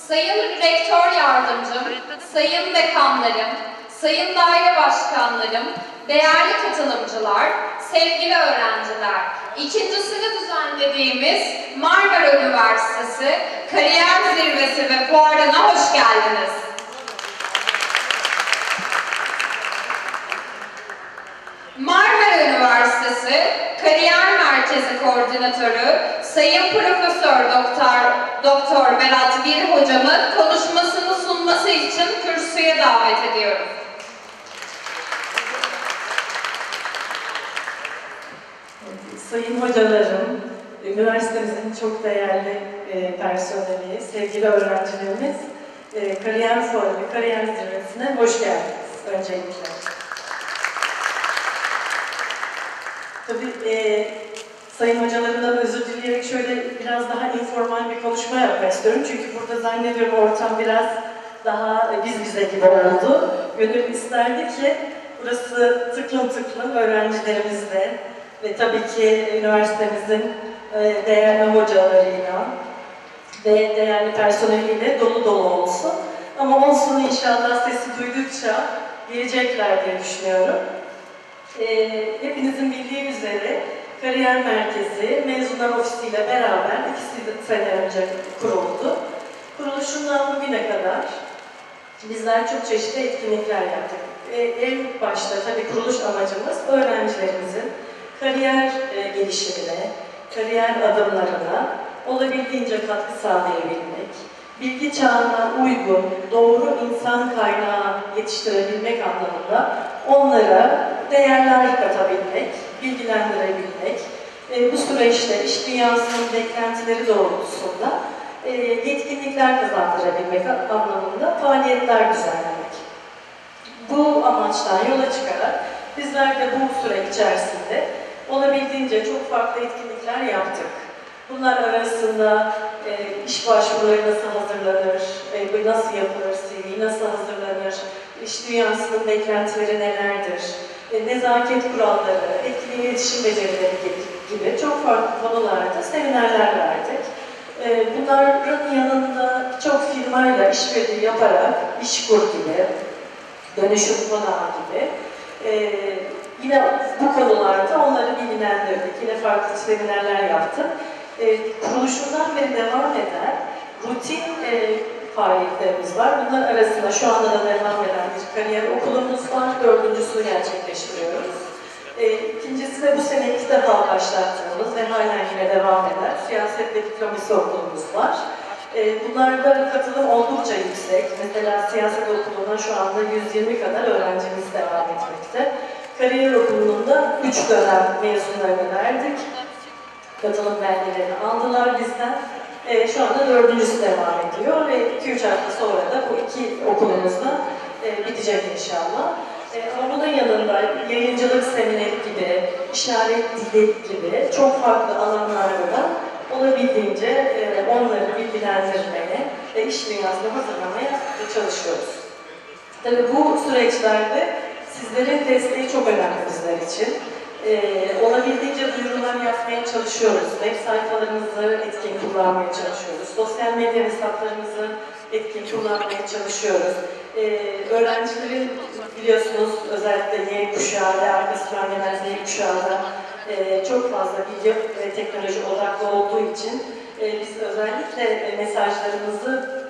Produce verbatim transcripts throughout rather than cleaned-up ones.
Sayın Rektör Yardımcım, Sayın Dekanlarım, Sayın Daire Başkanlarım, değerli katılımcılar, sevgili öğrenciler, ikincisini düzenlediğimiz Marmara Üniversitesi Kariyer Zirvesi ve Fuarı'na hoş geldiniz. Marmara Üniversitesi Kariyer Merkezi Koordinatörü Sayın Profesör Doktor Doktor Berat Bir hocamı konuşmasını sunması için kürsüye davet ediyorum. Sayın hocalarım, üniversitemizin çok değerli e, personeli, sevgili öğrencilerimiz, e, Kariyer Fuarı ve Kariyer Zirvesi'ne hoş geldiniz öncelikle. Tabii e, sayın hocalarımdan özür dileyerek şöyle biraz daha informal bir konuşma yapmak istiyorum. Çünkü burada zannediyorum ortam biraz daha e, biz bize gibi oldu. Gönül isterdi ki burası tıklım tıklım öğrencilerimizle ve tabii ki üniversitemizin e, değerli hocalarıyla ve değerli personeliyle dolu dolu olsun. Ama olsun inşallah, sesi duydukça gelecekler diye düşünüyorum. E, hepinizin bildiği üzere Kariyer Merkezi Mezunlar Ofisi ile beraber iki sene önce kuruldu. Kuruluşundan bugüne kadar bizler çok çeşitli etkinlikler yaptık. E, en başta tabii kuruluş amacımız öğrencilerimizin kariyer e, gelişimine, kariyer adımlarına olabildiğince katkı sağlayabilmek, bilgi çağına uygun, doğru insan kaynağı yetiştirebilmek anlamında onlara değerler katabilmek, bilgilendirebilmek, e, bu süreçte iş dünyasının beklentileri doğrultusunda e, yetkinlikler kazandırabilmek anlamında faaliyetler düzenlemek. Bu amaçtan yola çıkarak bizler de bu süreç içerisinde olabildiğince çok farklı etkinlikler yaptık. Bunlar arasında e, iş başvuruları nasıl hazırlanır, e, nasıl yapılır, C V nasıl hazırlanır, iş dünyasının beklentileri nelerdir, e, nezaket kuralları, etkili iletişim becerileri gibi, gibi çok farklı konularda seminerler verdik. E, bunların yanında çok firmayla işbirliği yaparak İşkur gibi, Dönüşüm Konağı gibi, e, yine bu konularda onları bilgilendirdik. Yine farklı seminerler yaptık. E, kuruluşundan beri devam eden rutin e, faaliyetlerimiz var. Bunlar arasında şu anda da devam eden bir kariyer okulumuz var. Dördüncüsünü gerçekleştiriyoruz. E, ikincisi de bu sene ilk defa başlattığımız ve halen yine devam eden siyaset ve diplomasi okulumuz var. E, bunlarda katılım oldukça yüksek. Mesela siyaset okuluna şu anda yüz yirmi kadar öğrencimiz devam etmekte. Kariyer okulunun da üç dönem mezunlarını verdik. Katılım belgelerini aldılar bizden. E, şu anda dördüncüsü devam ediyor ve iki üç hafta sonra da bu iki okulumuzda e, bitecek inşallah. E, ama bunun yanında yayıncılık semineri gibi, işaret dili gibi çok farklı alanlarda da olabildiğince e, onları bilgilendirmeye ve iş dünyasını hazırlamaya çalışıyoruz. Tabii bu süreçlerde sizlerin desteği çok önemli bizler için. Ee, olabildiğince duyurular yapmaya çalışıyoruz. Web sayfalarımızı etkin kullanmaya çalışıyoruz. Sosyal medya hesaplarımızı etkin kullanmaya çalışıyoruz. Ee, öğrencilerin biliyorsunuz özellikle Y kuşağı ve arkasından gelen Z kuşağı da e, çok fazla bilgi ve teknoloji odaklı olduğu için e, biz özellikle e, mesajlarımızı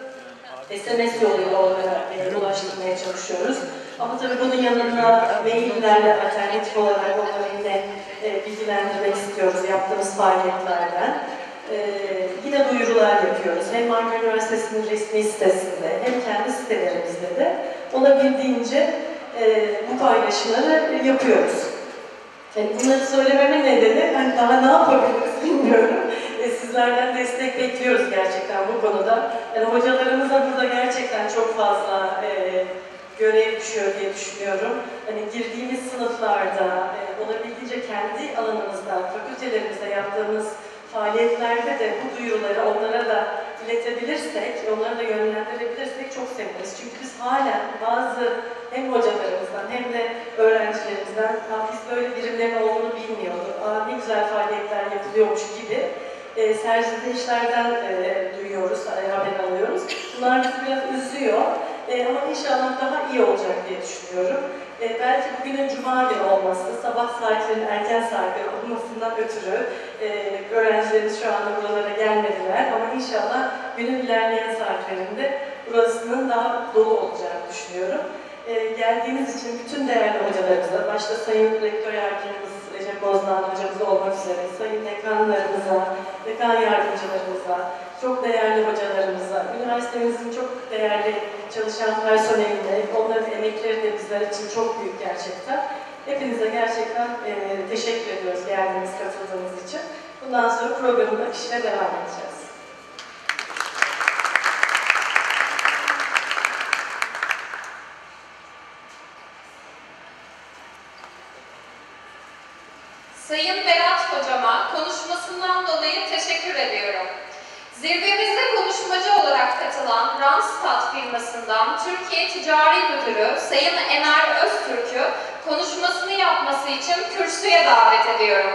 S M S yoluyla onlara e, ulaştırmaya çalışıyoruz. Ama tabii bunun yanında maillerle alternatif olarak onları yine e, bilgilendirmek istiyoruz yaptığımız faaliyetlerden. E, yine duyurular yapıyoruz. Hem Marmara Üniversitesi'nin resmi sitesinde hem kendi sitelerimizde de olabildiğince e, bu paylaşımları yapıyoruz. Yani bunları söylememin nedeni, hani daha ne yapabiliriz bilmiyorum. E, sizlerden destek bekliyoruz gerçekten bu konuda. Yani hocalarımıza burada gerçekten çok fazla e, görev düşüyor diye düşünüyorum. Hani girdiğimiz sınıflarda, e, olabildiğince kendi alanımızda, fakültelerimizde yaptığımız faaliyetlerde de bu duyuruları onlara da iletebilirsek, onları da yönlendirebilirsek çok seviniriz. Çünkü biz hala bazı hem hocalarımızdan hem de öğrencilerimizden biz böyle birimlerin olduğunu bilmiyorduk. Aa, ne güzel faaliyetler yapılıyormuş gibi e, sercide işlerden e, duyuyoruz, e, haber alıyoruz. Bunlar bizi biraz üzüyor. E, ama inşallah daha iyi olacak diye düşünüyorum. E, belki bugünün cuma günü olması, sabah saatlerinin erken saatleri olmasından ötürü e, öğrencilerimiz şu anda buralara gelmediler. Ama inşallah günün ilerleyen saatlerinde burasının daha dolu olacağını düşünüyorum. E, geldiğiniz için bütün değerli hocalarımıza, başta Sayın Rektör Yardımcımız Recep Bozdan hocamız olmak üzere, Sayın dekanlarımıza, dekan yardımcılarımıza, çok değerli hocalarımıza, üniversitemizin çok değerli çalışan personeline, onların emekleri de bizler için çok büyük gerçekten. Hepinize gerçekten e, teşekkür ediyoruz geldiğiniz, katıldığınız için. Bundan sonra programın akışına devam edeceğiz. Sayın Berat Hocama konuşmasından dolayı teşekkür ediyorum. Zirvemize konuşmacı olarak katılan Randstad firmasından Türkiye Ticari Müdürü Sayın Ener Öztürk'ü konuşmasını yapması için kürsüye davet ediyorum.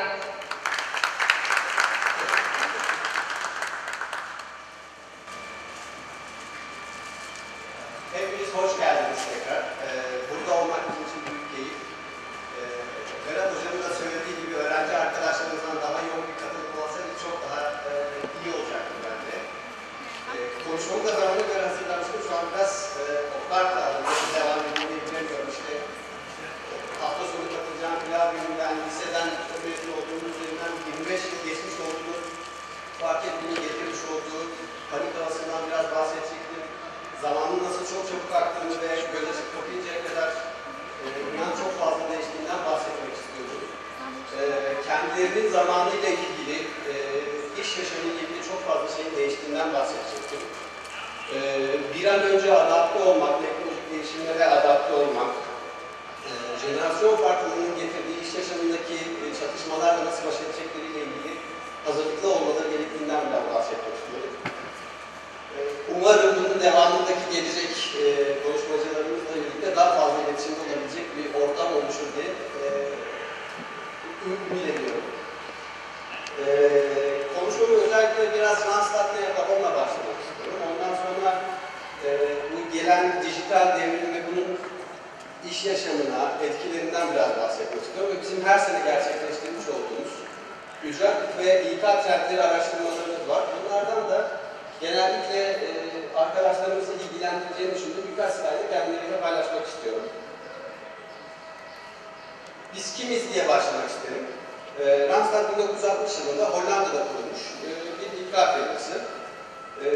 Hepiniz hoş geldiniz tekrar. Ee, burada olmak bizim için büyük keyif. Ee, Berat Hocam'ın da söylediği gibi öğrenci arkadaşlarımızdan daha yoğun bir katılım olsaydı çok daha e, iyi olacaktı bence. Ee, konuşmamı da ben ona göre hazırlamıştım. Şu an biraz e, oklar kaldı. Nasıl devam edilmeyi bilemiyorum işte. Hafta sonu katılacağım pilav gününden, liseden mezun olduğumuz üzerinden yirmi beş yıl geçmiş olduğunu fark etmeyi getirmiş olduğu panik havasından biraz bahsedecektim. Zamanın nasıl çok çabuk aktığını ve göz açıp kapayıncaya kadar e, dünyanın çok fazla değiştiğinden bahsetmek istiyorum. E, kendilerinin zamanıyla ilgili, e, iş yaşamıyla ilgili çok fazla şeyin değiştiğinden bahsedecektim. E, bir an önce adapte olmak, teknolojik değişimlere adapte olmak, e, jenerasyon farklılığının getirdiği iş yaşamındaki e, çatışmalarla nasıl baş edecekleriyle ilgili hazırlıklı olmaları gerektiğinden biraz bahsetmek istiyorum. Umarım bunun devamındaki gelecek e, konuşmacılarımızla birlikte daha fazla iletişimde olabilecek bir ortam oluşur diye e, ümit ediyorum. E, konuşmamı özellikle biraz Randstad'la yapmamla başlamak istiyorum. Ondan sonra e, bu gelen dijital devrim ve bunun iş yaşamına, etkilerinden biraz bahsetmek istiyorum. Ve bizim her sene gerçekleştirmiş olduğumuz ücret ve İK trendleri araştırmalarımız var. Bunlardan da genellikle e, arkadaşlarımızı ilgilendireceğini düşündüğüm birkaç slaydı kendileriyle paylaşmak istiyorum. Biz kimiz diye başlamak isterim. E, Randstad bin dokuz yüz altmış yılında Hollanda'da kurulmuş e, bir İK firması. E,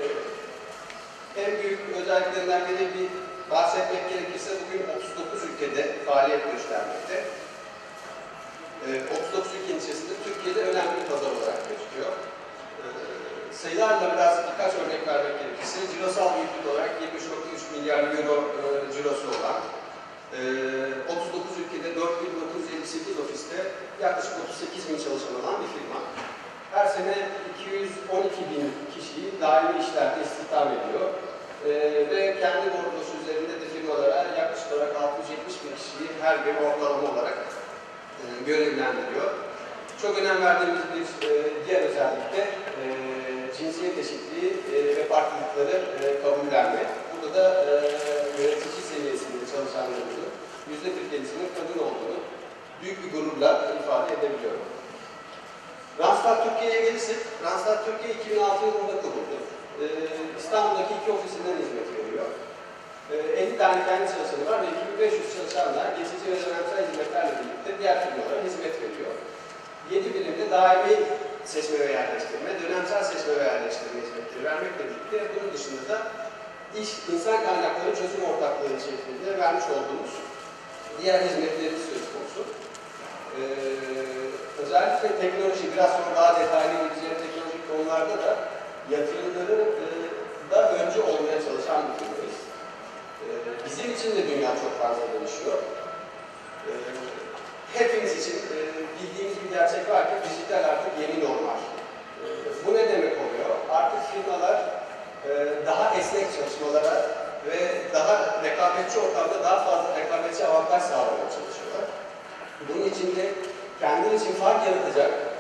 en büyük özelliklerinden biri bir bahsetmek gerekirse bugün otuz dokuz ülkede faaliyet göstermekte. E, otuz dokuz ülkenin içerisinde Türkiye'de önemli bir pazar olarak gözüküyor. Sayılarla biraz birkaç örnek vermek gerekirse, cirosal büyüklük olarak yirmi üç nokta üç milyar euro e, cirosu olan, e, otuz dokuz ülkede dört bin dokuz yüz elli sekiz ofiste yaklaşık otuz sekiz bin çalışan olan bir firma. Her sene iki yüz on iki bin kişiyi daimi işlerde istihdam ediyor. E, ve kendi bordosu üzerinde de firmalara yaklaşık olarak altı yüz yetmiş bin kişiyi her bir ortalama olarak e, görevlendiriyor. Çok önem verdiğimiz bir e, diğer özellik de e, cinsiyet eşitliği e, ve farklılıkları e, kabullenme. Burada da e, yönetici seviyesinde çalışanlarımızın yüzde kırk yedisinin kadın olduğunu büyük bir gururla ifade edebiliyorum. Randstad Türkiye'ye gelirsek, Randstad Türkiye iki bin altı yılında kuruldu. E, İstanbul'daki iki ofisinden hizmet veriyor. E, elli tane kendi çalışanı var ve iki bin beş yüz çalışanlar geçici ve dönemsel hizmetlerle birlikte diğer firmalara hizmet veriyor. yedi birimde daimi seçme ve yerleştirme, dönemsel seçme ve yerleştirme hizmetleri vermekle birlikte bunun dışında da iş, insan kaynakları çözüm ortaklığı şeklinde vermiş olduğumuz diğer hizmetleri söz konusu. Ee, özellikle teknoloji, biraz sonra daha detaylı gideceğim teknolojik konularda da yatırımları e, da önce olmaya çalışan bir firmayız. Ee, bizim için de dünya çok fazla dönüşüyor. Ee, Hepimiz için e, bildiğimiz bir gerçek var ki dijital artık yeni normal. E, bu ne demek oluyor? Artık firmalar e, daha esnek çalışmalara ve daha rekabetçi ortamda daha fazla rekabetçi avantaj sağlamaya çalışıyorlar. Bunun için de kendileri için fark yaratacak e,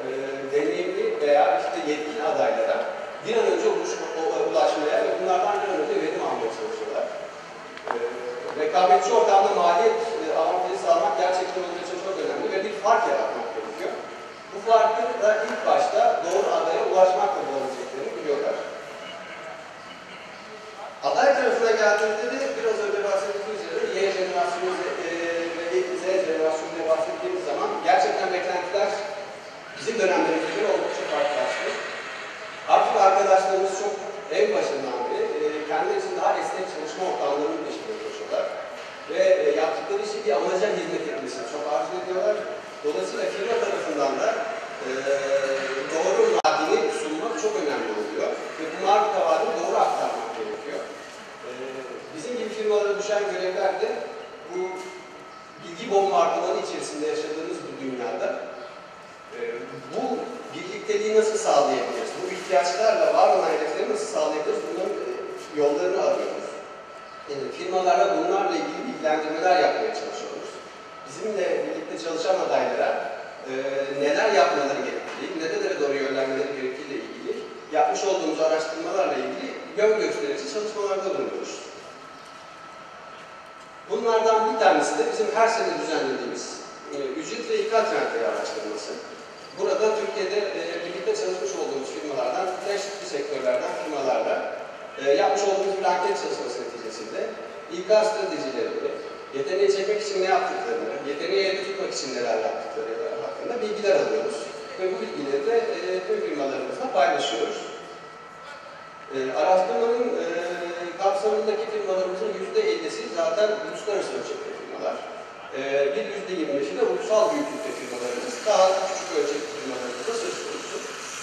e, deneyimli veya işte yetkili adaylara bir an önce ulaşma, ulaşmaya ve bunlardan bir an önce verim almaya çalışıyorlar. E, rekabetçi ortamda maliyet e, avantajı sağlamak gerçekten onun için çok önemli ve bir fark yaratmak gerekiyor. Bu farkı da ilk başta doğru adaya ulaşmakla bulabileceklerini biliyorlar. Aday tarafına geldiğimizde de biraz önce bahsettiğimiz üzere Y jenerasyonu e, ve Z jenerasyonuna bahsettiğimiz zaman gerçekten beklentiler bizim dönemlerimize göre oldukça farklılaştı. Artık arkadaşlarımız çok en başından beri e, kendileri için daha esnek çalışma ortamlarının peşinde koşuyorlar. Ve e, yaptıkları işi bir amaca hizmet etmesini çok arzu ediyorlar. Dolayısıyla firma tarafından da e, doğru vaadini sunmak çok önemli oluyor. Ve bu marka vaadini doğru aktarmak gerekiyor. E, bizim gibi firmalara düşen görevler de bu bilgi bombardımanı içerisinde yaşadığımız bu dünyada e, bu birlikteliği nasıl sağlayabiliriz? Bu ihtiyaçlarla var olan hedefleri nasıl sağlayabiliriz? Bunların e, yollarını arıyoruz. E, firmalarla bunlarla ilgili bilgilendirmeler yapmaya çalışıyoruz. Bizimle birlikte çalışan adaylara e, neler yapmaları gerektiği, nerelere doğru yönlenmeleri gerektiğiyle ilgili yapmış olduğumuz araştırmalarla ilgili yön gösterici çalışmalarda bulunuyoruz. Bunlardan bir tanesi de bizim her sene düzenlediğimiz e, ücret ve İK trendleri araştırması. Burada Türkiye'de e, birlikte çalışmış olduğumuz firmalardan, çeşitli sektörlerden firmalarla e, yapmış olduğumuz bir anket çalışması neticesinde İK stratejilerini, yeteneği çekmek için ne yaptıklarını, yeteneği elde tutmak için neler yaptıkları hakkında bilgiler alıyoruz. Ve bu bilgileri de e, tüm firmalarımızla paylaşıyoruz. E, araştırmanın e, kapsamındaki firmalarımızın yüzde ellisi zaten uluslararası ölçekli firmalar. E, bir yüzde yirmi beşi de ulusal büyüklükte firmalarımız, daha küçük ölçekli firmalarımız da söz konusu.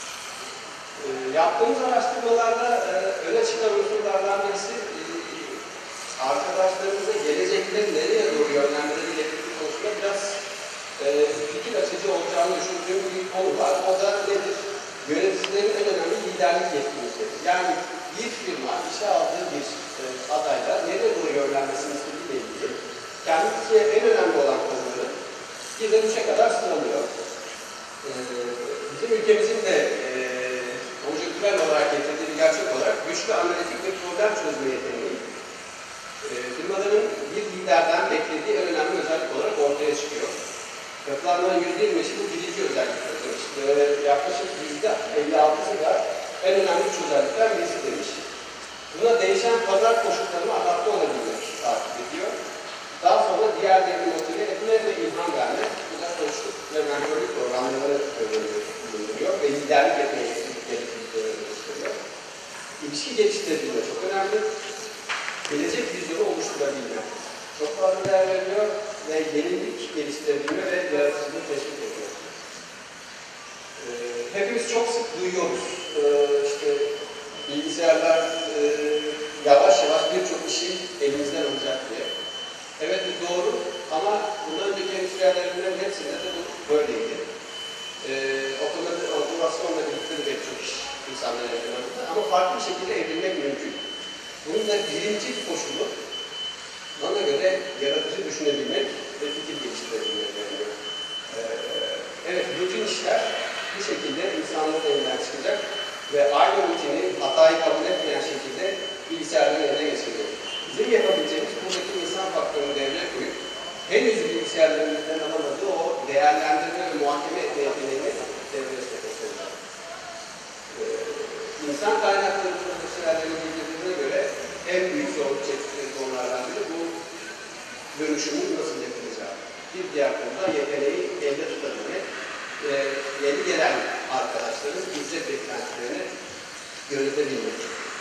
E, yaptığımız araştırmalarda e, öne çıkan unsurlardan birisi e, arkadaşlarımıza gelecekte nereye doğru yönlenmeleri gerektiği konusunda biraz e, fikir açıcı olacağını düşündüğüm bir konu var. O da nedir? Yöneticilerin en önemli liderlik yetkinlikleri. Yani bir firma işe aldığı bir e, adayla nereye doğru yönlenmesini istediğiyle ilgili kendisi en önemli olan konuları bir de üçe kadar sıralıyor. E, bizim ülkemizin de e, konjonktürel olarak getirdiği bir gerçek olarak güçlü analitik ve problem çözme yeteneği e, firmaların bir liderden beklediği en önemli özellik olarak ortaya çıkıyor. Yapılanların yüzde yirmi beşi bu birinci özellikler demiş. Ee, yaklaşık yüzde elli altısı da en önemli üç özellikten birisi demiş. Buna değişen pazar koşullarına adapte olabilmek takip ediyor. Daha sonra diğerlerini motive etme ve ilham verme. Bu da koçluk ve mentörlük programları bulunuyor ve liderlik etmeye gösteriyor. İlişki geliştirebilme çok önemli. Gelecek vizyonu oluşturabilme çok fazla değer veriliyor ve yenilik geliştirebilme ve yaratıcılığı teşvik ediyor. Ee, hepimiz çok sık duyuyoruz. Ee, işte bilgisayarlar e, yavaş yavaş birçok işi elimizden alacak diye. Evet bu doğru ama bundan önceki endüstriyel devrimlerin hepsinde de bu böyleydi. Ee, otomasyonla birlikte de pek çok iş insanların elimizde ama farklı bir şekilde evrilmek mümkün. Bunun da birinci koşulu bana göre yaratıcı düşünebilmek ve fikir geliştirebilmek deniyor. Ee, evet, bütün işler bu şekilde insanlık elinden çıkacak ve aynı rutini hatayı kabul etmeyen şekilde bilgisayarların eline geçiriyor. Bizim yapabileceğimiz buradaki insan faktörünü devreye koyup henüz bilgisayarlarımızdan alamadığı o değerlendirme ve muhakeme etme yeteneğini devreye sokacağız. Ee, insan kaynakları profesyonellerinin bildirdiğine göre en büyük zorluk çektikleri konulardan biri bu dönüşümün nasıl yapılacağı. Bir diğer konuda yeteneği elde tutabilmek ve yeni gelen arkadaşların ücret beklentilerini yönetebilmek.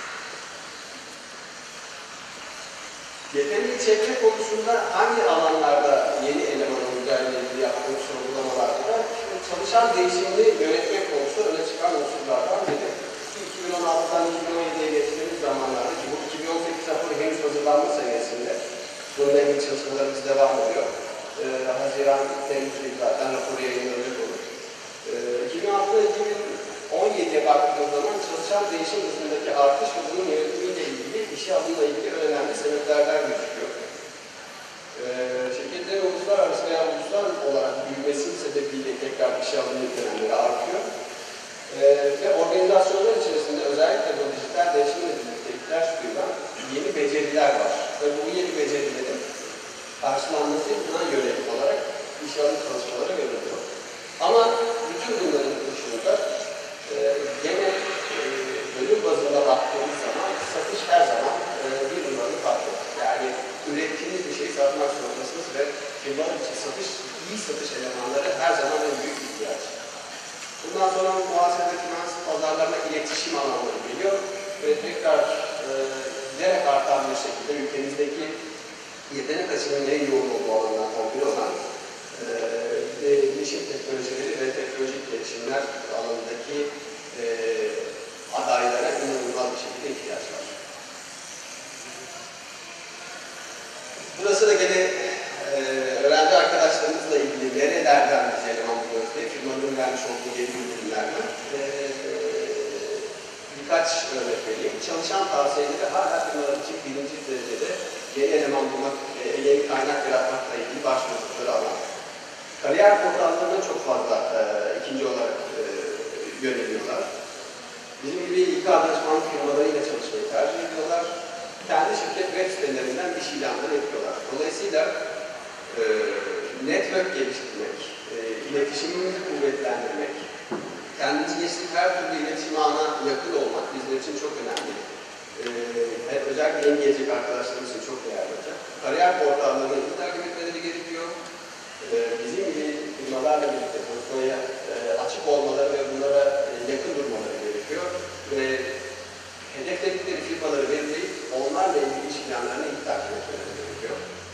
Yeteneği çekme konusunda hangi alanlarda yeni eleman olacağıyla ilgili yaptığımız sorgulamalarda da çalışan değişimini yönetmek konusu öne çıkan unsurlardan biri. iki bin on altıdan iki bin on yediye geçtiğimiz zamanlarda ki bu iki bin on sekiz raporu henüz hazırlanma seviyesinde bununla ilgili çalışmalarımız devam ediyor. Ee, Haziran, Temmuz'da zaten raporu yayınlanacak olur. Ee, iki bin altıdan iki bin on yediye baktığımız zaman çalışan değişim hızındaki artış ve bunun yönetimiyle ilgili işe alımla ilgili önemli sebeplerden gözüküyor. Ee, şirketlerin uluslararası veya ulusal olarak büyümesi sebebiyle tekrar işe alım yüklemeleri artıyor organizasyonlar içerisinde özellikle bu dijital değişimle birlikte ihtiyaç duyulan yeni beceriler var. Ve bu yeni becerilerin karşılanması buna yönelik olarak iş alım çalışmalara yöneliyor. Ama bütün bunların dışında e, gene e, bölüm bazında baktığımız zaman satış her zaman e, bir numaralı farklı. Yani ürettiğiniz bir şeyi satmak zorundasınız ve firmalar için satış, iyi satış elemanları her zaman en büyük ihtiyaç. Bundan sonra muhasebe, finans, pazarlama, iletişim alanları geliyor ve tekrar e, giderek artan bir şekilde ülkemizdeki yetenek açısından en yoğun olduğu alanlardan biri olan e, bilişim teknolojileri ve teknolojik iletişimler alanındaki e, adaylara inanılmaz bir şekilde ihtiyaç var. Burası da gene e, öğrenci arkadaşlarımızla ilgili nerelerden biz eleman buluyoruz diye firmanın vermiş olduğu geri bildirimlerle e, birkaç örnek vereyim. Çalışan tavsiyeleri hala firmalar için birinci derecede yeni eleman bulmak, e, yeni kaynak yaratmakla ilgili başvurdukları alan. Kariyer portallarına çok fazla e, ikinci olarak e, yöneliyorlar. Bizim gibi İK danışmanlık firmalarıyla çalışmayı tercih ediyorlar. Kendi şirket web sitelerinden iş ilanları yapıyorlar. Dolayısıyla e, network geliştirmek, e, iletişimimizi kuvvetlendirmek, kendimizi geçtik her türlü iletişim ağına yakın olmak bizler için çok önemli. E, özellikle yeni gelecek arkadaşlarımız için çok değerli olacak. Kariyer portallarını iyi takip etmeleri gerekiyor. E, bizim gibi firmalarla birlikte çalışmaya e, açık olmaları ve bunlara e, yakın durmaları gerekiyor. Ve hedefledikleri firmaları belirleyip onlarla ilgili iş planlarını iyi takip etmeleri gerekiyor.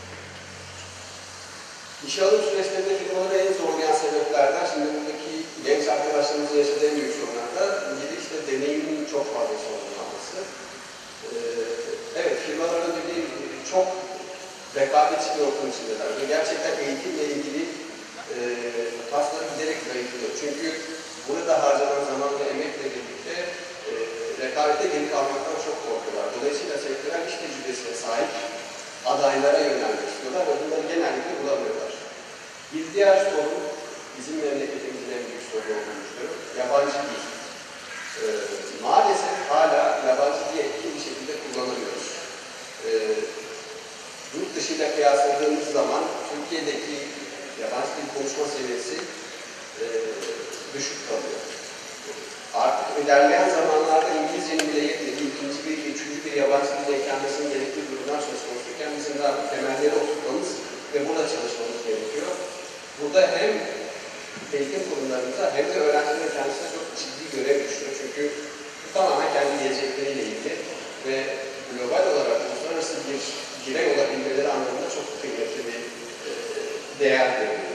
İşe alım süreçlerinde firmaları en zorlayan sebeplerden, şimdi buradaki genç arkadaşlarımızın yaşadığı en büyük sorunlardan biri işte deneyimin çok fazla sorunlanması. Ee, evet, firmaların dediğim gibi çok rekabetçi bir ortam içindeler ve gerçekten eğitimle ilgili e, pasları giderek zayıflıyor. Çünkü burada harcanan zaman ve emekle birlikte e, rekabete geri kalmaktan çok korkuyorlar. Dolayısıyla sektörel iş tecrübesine sahip adaylara yönelmek istiyorlar ve bunları genellikle bulamıyorlar. Bir diğer sorun, bizim memleketimizin en büyük sorunu olduğunu düşünüyorum, yabancı dil. Ee, maalesef hala yabancı dil etkin bir şekilde kullanamıyoruz. Ee, yurt dışıyla kıyasladığımız zaman Türkiye'deki yabancı dil konuşma seviyesi e, düşük kalıyor. Artık ilerleyen zamanlarda İngilizcenin bile yetmediği ikinci bir, üçüncü bir yabancı dil eklenmesinin gerektiği durumlar söz konusuyken bizim daha temelleri oturtmamız ve burada çalışmamız gerekiyor. Burada hem eğitim kurumlarımıza hem de öğrencilerin kendisine çok ciddi görev düşüyor. Çünkü bu tamamen kendi gelecekleriyle ilgili ve global olarak uluslararası bir birey olabilmeleri anlamında çok kıymetli bir e, değer veriyor.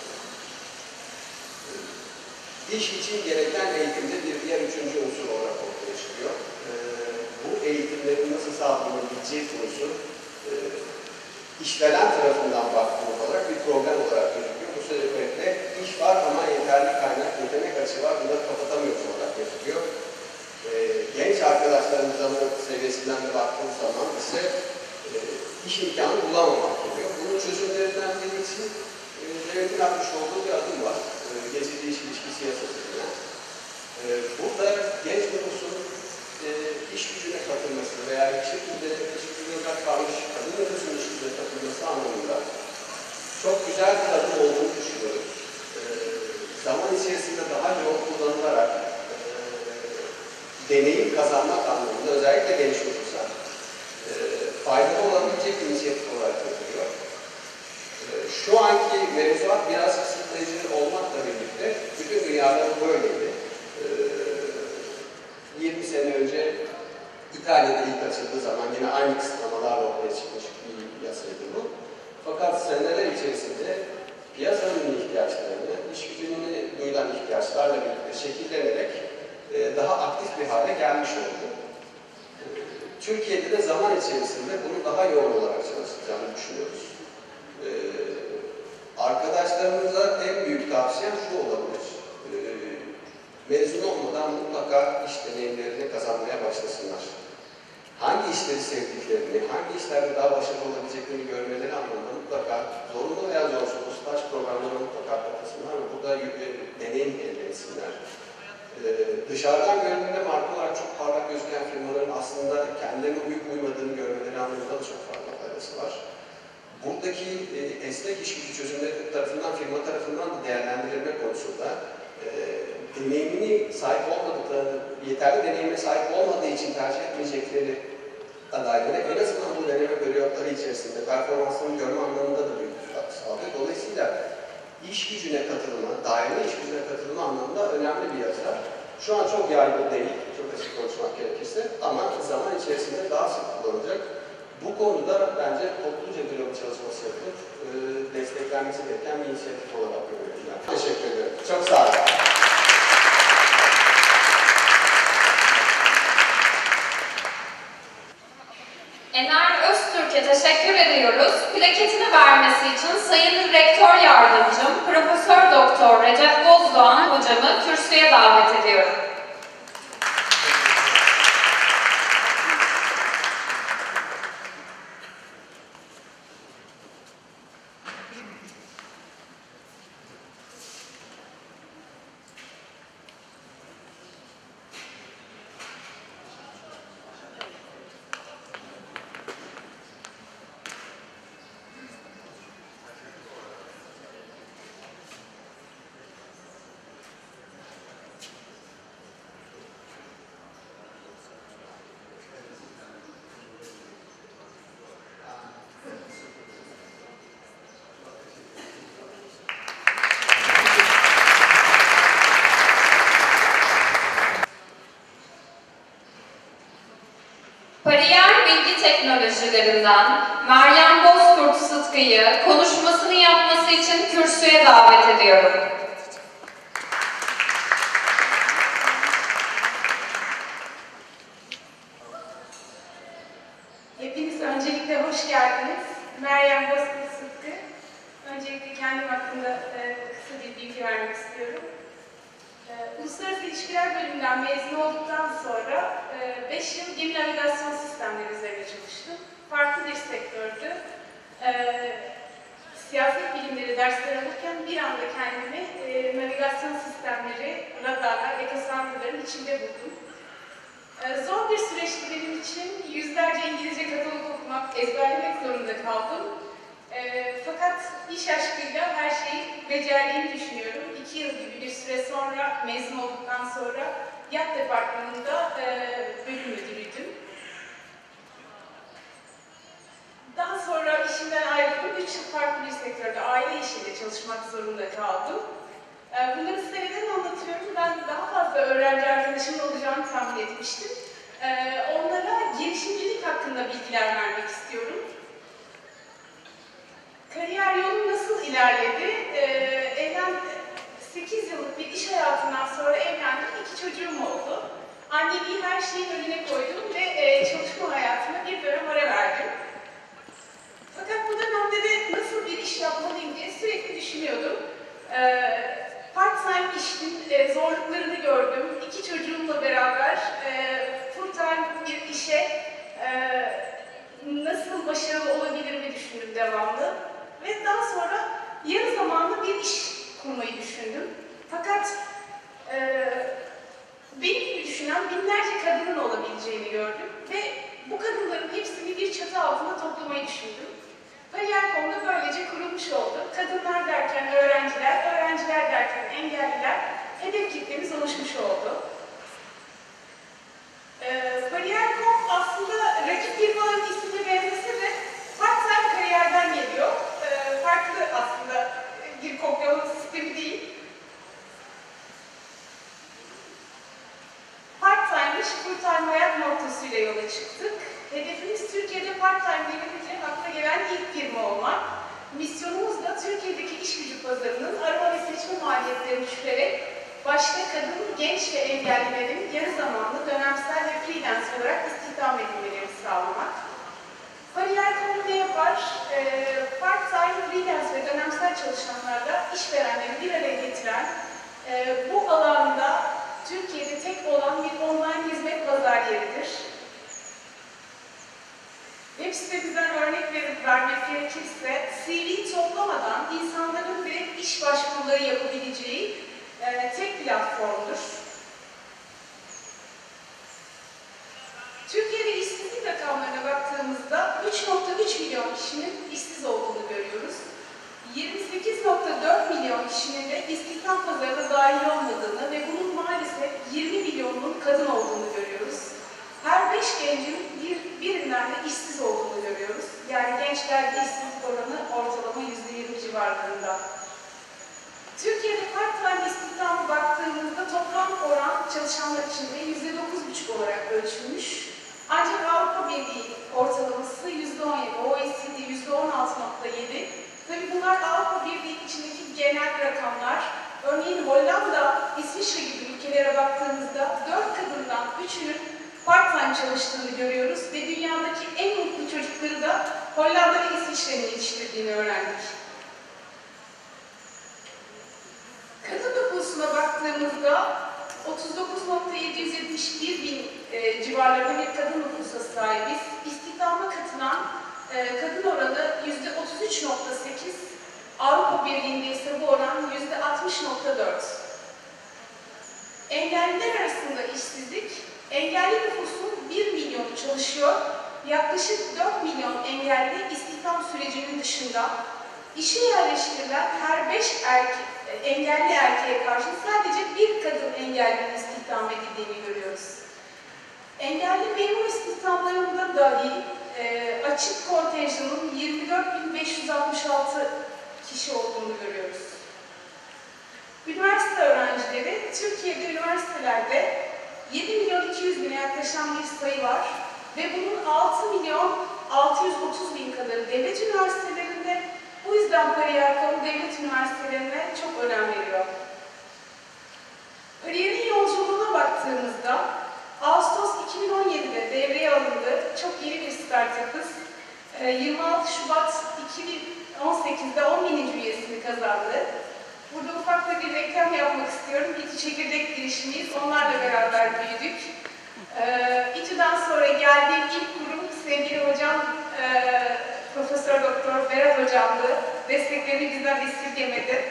İş için gereken eğitimde bir diğer üçüncü unsur olarak ortaya çıkıyor. Ee, bu eğitimlerin nasıl sağlanabileceği konusu e, işveren tarafından baktığımız olarak bir problem olarak gözüküyor. Bu sebeple iş var ama yeterli kaynak, yetenek açığı var, bunları kapatamıyoruz olarak gözüküyor. Ee, genç arkadaşlarımızın seviyesinden de baktığımız zaman ise e, iş imkanı bulamamak oluyor. Bunun çözümlerinden biri için e, devletin atmış olduğu bir adım var. Geçici iş ilişkisi yasasıyla. Ee, burada genç nüfusun e, iş gücüne katılması veya bir şekilde iş gücüne uzak kalmış kadın nüfusun iş gücüne katılması anlamında çok güzel bir adım olduğunu düşünüyoruz. Ee, zaman içerisinde daha yoğun kullanılarak e, deneyim kazanmak anlamında özellikle genç nüfusa e, faydalı olabilecek bir inisiyatif olarak görülüyor. Şu anki mevzuat biraz kısıtlayıcı olmakla birlikte bütün dünyada böyleydi. Ee, yirmi sene önce İtalya'da ilk açıldığı zaman yine aynı kısıtlamalarla ortaya çıkmış bir yasaydı bu. Fakat seneler içerisinde piyasanın ihtiyaçlarını, iş gücünün duyulan ihtiyaçlarla birlikte şekillenerek e, daha aktif bir hale gelmiş oldu. E, Türkiye'de de zaman içerisinde bunu daha yoğun olarak çalışacağını düşünüyoruz. Ee, arkadaşlarımıza en büyük tavsiyem şu olabilir. Ee, mezun olmadan mutlaka iş deneyimlerini kazanmaya başlasınlar. Hangi işleri sevdiklerini, hangi işlerde daha başarılı olabileceklerini görmeleri anlamında mutlaka zorunlu veya zorsuz staj programlarına mutlaka katılsınlar ve burada deneyim elde etsinler. Ee, Ee, dışarıdan göründüğünde marka olarak çok parlak gözüken firmaların aslında kendilerine uyup uymadığını görmeleri anlamında da çok fazla faydası var. Buradaki e, esnek iş gücü çözümleri tarafından, firma tarafından da değerlendirilme konusunda e, deneyimini sahip olmadıklarını, yeterli deneyime sahip olmadığı için tercih etmeyecekleri adaylara en azından bu deneme periyotları içerisinde performanslarını görme anlamında da büyük bir katkı sağlıyor. Dolayısıyla iş gücüne katılma, daimi iş gücüne katılma anlamında önemli bir yasa. Şu an çok yaygın değil, çok açık konuşmak gerekirse ama zaman içerisinde daha sık kullanılacak. Bu konuda bence topluca bir lobi çalışması yapılıp e, desteklenmesi gereken bir inisiyatif olarak görüyorum ben. Teşekkür ederim. Çok sağ olun. Ener Öztürk'e teşekkür ediyoruz. Plaketini vermesi için Sayın Rektör Yardımcım Profesör Doktor Recep Bozdoğan hocamı kürsüye davet ediyorum. Bariyer Bilgi Teknolojilerinden Meryem Bozkurt Sıtkı'yı konuşmasını yapması için kürsüye davet ediyorum. Hepiniz öncelikle hoş geldiniz. Meryem Bozkurt Sıtkı. Öncelikle kendim hakkında e, kısa bir bilgi vermek istiyorum. E, Uluslararası İlişkiler Bölümünden mezun olduktan sonra beş yıl gemi navigasyon sistemleri üzerine çalıştım. Farklı bir sektördü. E, siyaset bilimleri dersleri alırken bir anda kendimi e, navigasyon sistemleri, radarlar, ekosandırların içinde buldum. E, zor bir süreçti benim için. Yüzlerce İngilizce katalog okumak, ezberlemek zorunda kaldım. E, fakat iş aşkıyla her şeyi becerdiğimi düşünüyorum. İki yıl gibi bir süre sonra, mezun olduktan sonra Yat Departmanı'nda e, bölüm müdürüydüm. Daha sonra işimden ayrıldım. Üç yıl farklı bir sektörde aile işiyle çalışmak zorunda kaldım. E, bunları size neden anlatıyorum? Ben daha fazla öğrenci arkadaşımın olacağını tahmin etmiştim. E, onlara girişimcilik hakkında bilgiler vermek istiyorum. Kariyer yolum nasıl ilerledi? Ee, evlen, sekiz yıllık bir iş hayatından sonra evlendim, iki çocuğum oldu. Anneliği her şeyin önüne koydum ve e, çalışma hayatına bir dönem ara verdim. Fakat bu dönemde de nasıl bir iş yapmalıyım diye sürekli düşünüyordum. Ee, Part-time işin e, zorluklarını gördüm. İki çocuğumla beraber e, full-time bir işe e, nasıl başarılı olabilirimi düşündüm devamlı. Ve daha sonra yarı zamanlı bir iş kurmayı düşündüm. Fakat e, benim gibi düşünen binlerce kadının olabileceğini gördüm. Ve bu kadınların hepsini bir çatı altında toplamayı düşündüm. Bariyer nokta com'da böylece kurulmuş oldu. Kadınlar derken öğrenciler, öğrenciler derken engelliler, hedef kitlemiz oluşmuş oldu. E, Bariyer nokta com aslında rakip firmaların ismine benzese de part-time kariyerden geliyor. E, farklı aslında bir kopyalama sistemi değil. Part-time'mış, full-time hayat noktasıyla yola çıktık. Hedefimiz Türkiye'de part-time devrimle akla gelen ilk firma olmak. Misyonumuz da Türkiye'deki iş gücü pazarının arama ve seçme maliyetlerini düşürerek başta kadın, genç ve engellilerin yarı zamanlı, dönemsel ve freelance olarak istihdam edilmelerini sağlamak. Bariyer nokta com ne yapar? E, part-time, freelance ve dönemsel çalışanlarla işverenleri bir araya getiren, e, bu alanda Türkiye'de tek olan bir online hizmet pazar yeridir. Web sitemizden örnek verip vermek gerekirse, C V toplamadan insanların direkt iş başvuruları yapabileceği e, tek platformdur. dört milyon kişinin de istihdam pazarına dahil olmadığını ve bunun maalesef yirmi milyonun kadın olduğunu görüyoruz. Her beş gencin bir, birinden de işsiz olduğunu görüyoruz. Yani gençlerde işsizlik oranı ortalama yüzde yirmi civarlarında. Türkiye'de part-time istihdama baktığımızda toplam oran çalışanlar içinde yüzde dokuz buçuk olarak ölçülmüş. Ancak Avrupa Birliği ortalaması yüzde on yedi, O E C D yüzde on altı nokta yedi. Tabii bunlar Avrupa Birliği içindeki genel rakamlar. Örneğin Hollanda, İsviçre gibi ülkelere baktığımızda dört kadından üçünün part-time çalıştığını görüyoruz ve dünyadaki en mutlu çocukları da Hollanda ve İsviçre'nin yetiştirdiğini öğrendik. Kadın nüfusuna baktığımızda otuz dokuz milyon yedi yüz yetmiş bir bin e, civarlarında bir kadın nüfusa sahibiz. İstihdama katılan e, kadın oranı yüzde otuz üç nokta sekiz, Avrupa Birliği'nde ise bu oran yüzde altmış nokta dört. Engelliler arasında işsizlik, engelli nüfusun bir milyonu çalışıyor, yaklaşık dört milyon engelli istihdam sürecinin dışında işe yerleştirilen her beş erkek, engelli erkeğe karşı sadece bir kadın engellinin istihdam edildiğini görüyoruz. Engelli memur istihdamlarında dahi e, açık kontenjanın yirmi dört bin beş yüz altmış altı kişi olduğunu görüyoruz. Üniversite öğrencileri, Türkiye'de üniversitelerde yedi milyon iki yüz bine yaklaşan bir sayı var ve bunun altı milyon altı yüz otuz bin kadarı devlet üniversitelerinde. Bu yüzden kariyer kamu devlet üniversitelerine çok önem veriyor. Kariyerin yolculuğuna baktığımızda Ağustos iki bin on yedi'de devreye alındı. Çok yeni bir startup'ız. yirmi altı Şubat iki bin on sekiz'de on bininci üyesini kazandı. Burada ufak da bir reklam yapmak istiyorum. İTÜ Çekirdek girişimiyiz. Onlarla beraber büyüdük. İTÜ'den sonra geldiğim ilk kurum sevgili hocam Profesör Doktor Berat Hocam'dı. Desteklerini bizden esirgemedi.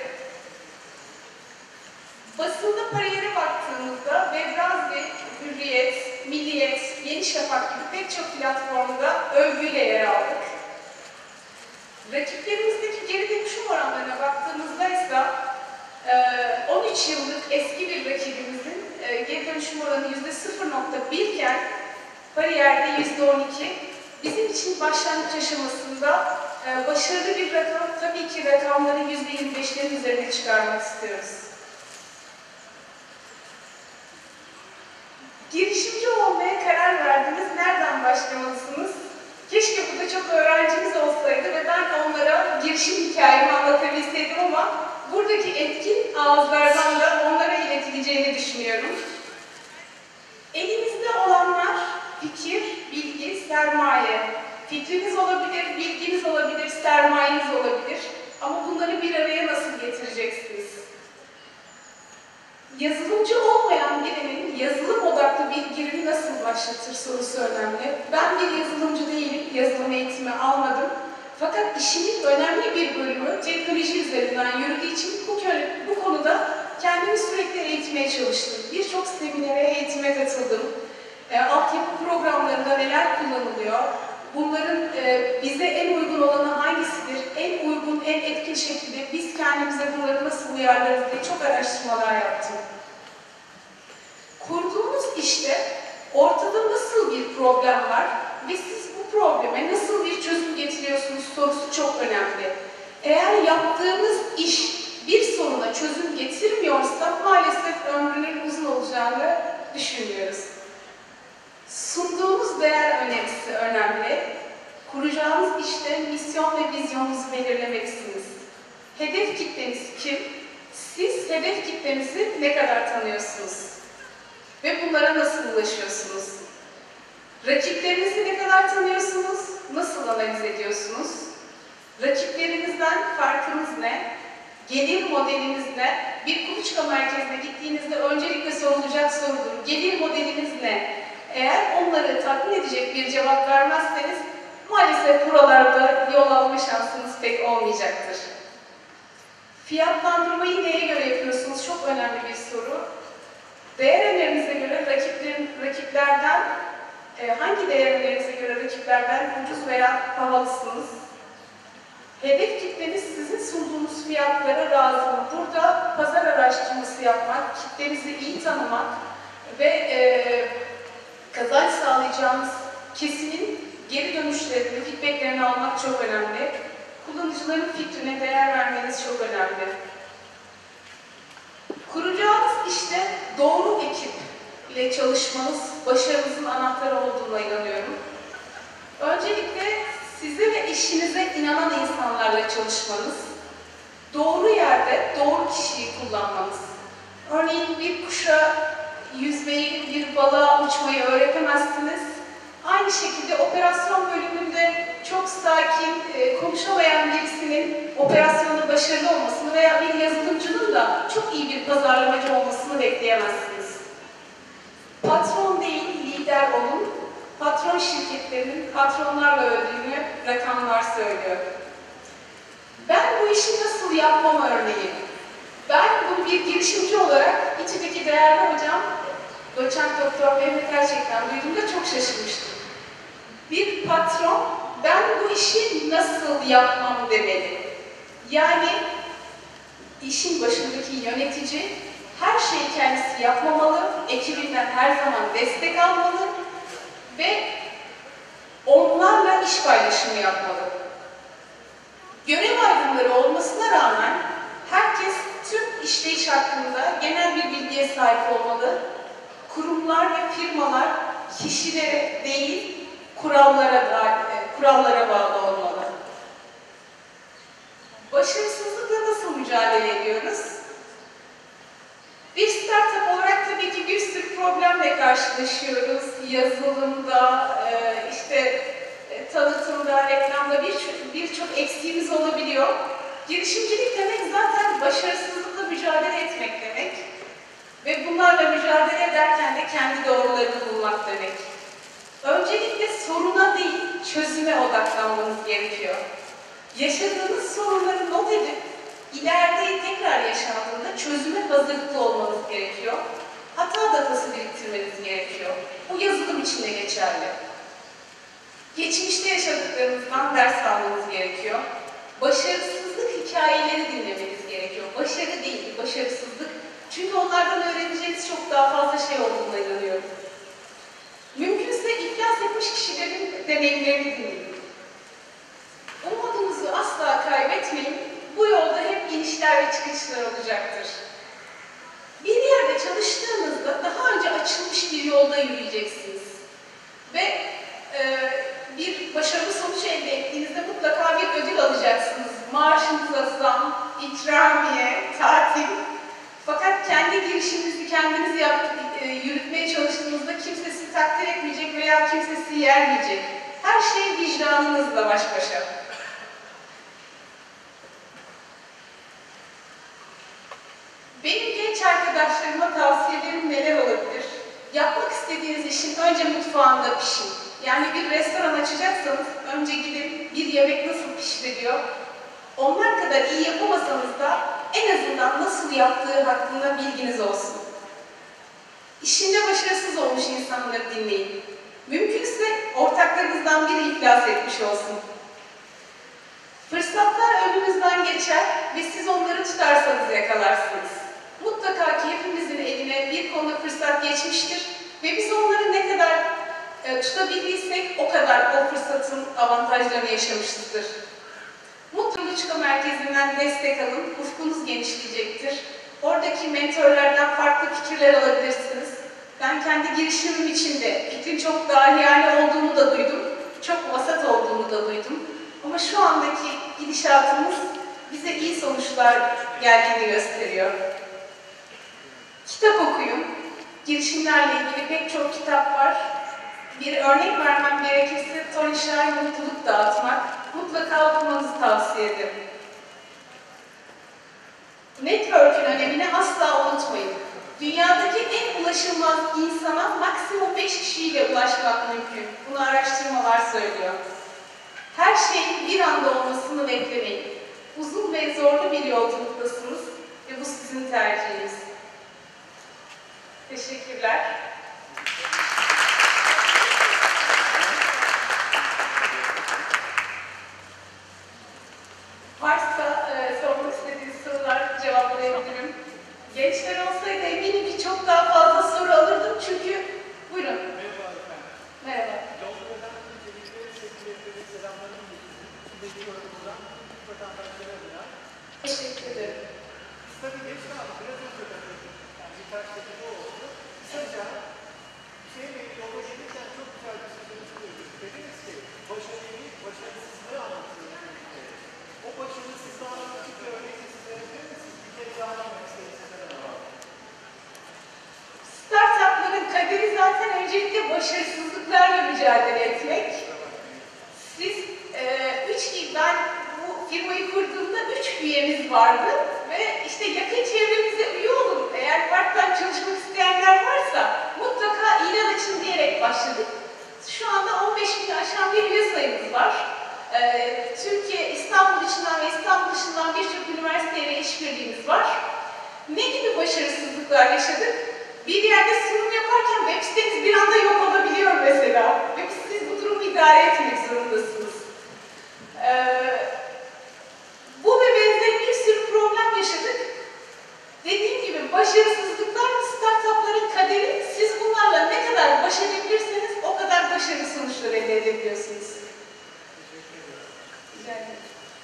Basında kariyere baktığımızda Webrazzi, Hürriyet, Milliyet, Yeni Şafak gibi pek çok platformda övgüyle yer aldık. Rakiplerimizdeki geri dönüşüm oranlarına baktığımızda ise on üç yıllık eski bir rakibimizin geri dönüşüm oranı yüzde sıfır nokta bir iken kariyerde yüzde on iki. Bizim için başlangıç aşamasında e, başarılı bir rakam, tabii ki rakamları yüzde yirmi beş'lerin üzerine çıkarmak istiyoruz. Girişimci olmaya karar verdiniz, nereden başlamalısınız? Keşke burada çok öğrencimiz olsaydı ve ben onlara girişim hikayemi anlatabilseydim ama buradaki etkin ağızlardan da onlara iletileceğini düşünüyorum. Elimizde olanlar fikir, bilgi, sermaye. Fikriniz olabilir, bilginiz olabilir, sermayeniz olabilir. Ama bunları bir araya nasıl getireceksiniz? Yazılımcı olmayan birinin yazılım odaklı bir girimi nasıl başlatır sorusu önemli. Ben bir yazılımcı değilim, yazılım eğitimi almadım. Fakat işimin önemli bir bölümü teknoloji üzerinden yürüdüğü için bu, bu konuda kendimi sürekli eğitmeye çalıştım. Birçok seminere, eğitime katıldım. E, altyapı programlarında neler kullanılıyor, bunların e, bize en uygun olanı hangisidir, en uygun, en etkin şekilde biz kendimize bunları nasıl uyarlarız diye çok araştırmalar yaptım. Kurduğunuz işte ortada nasıl bir problem var ve siz bu probleme nasıl bir çözüm getiriyorsunuz sorusu çok önemli. Eğer yaptığınız iş bir soruna çözüm getirmiyorsa maalesef ömrünün uzun olacağını düşünmüyoruz. Sunduğunuz değer önemlisi önemli. Kuracağınız işte misyon ve vizyonunuzu belirlemelisiniz. Hedef kitleniz kim? Siz hedef kitlenizi ne kadar tanıyorsunuz? Ve bunlara nasıl ulaşıyorsunuz? Rakiplerinizi ne kadar tanıyorsunuz? Nasıl analiz ediyorsunuz? Rakiplerinizden farkınız ne? Gelir modeliniz ne? Bir kuluçka merkezine gittiğinizde öncelikle sorulacak sorudur. Gelir modeliniz ne? Eğer onları tatmin edecek bir cevap vermezseniz maalesef buralarda yol alma şansınız pek olmayacaktır. Fiyatlandırmayı neye göre yapıyorsunuz? Çok önemli bir soru. Değer önerinize göre rakiplerin, rakiplerden, e, hangi değer önerinize göre rakiplerden ucuz veya pahalısınız? Hedef kitleniz sizin sunduğunuz fiyatlara razı mı? Burada pazar araştırması yapmak, kitlenizi iyi tanımak ve e, kazanç sağlayacağınız kesimin geri dönüşlerini, feedbacklerini almak çok önemli. Kullanıcıların fikrine değer vermeniz çok önemli. Kuracağınız işte doğru ekip ile çalışmanız başarınızın anahtarı olduğuna inanıyorum. Öncelikle size ve işinize inanan insanlarla çalışmanız, doğru yerde doğru kişiyi kullanmanız. Örneğin bir kuşa yüzmeyi, bir balığa uçmayı öğretemezsiniz. Aynı şekilde operasyon bölümünde çok sakin, e, konuşamayan birisinin operasyonda başarılı olmasını veya bir yazılımcının da çok iyi bir pazarlamacı olmasını bekleyemezsiniz. Patron değil, lider olun. Patron şirketlerinin patronlarla öldüğünü rakamlar söylüyor. Ben bu işi nasıl yapmam örneği? Ben bunu bir girişimci olarak İTÜ'deki değerli hocam, doçent doktor Mehmet Erçek'ten duyduğumda çok şaşırmıştım. Bir patron, ben bu işi nasıl yapmam demeli. Yani işin başındaki yönetici her şeyi kendisi yapmamalı, ekibinden her zaman destek almalı ve onlarla iş paylaşımı yapmalı. Görev ayrımları olmasına rağmen herkes tüm işleyiş hakkında genel bir bilgiye sahip olmalı. Kurumlar ve firmalar kişilere değil, kurallara, da, kurallara bağlı olmalı. Başarısızlıkla nasıl mücadele ediyoruz? Bir startup olarak tabii ki bir sürü problemle karşılaşıyoruz. Yazılımda, işte tanıtımda, reklamda birçok birçok eksiğimiz olabiliyor. Girişimcilik demek zaten başarısızlıkla mücadele etmek demek. Ve bunlarla mücadele ederken de kendi doğrularını bulmak demek. Öncelikle soruna değil, çözüme odaklanmanız gerekiyor. Yaşadığınız sorunları not edip, ileride tekrar yaşandığında çözüme hazırlıklı olmanız gerekiyor. Hata datası biriktirmeniz gerekiyor. Bu yazılım için de geçerli. Geçmişte yaşadıklarınızdan ders almanız gerekiyor. Başarısızlık hikayeleri dinlemeniz gerekiyor. Başarı değil, başarısızlık. Çünkü onlardan öğreneceğiniz çok daha fazla şey olduğuna inanıyorum. Mümkünse iflas etmiş kişilerin deneyimlerini dinleyin. Umudunuzu asla kaybetmeyin. Bu yolda hep inişler ve çıkışlar olacaktır. Bir yerde çalıştığınızda daha önce açılmış bir yolda yürüyeceksiniz. Ve e, bir başarılı sonuç elde ettiğinizde mutlaka bir ödül alacaksınız. Maaşınıza zam, ikramiye, tatil. Fakat kendi girişiminizi kendiniz yapıp e, yürütmeye çalıştığınızda kimse sizi takdir etmeyecek veya kimse sizi yermeyecek. Her şey vicdanınızla baş başa. Benim genç arkadaşlarıma tavsiyelerim neler olabilir? Yapmak istediğiniz işin önce mutfağında pişin. Yani bir restoran açacaksanız önce gidin bir yemek nasıl pişiriliyor? Onlar kadar iyi yapamasanız da en azından nasıl yaptığı hakkında bilginiz olsun. İşinde başarısız olmuş insanları dinleyin. Mümkünse ortaklarınızdan biri iflas etmiş olsun. Fırsatlar önümüzden geçer ve siz onları tutarsanız yakalarsınız. Mutlaka ki hepimizin eline bir konuda fırsat geçmiştir ve biz onları ne kadar e, tutabildiysek o kadar o fırsatın avantajlarını yaşamışızdır. Mutluluçka Merkezi'nden destek alın, ufkunuz genişleyecektir. Oradaki mentorlardan farklı fikirler alabilirsiniz. Ben kendi girişimim için de fikrin çok dahiyane olduğunu da duydum, çok vasat olduğunu da duydum. Ama şu andaki gidişatımız bize iyi sonuçlar geldiğini gösteriyor. Kitap okuyun. Girişimlerle ilgili pek çok kitap var. Bir örnek vermem gerekirse Tony Shire Mutluluk Dağıtmak. Mutlaka okumanızı tavsiye ederim. Network'ün önemini asla unutmayın. Dünyadaki en ulaşılmaz insana maksimum beş kişiyle ulaşmak mümkün. Bunu araştırmalar söylüyor. Her şeyin bir anda olmasını beklemeyin. Uzun ve zorlu bir yolculuktasınız ve bu sizin tercihiniz. Teşekkürler. Gençler olsaydı eminim ki çok daha fazla soru alırdım çünkü... Buyurun. Merhaba efendim. Merhaba. Londra'dan öncelikle sevgilerimi, selamlarımı iletiyorum. Buradan vatandaşlara adına. Teşekkür ederim. Biz tabii geç kaldık. Biraz önce katıldık. Yani birkaç dakika oldu. Kısaca Hüseyin Bey yola gelirken çok güzel bir sözünüzü duyduk. Dediniz ki başarıyı, başarısızlığı anlatıyor. O başarısızlığı anlatıcı bir örneği size verebilir misiniz? Bir kere daha anlamak istedim sizlere de var. Startupların kaderi zaten öncelikle başarısızlıklarla mücadele etmek. Siz, e, üç gibi ben bu firmayı kurduğumda üç üyemiz vardı ve işte yakın çevremize üye olun. Eğer part-time çalışmak isteyenler varsa mutlaka ilan açın diyerek başladık. Şu anda on beş bini aşan bir üye sayımız var. E, Türkiye, İstanbul içinden ve İstanbul dışından birçok üniversiteyle işbirliğimiz var. Ne gibi başarısızlıklar yaşadık? Bir yerde sunum yaparken web siteniz bir anda yok olabiliyor mesela. Ve siz bu durumu idare etmek zorundasınız. Ee, bu ve benzeri bir sürü problem yaşadık. Dediğim gibi başarısızlıklar startupların kaderi. Siz bunlarla ne kadar baş edebilirseniz o kadar başarılı sonuçlar elde edebiliyorsunuz. Rica ederim.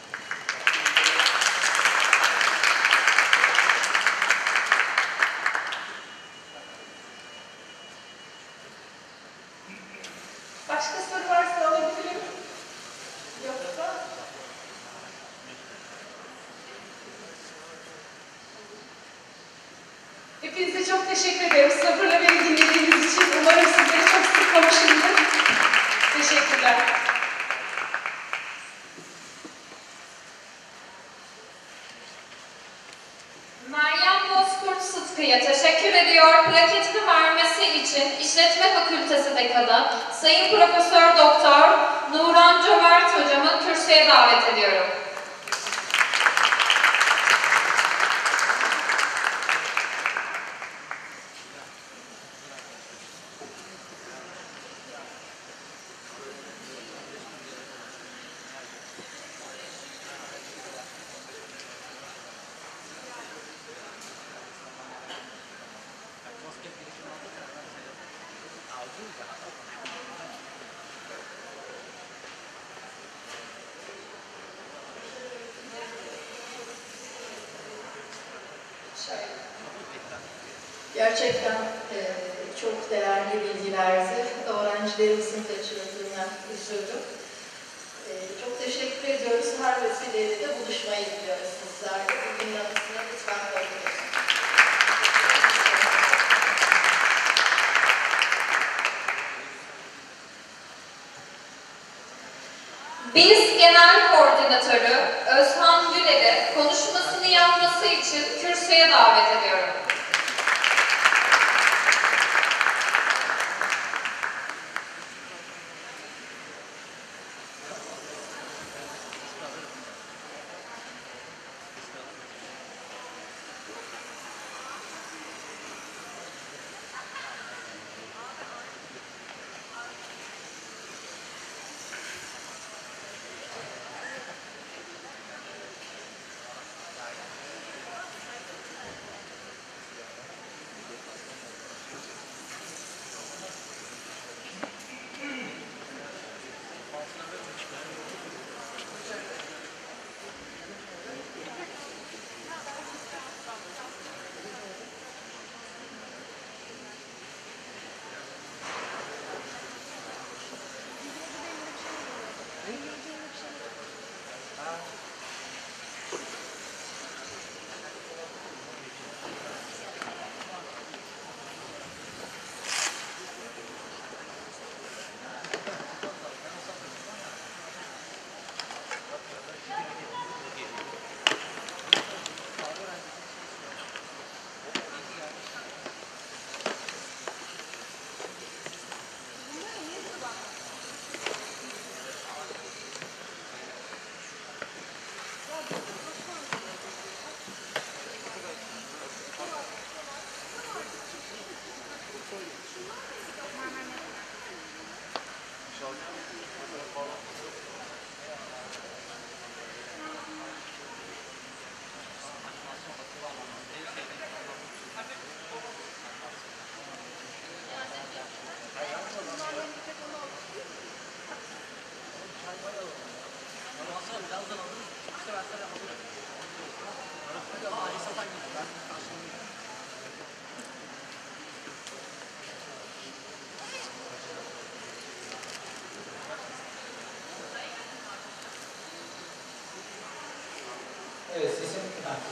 Başka soru varsa alabilirim. Yoksa... Hepinize çok teşekkür ederim. Sabırla beni dinlediğiniz için. Umarım sizleri çok sıkmamışımdır. Teşekkürler. Meryem Bozkurt Sıtkı'ya teşekkür ediyor. Plaketini vermesi için İşletme Fakültesi Dekanı Sayın Profesör Doktor Nuran Cömert Hocamı kürsüye davet ediyorum. Gerçekten e, çok değerli bilgilerdi. Öğrencilerimizin kaçırdığına üzüldüm. E, çok teşekkür ediyoruz. Her vesileyle de buluşmayı diliyoruz sizlerle. Bugün yanısına lütfen koyunuz. Biz Genel Koordinatörü Özhan Güler'i konuşmasını yapması için kürsüye davet ediyorum.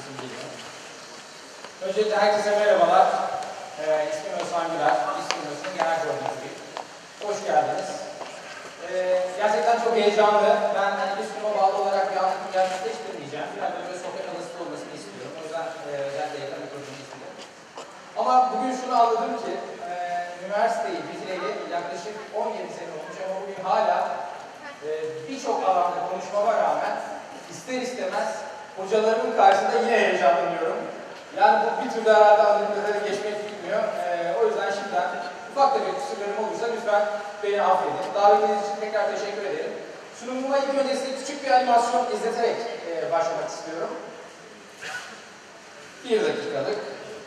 sesim geliyor. Öncelikle herkese merhabalar. Ee, ismim Özhan Güler, İstimos'un genel koordinatörüyüm. Hoş geldiniz. Ee, gerçekten çok heyecanlı. Ben hani İstimos'a bağlı olarak bir anlatım gerçekleştirmeyeceğim. Biraz da böyle sohbet odası olmasını istiyorum. O yüzden e, özellikle yakın mikrofonu istedim. Ama bugün şunu anladım ki, e, üniversiteyi bitireli yaklaşık on yedi sene olmuş ama bugün hala e, birçok alanda konuşmama rağmen ister istemez hocalarımın karşısında yine heyecanlanıyorum. Yani bu bir türlü herhalde anlatımları geçmek bilmiyor. Ee, o yüzden şimdiden ufak tefek kusurlarım olursa lütfen beni affedin. Davetiniz için tekrar teşekkür ederim. Sunumuma ilk önce size küçük bir animasyon izleterek e, başlamak istiyorum. Bir dakikalık.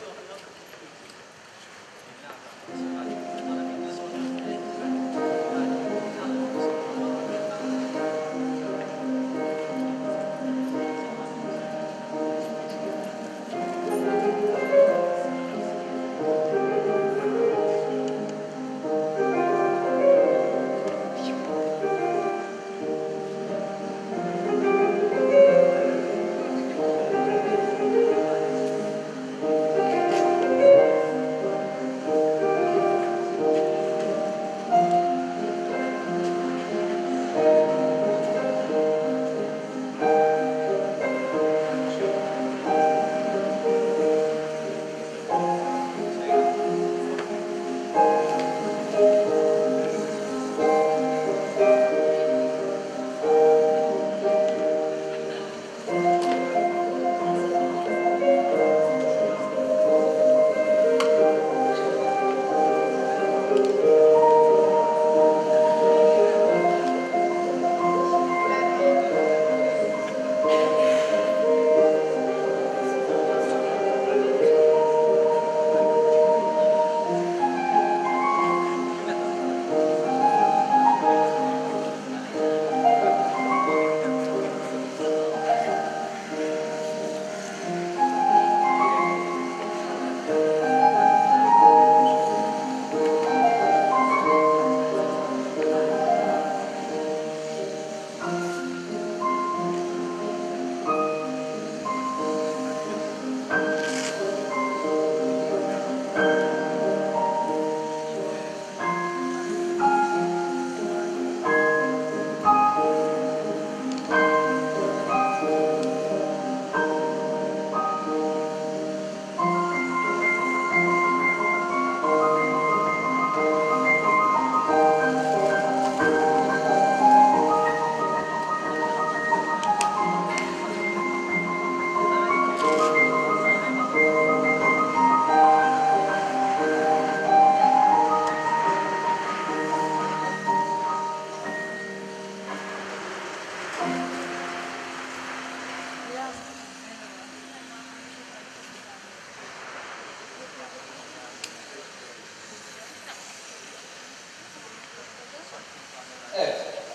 Evet.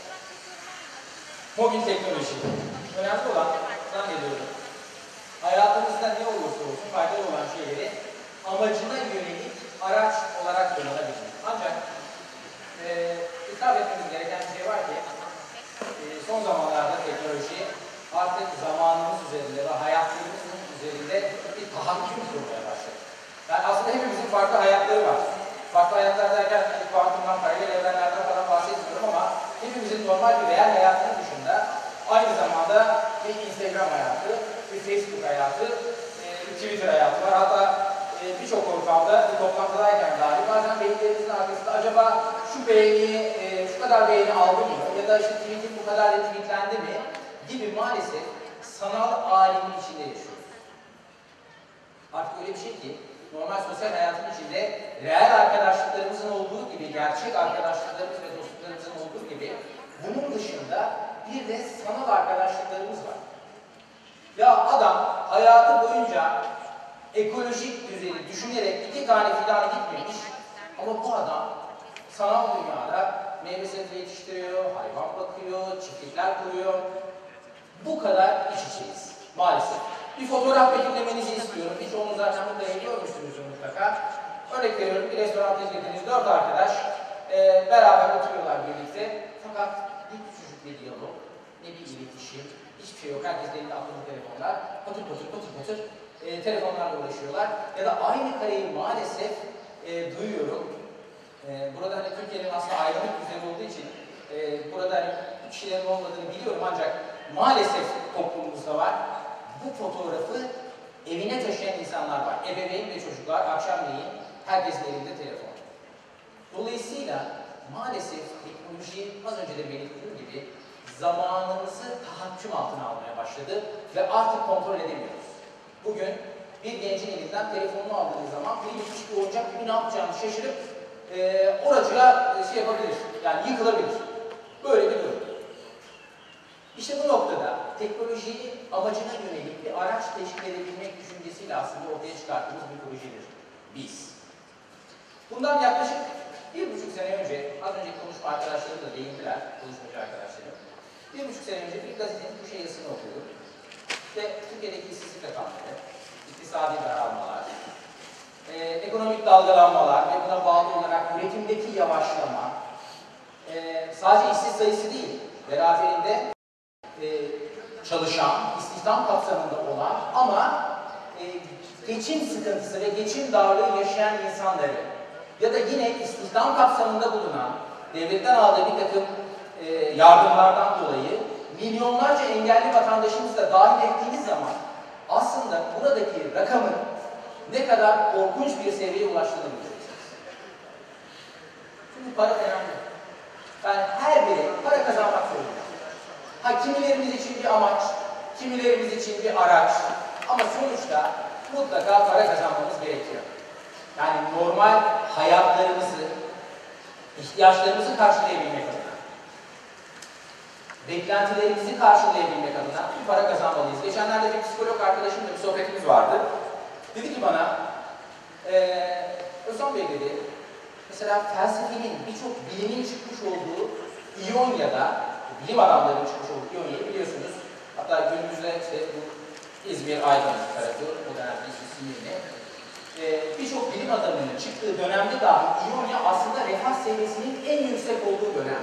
Mobil teknoloji. Önemli olan, zannediyorum, hayatımızda ne olursa olsun faydalı olan şeyleri amacına yönelik araç olarak kullanabilmek. Ancak e, itiraf etmemiz gereken bir şey var ki e, son zamanlarda teknoloji artık zamanımız üzerinde ve hayatlarımızın üzerinde bir tahakküm kurmaya başladı. Yani aslında hepimizin farklı hayatları var. Farklı hayatlar derken hani kuantumdan, paralel evrenlerden falan bahsetmiyorum ama hepimizin normal bir real hayatının dışında aynı zamanda bir Instagram hayatı, bir Facebook hayatı, bir Twitter hayatı var. Hatta birçok ortamda, bir toplantıdayken dahi bazen beyinlerimizin arkasında acaba şu beğeni, şu kadar beğeni aldı mı ya da işte tweetim bu kadar retweetlendi mi gibi maalesef sanal alemin içinde yaşıyoruz. Artık öyle bir şey ki normal sosyal hayatın içinde reel arkadaşlıklarımızın olduğu gibi, gerçek arkadaşlıklarımız ve dostluklarımızın olduğu gibi bunun dışında bir de sanal arkadaşlıklarımız var. Ya adam hayatı boyunca ekolojik düzeni düşünerek iki tane fidan dikmemiş ama bu adam sanal dünyada meyve sebze yetiştiriyor, hayvan bakıyor, çiftlikler kuruyor. Bu kadar iç içeyiz maalesef. Bir fotoğraf belirlemenizi istiyorum. Birçoğunuz zaten mutlaka görmüşsünüzdür mutlaka. Örnek veriyorum, bir restoranda izlediğiniz dört arkadaş e, beraber oturuyorlar birlikte. Fakat ne küçücük bir diyalog, ne bir iletişim, hiçbir şey yok. Herkes elinde akıllı telefonlar. Patır patır patır patır e, telefonlarla uğraşıyorlar. Ya da aynı kareyi maalesef e, duyuyorum. E, burada hani Türkiye'nin aslında ayrılık düzeni olduğu için e, burada hani kişilerin olmadığını biliyorum ancak maalesef toplumumuzda var. Bu fotoğrafı evine taşıyan insanlar var. Ebeveyn ve çocuklar akşamleyin herkesin elinde telefon. Dolayısıyla maalesef teknoloji az önce de belirttiğim gibi zamanımızı tahakküm altına almaya başladı ve artık kontrol edemiyoruz. Bugün bir gencin elinden telefonunu aldığınız zaman bir gitmiş bir oyuncak gibi ne yapacağını şaşırıp e, oracığa şey yapabilir, yani yıkılabilir. Böyle bir durum. İşte bu noktada teknolojiyi amacına yönelik bir araç teşkil edebilmek düşüncesiyle aslında ortaya çıkarttığımız bir projedir biz. Bundan yaklaşık bir buçuk sene önce, az önceki konuşma arkadaşlarım da değindiler, konuşmacı arkadaşlarım. Bir buçuk sene önce bir gazetenin bu şey yazısını okudum. İşte Türkiye'deki işsizlik rakamları, iktisadi daralmalar, e, ekonomik dalgalanmalar ve buna bağlı olarak üretimdeki yavaşlama, e, sadece işsiz sayısı değil, beraberinde e, çalışan, istihdam kapsamında olan ama e, geçim sıkıntısı ve geçim darlığı yaşayan insanları ya da yine istihdam kapsamında bulunan, devletten aldığı bir takım e, yardımlardan dolayı milyonlarca engelli vatandaşımızı da dahil ettiğiniz zaman aslında buradaki rakamın ne kadar korkunç bir seviyeye ulaştığını göreceksiniz. Çünkü para önemli. Yani her biri para kazanmak zorunda. Ha, kimilerimiz için bir amaç, kimilerimiz için bir araç ama sonuçta mutlaka para kazanmamız gerekiyor. Yani normal hayatlarımızı, ihtiyaçlarımızı karşılayabilmek adına, beklentilerimizi karşılayabilmek adına bir para kazanmalıyız. Geçenlerde bir psikolog arkadaşımla bir sohbetimiz vardı. Dedi ki bana, ee, Özlem Bey dedi, mesela felsefenin birçok bilimin çıkmış olduğu İonya'da, bilim adamlarının çıkmış olduğu İonya'yı biliyorsunuz. Hatta günümüzde işte bu İzmir, Aydın tarafı, o dönemde işte Simirli. Ee, birçok bilim adamının çıktığı dönemde dahi İonya aslında refah seviyesinin en yüksek olduğu dönem.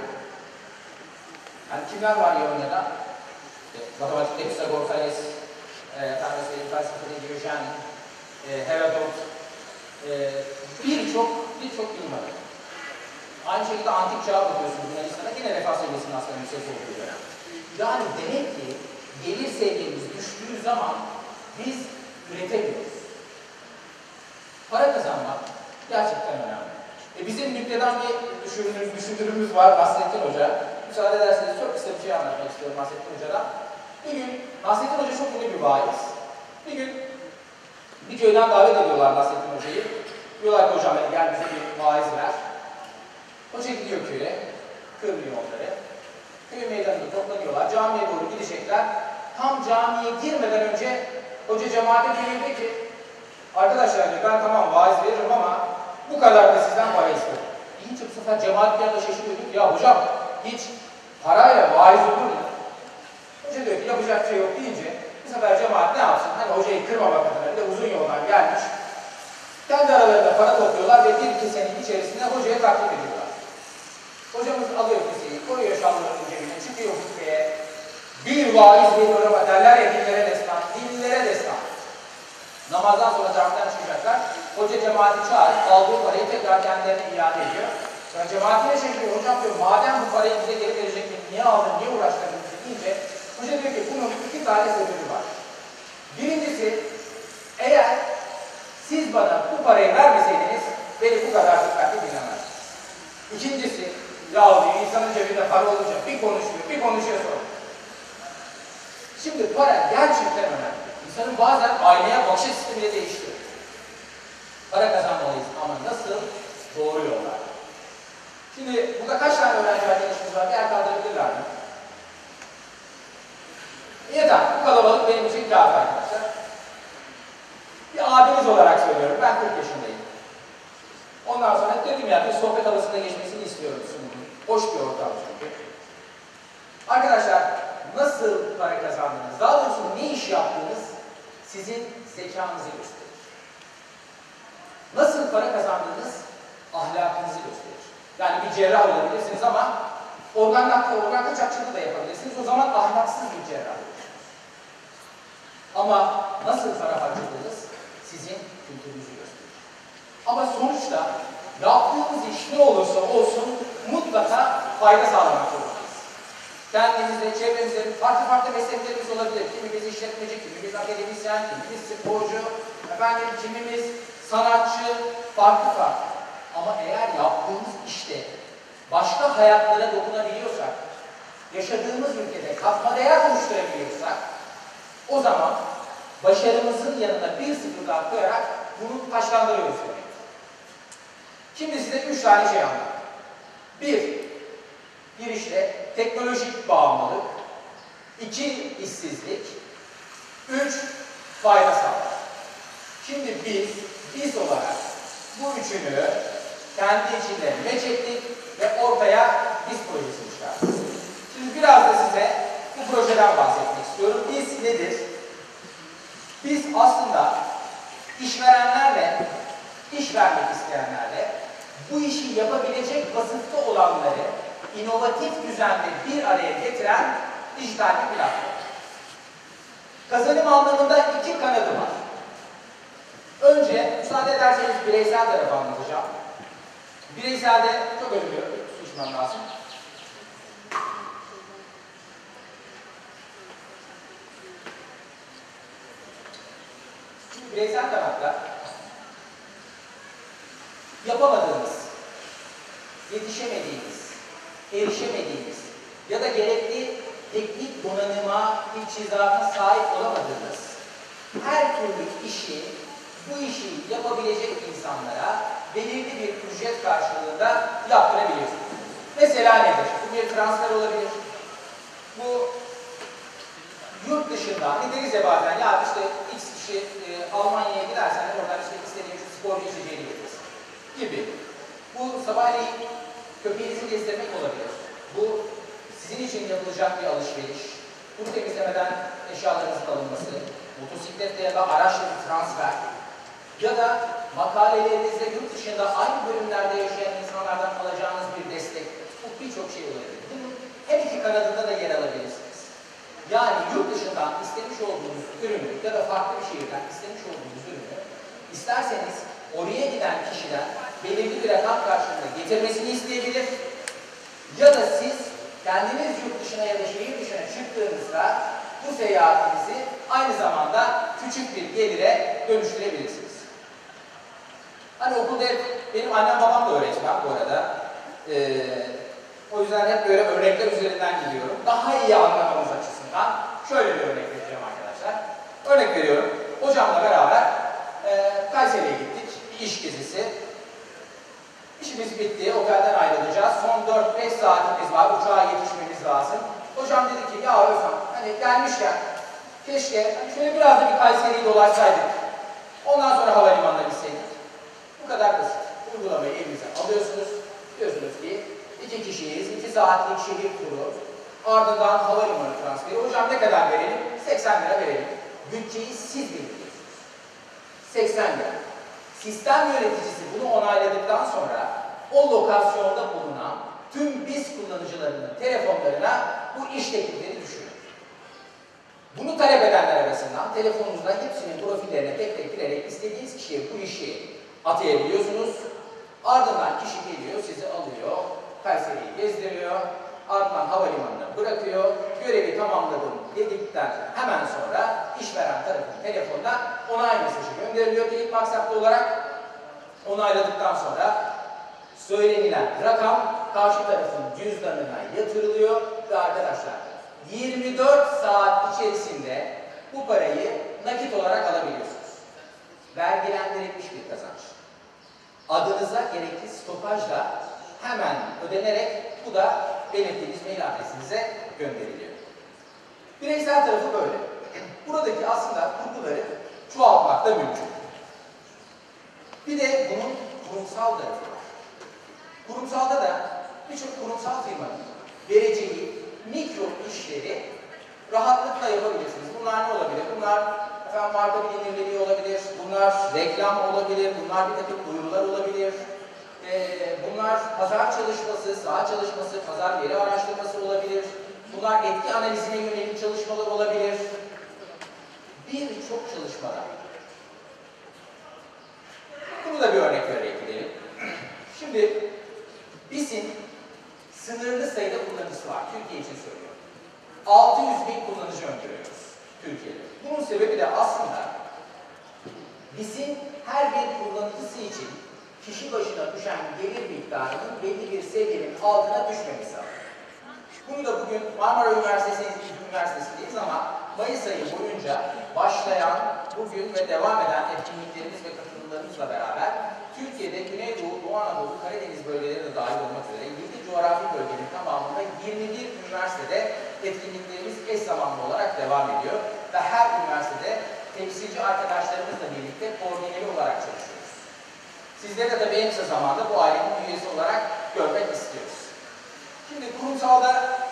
Yani kimler var İonya'da? İşte, matematikte Pisagor, Thales, e, felsefede Diyojen, e, Herodot, e, birçok birçok bilim adamı. Aynı şekilde antik çağ bakıyorsunuz Yunanistan'a yine refah seviyesinin aslında yüksek olduğu dönem. Yani demek ki gelir seviyemiz düştüğü zaman biz üretemiyoruz. Para kazanmak gerçekten önemli. E bizim nükteden bir düşünürümüz, düşünürümüz var Nasrettin Hoca. Müsaade ederseniz çok kısa bir şey anlatmak istiyorum Nasrettin Hoca'dan. Bir gün, Nasrettin Hoca çok ünlü bir vaiz. Bir gün bir köyden davet ediyorlar Nasrettin Hoca'yı. Diyorlar ki hocam gel bize bir vaiz ver. Hoca gidiyor köye, kırmıyor onları. Köy meydanında toplanıyorlar, camiye doğru gidecekler. Tam camiye girmeden önce hoca cemaate diyor ki arkadaşlar diyor, ben tamam vaiz veririm ama bu kadar da sizden para istiyorum. İyice bu sefer cemaat bir anda şaşırıyor diyor ki ya hocam hiç parayla vaiz olur mu? Hoca diyor ki yapacak şey yok deyince bu sefer cemaat ne yapsın? Hani hocayı kırmamak adına bir de uzun yoldan gelmiş. Kendi aralarında para topluyorlar ve bir iki senenin içerisinde hocaya takdim ediyorlar. Hocamız alıyor keseyi, koyuyor şalvarının cebine, çıkıyor hutbeye. Bir vaiz veriyor ama derler ya dillere destan, dillere destan. Namazdan sonra camiden çıkacaklar. Hoca cemaati çağırıp aldığı parayı tekrar kendilerine iade ediyor. Sonra cemaatine çekiyor. Hocam diyor, madem bu parayı bize geri verecektin, niye aldın, niye uğraştırdın deyince hoca diyor ki bunun iki tane sebebi var. Birincisi, eğer siz bana bu parayı vermeseydiniz beni bu kadar dikkatli dinlemezsiniz. İkincisi, ya diyor, insanın cebinde para olunca bir konuşuyor, bir konuşuyor sonra. Şimdi para gerçekten önemli. İnsanın bazen aynaya bakış açısı bile değiştiriyor. Para kazanmalıyız ama nasıl? Doğru yollar. Şimdi burada kaç tane öğrenci arkadaşımız var? Bir el kaldırabilirler mi? Yeter. Bu kalabalık benim için kâfi arkadaşlar. Bir abiniz olarak söylüyorum. Ben kırk yaşındayım. Ondan sonra dedim ya bir sohbet havasında geçmesini istiyorum sunumun. Hoş bir ortam çünkü. Arkadaşlar nasıl para kazandınız? Daha doğrusu ne iş yaptığınız sizin zekanızı gösterir. Nasıl para kazandığınız ahlakınızı gösterir. Yani bir cerrah olabilirsiniz ama organ nakli, organ kaçakçılığı da yapabilirsiniz. O zaman ahlaksız bir cerrah olursunuz. Ama nasıl para harcadığınız sizin kültürünüzü gösterir. Ama sonuçta yaptığımız iş ne olursa olsun mutlaka fayda sağlamak zorundayız. Kendimizde, çevremizde farklı farklı mesleklerimiz olabilir. Kimimiz işletmeci, kimimiz akademisyen, kimimiz sporcu, efendim kimimiz sanatçı, farklı farklı. Ama eğer yaptığımız işte başka hayatlara dokunabiliyorsak, yaşadığımız ülkede katma değer oluşturabiliyorsak, o zaman başarımızın yanına bir sıfır daha koyarak bunu taşlandırıyoruz demek. Şimdi size üç tane şey anlattım. Bir, girişte teknolojik bağımlılık. İki, işsizlik. Üç, fayda sağlar. Şimdi biz, biz olarak bu üçünü kendi içinde meç ettik ve ortaya biz projesini çıkardık. Şimdi biraz da size bu projeden bahsetmek istiyorum. Biz nedir? Biz aslında işverenlerle, iş vermek isteyenlerle bu işi yapabilecek vasıfta olanları inovatif düzende bir araya getiren dijital bir platform. Kazanım anlamında iki kanadı var. Önce, müsaade ederseniz bireysel tarafı anlatacağım. Bireyselde, çok özür diliyorum, su içmem lazım. Şimdi bireysel kanatta yapamadığımız, yetişemediğimiz, erişemediğimiz ya da gerekli teknik donanıma, ilçizata sahip olamadığımız her türlü işi, bu işi yapabilecek insanlara belirli bir ücret karşılığında yaptırabiliyorsunuz. Mesela nedir? Bu bir transfer olabilir. Bu yurt dışında, hani deriz ya bazen, ya işte X kişi e, Almanya'ya gidersen oradan işte istediğin şu sporcu içeceğini getirsin gibi. Bu sabahleyin köpeğinizi gezdirmek olabilir. Bu sizin için yapılacak bir alışveriş. Bunu temizlemeden eşyalarınızın alınması, motosikletle ya da araçla bir transfer ya da makalelerinizde yurt dışında aynı bölümlerde yaşayan insanlardan alacağınız bir destek. Bu birçok şey olabilir. Bunun her iki kanadında da yer alabilirsiniz. Yani yurt dışından istemiş olduğunuz ürünü ya da farklı bir şehirden istemiş olduğunuz ürünü isterseniz oraya giden kişiden belirli bir rakam karşılığında getirmesini isteyebilir ya da siz kendiniz yurt dışına ya da şehir dışına çıktığınızda bu seyahatinizi aynı zamanda küçük bir gelire dönüştürebilirsiniz. Hani okulda hep, benim annem babam da öğretmen bu arada. Ee, o yüzden hep böyle örnekler üzerinden gidiyorum. Daha iyi anlamamız açısından şöyle bir örnek vereceğim arkadaşlar. Örnek veriyorum. Hocamla beraber e, Kayseri'ye gittik. Bir iş gezisi. İşimiz bitti. Otelden ayrılacağız. Son dört beş saatimiz var. Uçağa yetişmemiz lazım. Hocam dedi ki, ya Özlem, hani gelmişken keşke hani şöyle biraz da bir Kayseri'yi dolaşsaydık. Ondan sonra havalimanına gitseydik. Bu kadar basit. Uygulamayı elinize alıyorsunuz. Diyorsunuz ki iki kişiyiz, iki saatlik şehir turu. Ardından havalimanı transferi. Hocam ne kadar verelim? seksen lira verelim. Bütçeyi siz belirliyorsunuz. seksen lira. Sistem yöneticisi bunu onayladıktan sonra o lokasyonda bulunan tüm BİS kullanıcılarının telefonlarına bu iş teklifleri düşüyor. Bunu talep edenler arasından telefonunuzda hepsinin profillerine tek tek girerek istediğiniz kişiye bu işi atayabiliyorsunuz. Ardından kişi geliyor, sizi alıyor, Kayseri'yi gezdiriyor, ardından havalimanına bırakıyor, görevi tamamladım dedikten hemen sonra işveren tarafın telefonuna onay mesajı gönderiliyor teyit maksatlı olarak. Onayladıktan sonra söylenilen rakam karşı tarafın cüzdanına yatırılıyor ve arkadaşlar yirmi dört saat içerisinde bu parayı nakit olarak alabiliyorsunuz. Vergilendirilmiş bir kazanç. Adınıza gerekli stopajla hemen ödenerek bu da belirttiğiniz mail adresinize gönderiliyor. Bireysel tarafı böyle. Buradaki aslında kurguları çoğaltmak da mümkün. Bir de bunun kurumsal tarafı var. Kurumsalda da birçok kurumsal firmanın vereceği mikro işleri rahatlıkla yapabilirsiniz. Bunlar ne olabilir? Bunlar efendim, marka bilinirliği olabilir, bunlar reklam olabilir, bunlar bir takım duyurular olabilir. Ee, bunlar pazar çalışması, saha çalışması, pazar veri araştırması olabilir. Bunlar etki analizine yönelik çalışmalar olabilir. birçok çalışmada. Bunu da bir örnek vererek gidelim. Şimdi B İ S'in sınırlı sayıda kullanıcısı var. Türkiye için söylüyorum. altı yüz bin kullanıcı öngörüyoruz Türkiye'de. Bunun sebebi de aslında B İ S'in her bir kullanıcısı için kişi başına düşen gelir miktarının belli bir seviyenin altına düşmemesi. Bunu da bugün Marmara Üniversitesi, Üniversitesi'ndeyiz ama Mayıs ayı boyunca başlayan, bugün ve devam eden etkinliklerimiz ve katılımlarımızla beraber Türkiye'de Güneydoğu, Doğu Anadolu, Karadeniz bölgeleri de dahil olmak üzere yedi coğrafi bölgenin tamamında yirmi bir üniversitede etkinliklerimiz eş zamanlı olarak devam ediyor ve her üniversitede temsilci arkadaşlarımızla birlikte koordineli olarak çalışıyoruz. Sizleri de tabii en kısa zamanda bu ailenin üyesi olarak görmek istiyoruz. Şimdi kurumsalda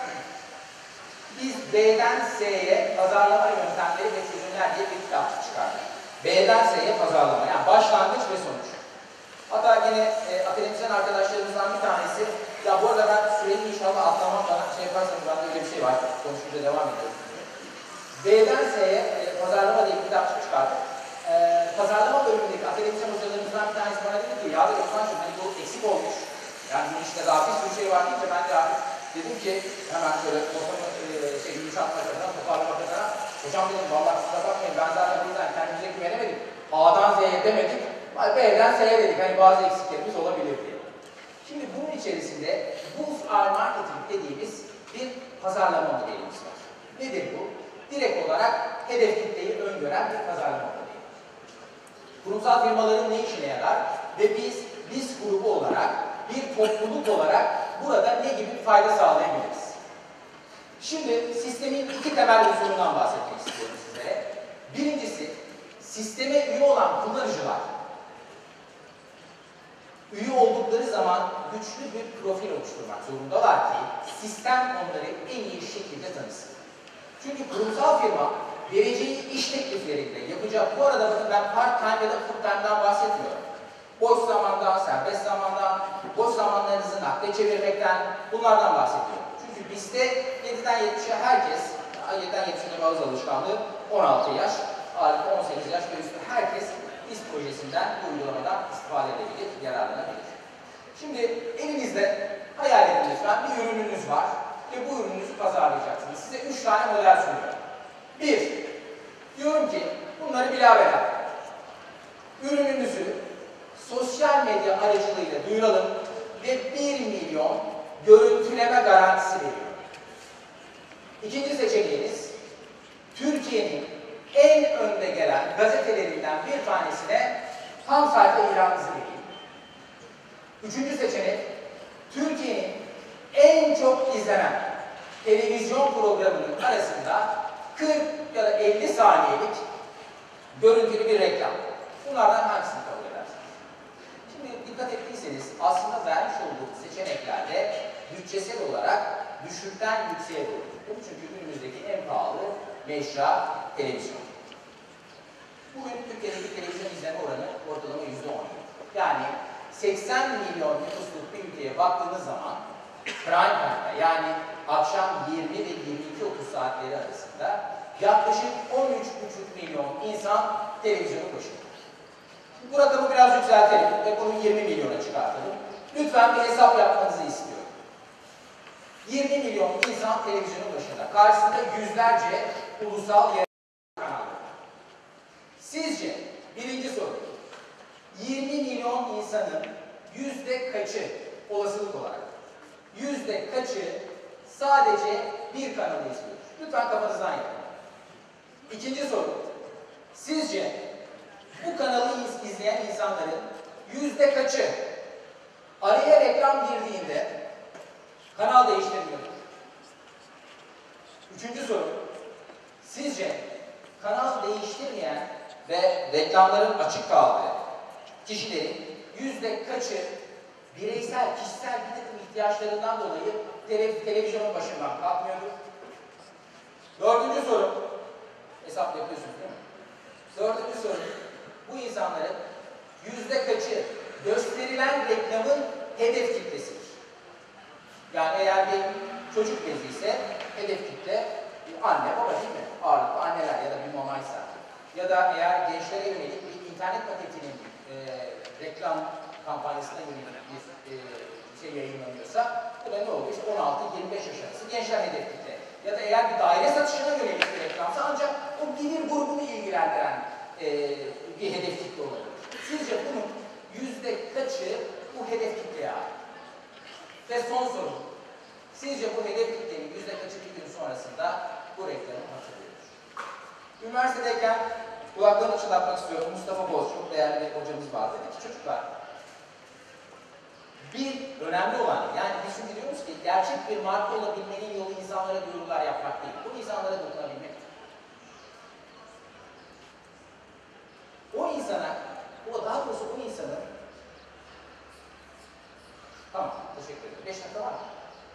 biz B'den S'ye pazarlama yöntemleri ve çözümler diye bir kitap çıkardık. B'den S'ye pazarlama, yani başlangıç ve sonuç. Hatta yine e, akademisyen arkadaşlarımızdan bir tanesi, ya bu arada ben süreyi inşallah atlamam, bana şey yaparsanız bende öyle bir şey var, konuşunca devam ediyoruz. B'den S'ye e, pazarlama diye bir kitap çıkardık. E, pazarlama bölümündeki akademisyen hocalarımızdan bir tanesi bana dedi ki, ya da Osman'cığım hani bu eksik olmuş. Yani bu işte daha bir sürü şey var deyince ben de artık dedim ki hemen şöyle ortamı e, şey, yumuşatmak adına, toparlamak adına, hocam dedim vallahi kusura bakmayın, ben zaten bu yüzden kendimize güvenemedim. A'dan Z'ye demedik, B'den S'ye dedik, hani bazı eksiklerimiz olabilir diye. Şimdi bunun içerisinde Bullseye Marketing dediğimiz bir pazarlama modelimiz var. Nedir bu? Direkt olarak hedef kitleyi öngören bir pazarlama modeli. Kurumsal firmaların ne işine yarar ve biz, biz grubu olarak, bir topluluk olarak burada ne gibi bir fayda sağlayabiliriz? Şimdi sistemin iki temel unsurundan bahsetmek istiyorum sizlere. Birincisi, sisteme üye olan kullanıcılar üye oldukları zaman güçlü bir profil oluşturmak zorundalar ki sistem onları en iyi şekilde tanısın. Çünkü kurumsal firma vereceği iş tekliflerinde yapacak, bu arada bakın ben part-time ya da full-time'dan bahsetmiyorum. Boş zamandan, serbest zamandan, boş zamanlarınızı nakde çevirmekten, bunlardan bahsediyorum. Çünkü bizde yediden yetmişe herkes, yediden yetmişe ağız alışkanlığı on altı yaş, on sekiz yaş ve üstü herkes biz projesinden, bu uygulamadan istifade edebilir, yararlanabilir. Şimdi elinizde hayal edin lütfen bir ürününüz var ve bu ürününüzü pazarlayacaksınız. Size üç tane model sunuyorum. Bir, diyorum ki bunları bilahare ürününüzü sosyal medya aracılığıyla duyuralım ve bir milyon görüntüleme garantisi veriyor. İkinci seçeneğiniz, Türkiye'nin en önde gelen gazetelerinden bir tanesine tam sayfa ilanınızı vereyim. Üçüncü seçenek, Türkiye'nin en çok izlenen televizyon programının arasında kırk ya da elli saniyelik görüntülü bir reklam. Bunlardan hangisini kabul edersiniz? Şimdi dikkat ettiyseniz aslında vermiş olduğumuz seçeneklerde bütçesel olarak düşükten yükseğe doğru. Çünkü günümüzdeki en pahalı mecra televizyon. Bugün Türkiye'deki televizyon izleme oranı ortalama yüzde on. Yani seksen milyon nüfusluk bir ülkeye baktığınız zaman prime time'da, yani akşam yirmi ve yirmi iki otuz saatleri arasında yaklaşık on üç buçuk milyon insan televizyonun başında. Şimdi bu rakamı biraz yükseltelim ve bunu yirmi milyona çıkartalım. Lütfen bir hesap yapmanızı istiyorum. yirmi milyon insan televizyonun başında. Karşısında yüzlerce ulusal yer kanalları. Sizce, birinci soru, yirmi milyon insanın yüzde kaçı olasılık olarak, yüzde kaçı sadece bir kanalı izliyor? Lütfen kafanızdan yapın. İkinci soru, sizce bu kanalı iz izleyen insanların yüzde kaçı araya reklam girdiğinde kanal değiştirmiyordur? Üçüncü soru, sizce kanal değiştirmeyen ve reklamların açık kaldığı kişilerin yüzde kaçı bireysel, kişisel bir takım ihtiyaçlarından dolayı tele televizyonun başından kalkmıyordur? Dördüncü soru, hesap yapıyorsunuz değil mi? Dördüncü soru, bu insanların yüzde kaçı gösterilen reklamın hedef kitlesidir? Yani eğer bir çocuk bezi ise hedef kitle bir anne, baba değil mi? Ağırlıklı anneler ya da bir mamaysa. ya da eğer gençlere yönelik bir internet paketinin e, reklam kampanyasına yönelik bir e, şey yayınlanıyorsa bu da ne oluyor? İşte on altı yirmi beş yaş arası gençler hedef kitle. Ya da eğer bir daire satışına yönelik bir reklamsa ancak o gelir grubunu ilgilendiren e, bir hedef kitle olabilir. Sizce bunun yüzde kaçı bu hedef kitleye ait? Ve son soru. Sizce bu hedef kitlenin yüzde kaçı bir gün sonrasında bu reklamı hatırlıyordur? Üniversitedeyken kulaklarını çınlatmak istiyorum. Mustafa Boz, çok değerli bir hocamız vardı. Dedi ki çocuklar, bir önemli olan, yani biz şimdi diyoruz ki gerçek bir marka olabilmenin yolu insanlara duyurular yapmak değil. Bu insanlara dokunabilmek. O insana, o daha doğrusu o insanın tamam, teşekkür ederim. Beş dakika var mı?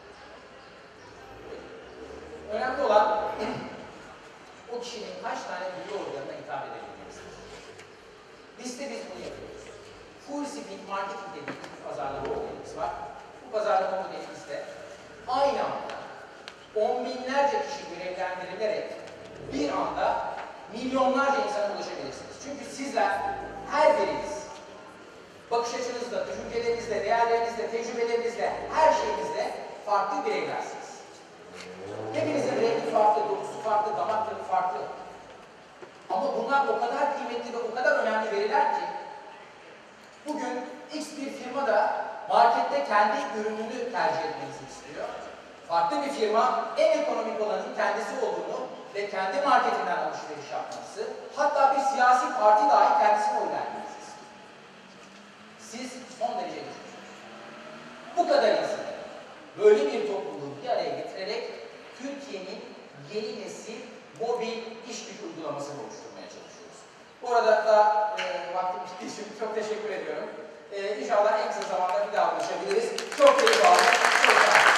Önemli olan o kişinin kaç tane duyu organına hitap edebilmesidir. Biz de biz bunu yapıyoruz. Full speed marketing dediğimiz bir pazarlama modelimiz var. Bu pazarlama modelimizde aynı anda on binlerce kişi görevlendirilerek bir anda milyonlarca insana ulaşabilirsiniz. Çünkü sizler her biriniz bakış açınızla, düşüncelerinizle, değerlerinizle, tecrübelerinizle, her şeyinizle farklı bireylersiniz. Hepinizin rengi farklı, dokusu farklı, damak tadı farklı. Ama bunlar o kadar kıymetli ve o kadar önemli veriler ki bugün X bir firma da markette kendi ürününü tercih etmenizi istiyor. Farklı bir firma en ekonomik olanın kendisi olduğunu ve kendi marketinden alışveriş yapması, hatta bir siyasi parti dahi kendisine oy vermenizi istiyor. Siz son derece güçlüsünüz. Bu kadar insanı böyle bir topluluğu bir araya getirerek Türkiye'nin yeni nesil mobil iş güç uygulamasını oluşturmaya çalışıyoruz. Bu arada da e, vaktim bittiği için çok teşekkür ediyorum. E, inşallah en kısa zamanda bir daha buluşabiliriz. Çok keyif aldım. Çok sağ olun.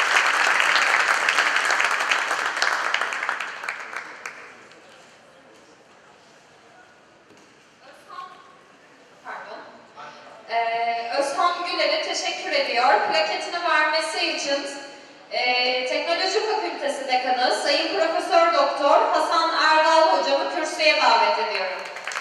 Pardon. Ee, Özhan Güler'e teşekkür ediyor. Plaketini vermesi için e, Teknoloji Fakültesi Dekanı Sayın Profesör Doktor Hasan Erdal hocamı kürsüye davet ediyorum.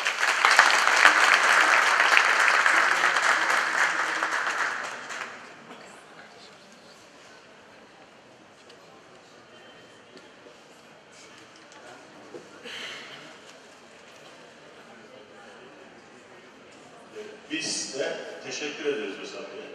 Biz de teşekkür ederiz Özlem Bey'e.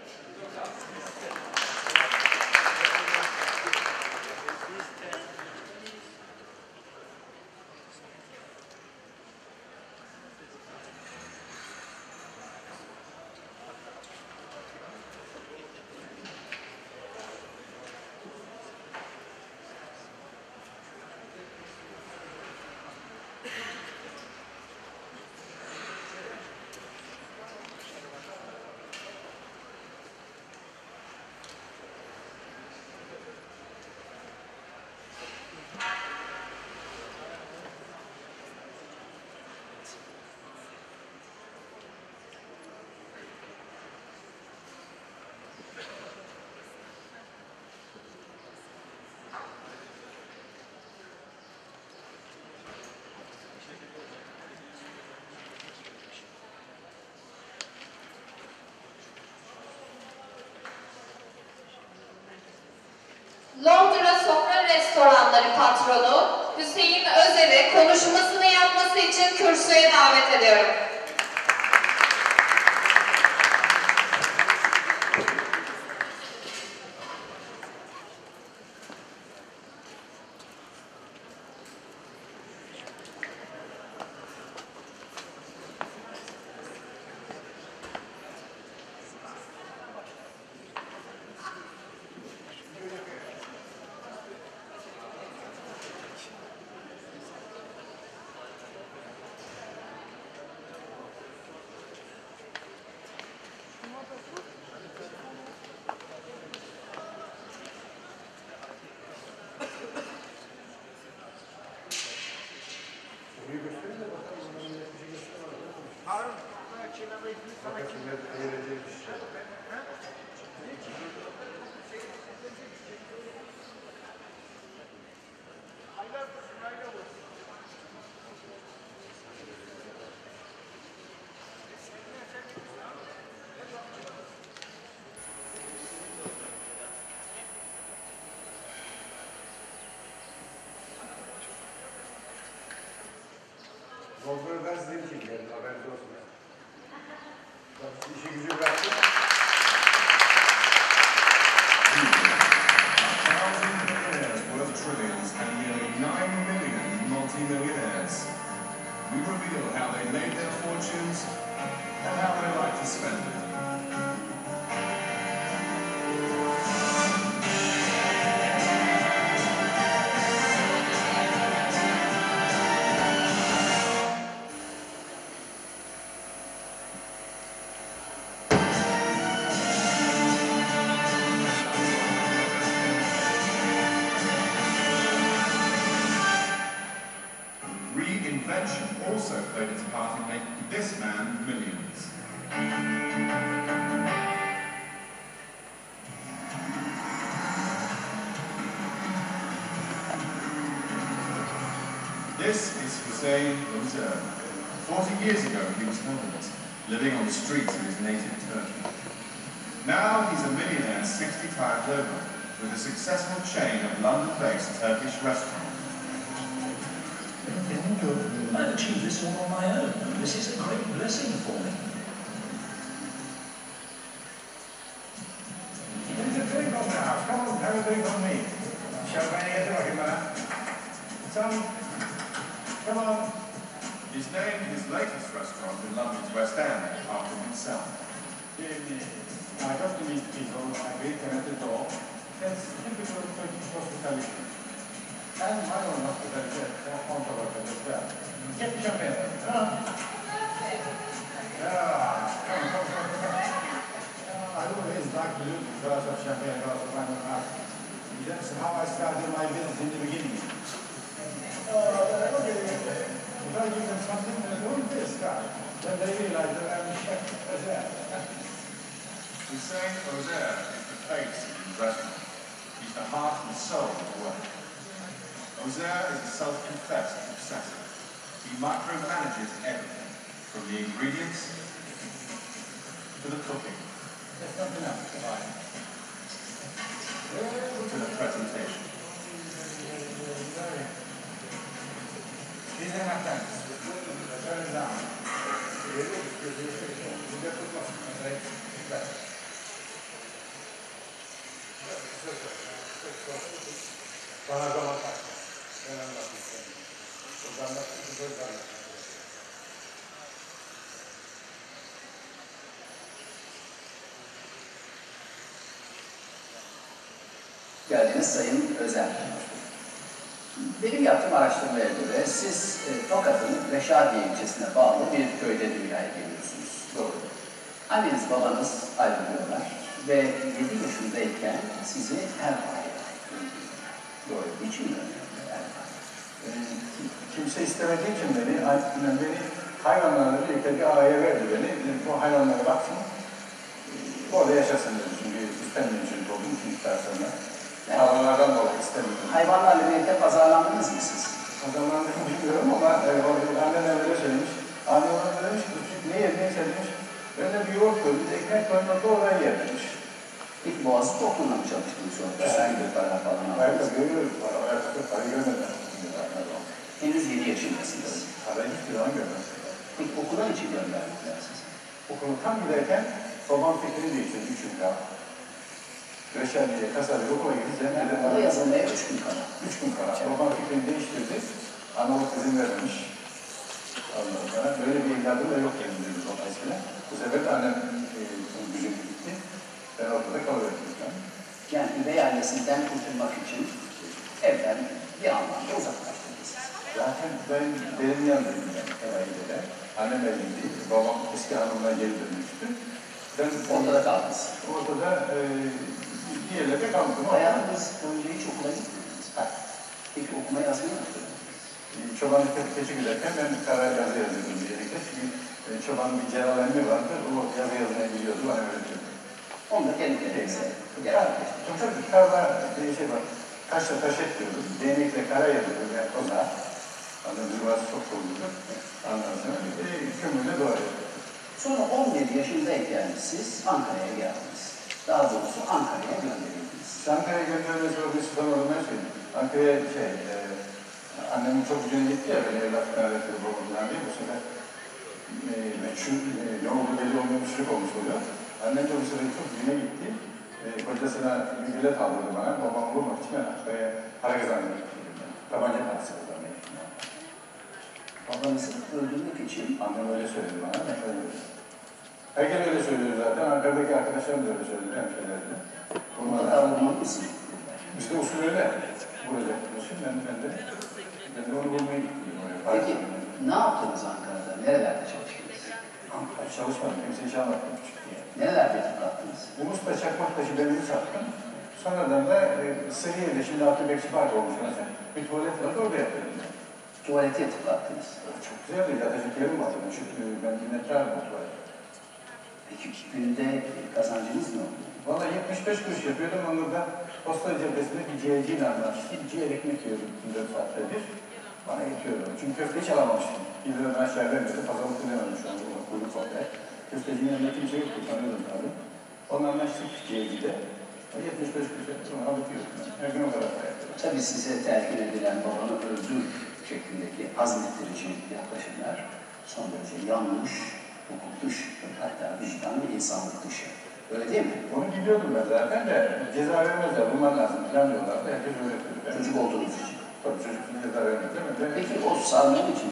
Londra Sofra Restoranları patronu Hüseyin Özer'i konuşmasını yapması için kürsüye davet ediyorum. This is Hussein Özer. Forty years ago, he was homeless, living on the streets of his native Turkey. Now he's a millionaire sixty-five over, with a successful chain of London-based Turkish restaurants. I've achieved this all on my own, and this is a great blessing for me. There's a drink on the house. Come on, have a drink on me. Champagne getir bakayım bana. Some, come on. He's named his latest restaurant in London's West End after himself. I got to meet people, I greet them at the door. That's typical Turkish hospitality. And my own hospitality on top of it as well. Get the champagne. Come on. Yeah, come on, come on, come on. I always like to use a glass of champagne, a glass of wine and a half. That's how I started my business in the beginning. Uh, okay. If I give them something, they're doing this guy. Then they realize that I'm a chef as well. Hussein Özer is the face of his restaurant. He's the heart and soul of the work. Özer is a self-confessed obsessive. He micromanages everything, from the ingredients to the cooking. There's nothing else to buy. To the presentation. These are my friends. Turn it down. Bana zaman tak. Ben anlatayım seni. Buradan da buradan da. Geldiniz Sayın Özer. Benim yaptığım araştırmaya göre siz e, Tokat'ın Reşadiye ilçesine bağlı bir köyde dünyaya geliyorsunuz. Doğru. Anneniz babanız ayrılıyorlar ve yedi yaşındayken sizi Erbaa'ya gönderiyor. Doğru. Niçin gönderiyorlar Erbaa'ya? Ee, kimse istemediği için beni, annem beni hayvanlarla birlikte bir ağaya verdi beni. Bu hayvanlara baksın, orada yaşasın dedi. Çünkü istemediğim için oldum için daha sonra. Yani, hayvanlardan dolayı istemiyorum. Hayvanlarla birlikte pazarlandınız mı siz? Pazarlandığımı bilmiyorum ama e, annem öyle söylemiş. Annem ona demiş ki, ne yer neyse demiş. Ben de bir yoğurt koydum, ekmek koymadı da oraya yer demiş. İlk Boğazı toplumla mı çalıştınız sonra? Herhangi bir para falan aldınız. Ayakta görüyoruz, ayakta para görmeden. Henüz yedi yaşındasınız. Para hiçbir zaman görmez. Peki okula için gönderdiler sizi? Okulu tam giderken babam fikrini değiştirdi, üç gün kala. Reşadiye, Kasar'da okula gideceğim. Yani okula yazılmaya üç gün kala. Üç gün kala. Babam fikrini değiştirdi. Analog izin vermemiş. Ondan sonra böyle bir evladım da yok benim dedi dolayısıyla. Bu sefer de annem e, gücüm gitti. Ben ortada kalıverdim. Yani üvey ailesinden kurtulmak için evden bir anlamda uzaklaştınız. Zaten ben benim yanındayım yani herhalde. Annem evliydi. Babam eski hanımına geri dönmüştü. Ben Ortada kaldınız. Ortada e, bir yerlerde kaldım. Hayatınız boyunca hiç okula gitmediniz. Hayır. Peki okuma yazmayı mı yapıyordunuz? Çobanlık keçi giderken ben kara yazı yazıyordum diyerekte. Çünkü e, çobanın bir ceralenme vardı. O yazı yazmayı biliyordu. Bana öğretiyordu. Onu da kendi kendinize Çok çok karda bir şey var. Taşla taş etmiyordum. Değnekle kara yazıyordum. Yani koza. Anladığım durması çok olurdu. Ondan sonra bir de kömürle dua ediyordum. Sonra on bir yaşındayken siz Ankara'ya geldiniz. Daha doğrusu Ankara'ya gönderildiniz. Ankara'ya gönderilmesi o bir sudan olmaya söyleyeyim. Ankara'ya şey, e, annemin çok gücüne gitti ya, beni evlatlıktan öğretleri babamdan diye bu sefer e, meçhul, e, ne oldu belli olmayan bir çocuk olmuş oluyor. Annem de bu sefer çok gücüne gitti. E, kocasına bir bilet aldırdı bana, babamı bulmak için ben Ankara'ya para kazanmaya gittim. Tabanca parası kazanmaya gittim. Babanızı öldürmek için Annem öyle söyledi bana, ben öyle dedim. Herkes öyle söylüyor zaten, Ankara'daki arkadaşlarım da öyle söyledi, hemşehrilerle. mutlaka bulmalı mısın? Bizde usul öyle. Vuracak diyorsun, ben, ben de ben de onu bulmaya gittim. Peki, ne yaptınız Ankara'da? Nerelerde çalıştınız? Ankara'da çalışmadım, kimse hiç anlatmadım çünkü. Nerelerde tutturdunuz? Ulus'ta çakmak taşı benimi sattım. Sonradan da e, Sırıye'de, şimdi Altı Bekçi Park olmuş mesela. Bir tuvalet vardı, orada yapıyordum. Tuvalete tıklattınız. Çok güzeldi, yatacak yerim vardı. Çünkü ben minnettarım o tuvalete. Peki günde kazancınız ne oldu? Valla yetmiş beş kuruş yapıyordum, onu da Posta Caddesi'nde bir ciğerciyle anlaştım. Ciğer ekmek yiyordum dört saatte bir. Bana yetiyordu. Çünkü köfte hiç alamamıştım. Bir liradan aşağı vermedi. Pazarlık ödemedim şu anda. Kuyruk komple. Köftecinin yanında kimse yoktu. Tanıyordum tabii. Onunla anlaştık C'de. yetmiş beş kuruş sonra alıp yiyordum. Her gün o kadar yaptım. Tabii size telkin edilen babanı öldür şeklindeki azmettirici yaklaşımlar son derece yanlış, hukuk dışı, hatta vicdan ve insanlık dışı. Öyle değil mi? Onu biliyordum ben zaten de ceza vermezler, bulman lazım falan diyorlardı. Herkes öyle yapıyordu. Çocuk olduğunuz için. Tabii çocuksun ceza vermez değil mi? Ben Peki o sarmam için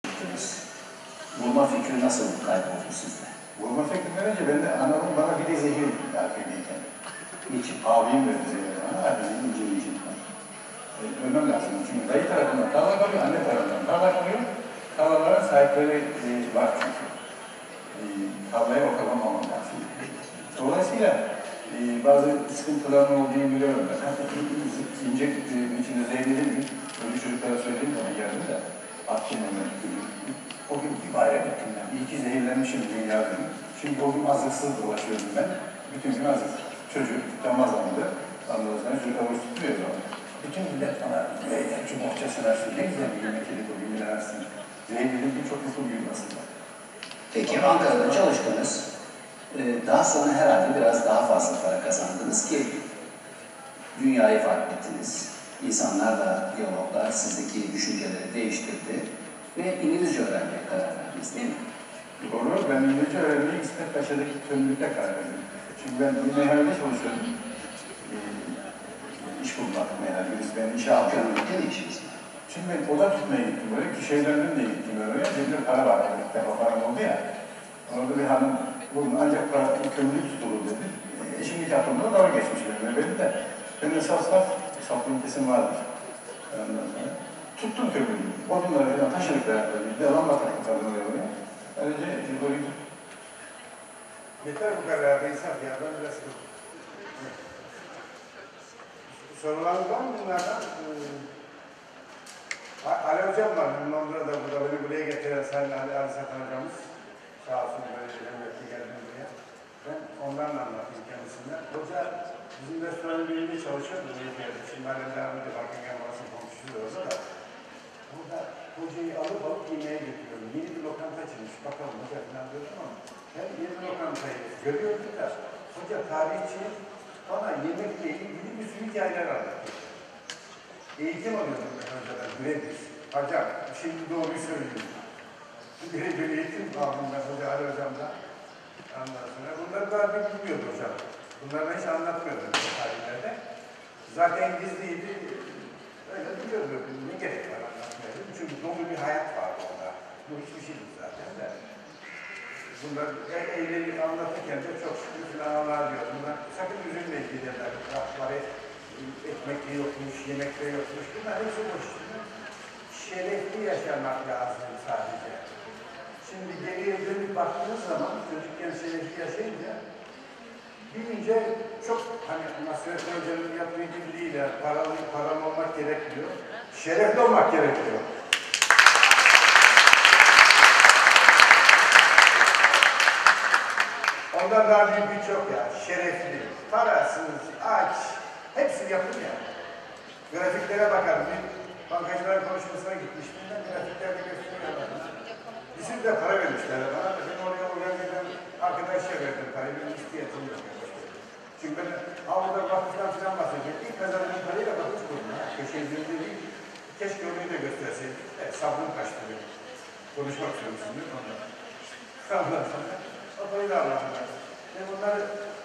vurma fikri nasıl kayboldu sizde? vurma fikrinden önce ben de anamın bana bir de zehir dağıtıyorduyken. Niçin? Abim verdi zehir bana, abinin incin incin. E, ölmem lazım çünkü dayı tarafından tarla kalıyor, anne tarafından tarla kalıyor. Tarlaların sahipleri e, var çünkü. E, tarlaya ortalamamam lazım. Dolayısıyla e, bazı sıkıntıların olduğunu biliyorum ben. Hatta ince e, içinde zehirlediğim gün, öbür çocuklara söylediğim zaman geldim de attım onu. O gün bir bayram ettim ben. İyi ki zehirlenmişim dünya günü. Çünkü o gün azıksız dolaşıyordum ben. Bütün gün azıksız. Çocuk Ramazan'dı. Ondan sonra çocuk avuç tutuyor o zaman. Bütün millet bana şu bohçasına ne güzel bir yemek yedik o gün bilemezsin. Zehirlediğim gün çok mutlu büyüdüm aslında. Peki Ankara'da çalıştınız. Ee, daha sonra herhalde biraz daha fazla para kazandınız ki dünyayı fark ettiniz. İnsanlarla diyaloglar sizdeki düşünceleri değiştirdi ve İngilizce öğrenmeye karar verdiniz değil mi? Doğru, ben İngilizce öğrenmeyi İsmetpaşa'daki kömürlükte karar verdim. Çünkü ben bir meyhanede çalışıyordum. Ee, iş bulmak meyhanede, ben işe aldım. Kömürlükte ne işiniz var? Şimdi ben oda tutmaya gittim böyle, kişilerden de gittim oraya. Cebimde para var, ilk defa param oldu ya. Orada bir hanım, bunun ancak para, kömürlük tutulur dedi. E, şimdiki aklımda doğru geçmiş benimle benim de. Ben de saf saf, saflığın kesim vardır. Ondan sonra tuttum kömürlüğü. Odunları falan taşıdık beraber. Devam bataklı kadınları oraya. Önce yıllarıydı. Yeter bu kadar Veysel ya, ben biraz sorularınız var mı bunlardan? Ee, Ali Hocam var, Londra'da burada beni buraya getiren Sayın Ali, Ali Satan Hocamız. Sağ olsun böyle emekli geldim buraya. Ben ondan anlatayım kendisinden. Hoca bizim restoranın birinde çalışıyordu. Şimdi halen devam ediyor, Buckingham Palace'ın komşusu orada da. Burada hocayı alıp alıp yemeğe götürüyorum. Yeni bir lokanta açılmış, bakalım hoca falan diyordum ama ben yeni lokantayı görüyordum da hoca tarihçi bana yemekle ilgili bir sürü hikayeler anlattı. Eğitim alıyordum ben hocadan, birebir. Hocam, şimdi doğruyu söylüyorum. Birebir eğitim aldım ben hoca Ali Hocam'dan. Ondan sonra bunları daha bir bilmiyordu hocam. Bunları hiç anlatmıyordum bu tarihlerde. Zaten gizliydi. Öyle biliyordum. Ne gerek var anlatmaya? Çünkü dolu bir hayat vardı orada. Bu hiçbir şeydi zaten de. Bunlar eğleni anlatırken de çok şükür filanlar diyor. Bunlar sakın üzülmeyin giderler. Rafları ekmek de yokmuş, yemek de yokmuş. Bunlar hepsi boş. Şerefli yaşamak lazım sadece. Şimdi geriye dönüp baktığınız zaman çocukken şerefli yaşayınca bilince çok hani Nasrettin Hoca'nın yaptığı gibi değil ya, paralı, paralı olmak gerekmiyor. Şerefli olmak gerekiyor. Ondan daha büyük bir çok ya, şerefli, parasız, aç, hepsini yapın ya. Grafiklere bakalım, bir bankacıların konuşmasına gitmiştim, ben grafiklerde gösteriyorlar. Bir sürü de para vermişler bana, ben oraya organizeden arkadaşa verdim parayı, benim ihtiyacım yok. Çünkü ben Avrupa'da vakıftan filan bahsedeceğim, ilk kazandığım parayla vakıf kurdum ya, köşe üzerinde değil, keşke onu da gösterseydim, evet, sabrım kaçtı benim. Konuşmak istiyormuşsun değil mi ondan? Ondan sonra, o parayı da Allah'ım verdim. Ve bunları,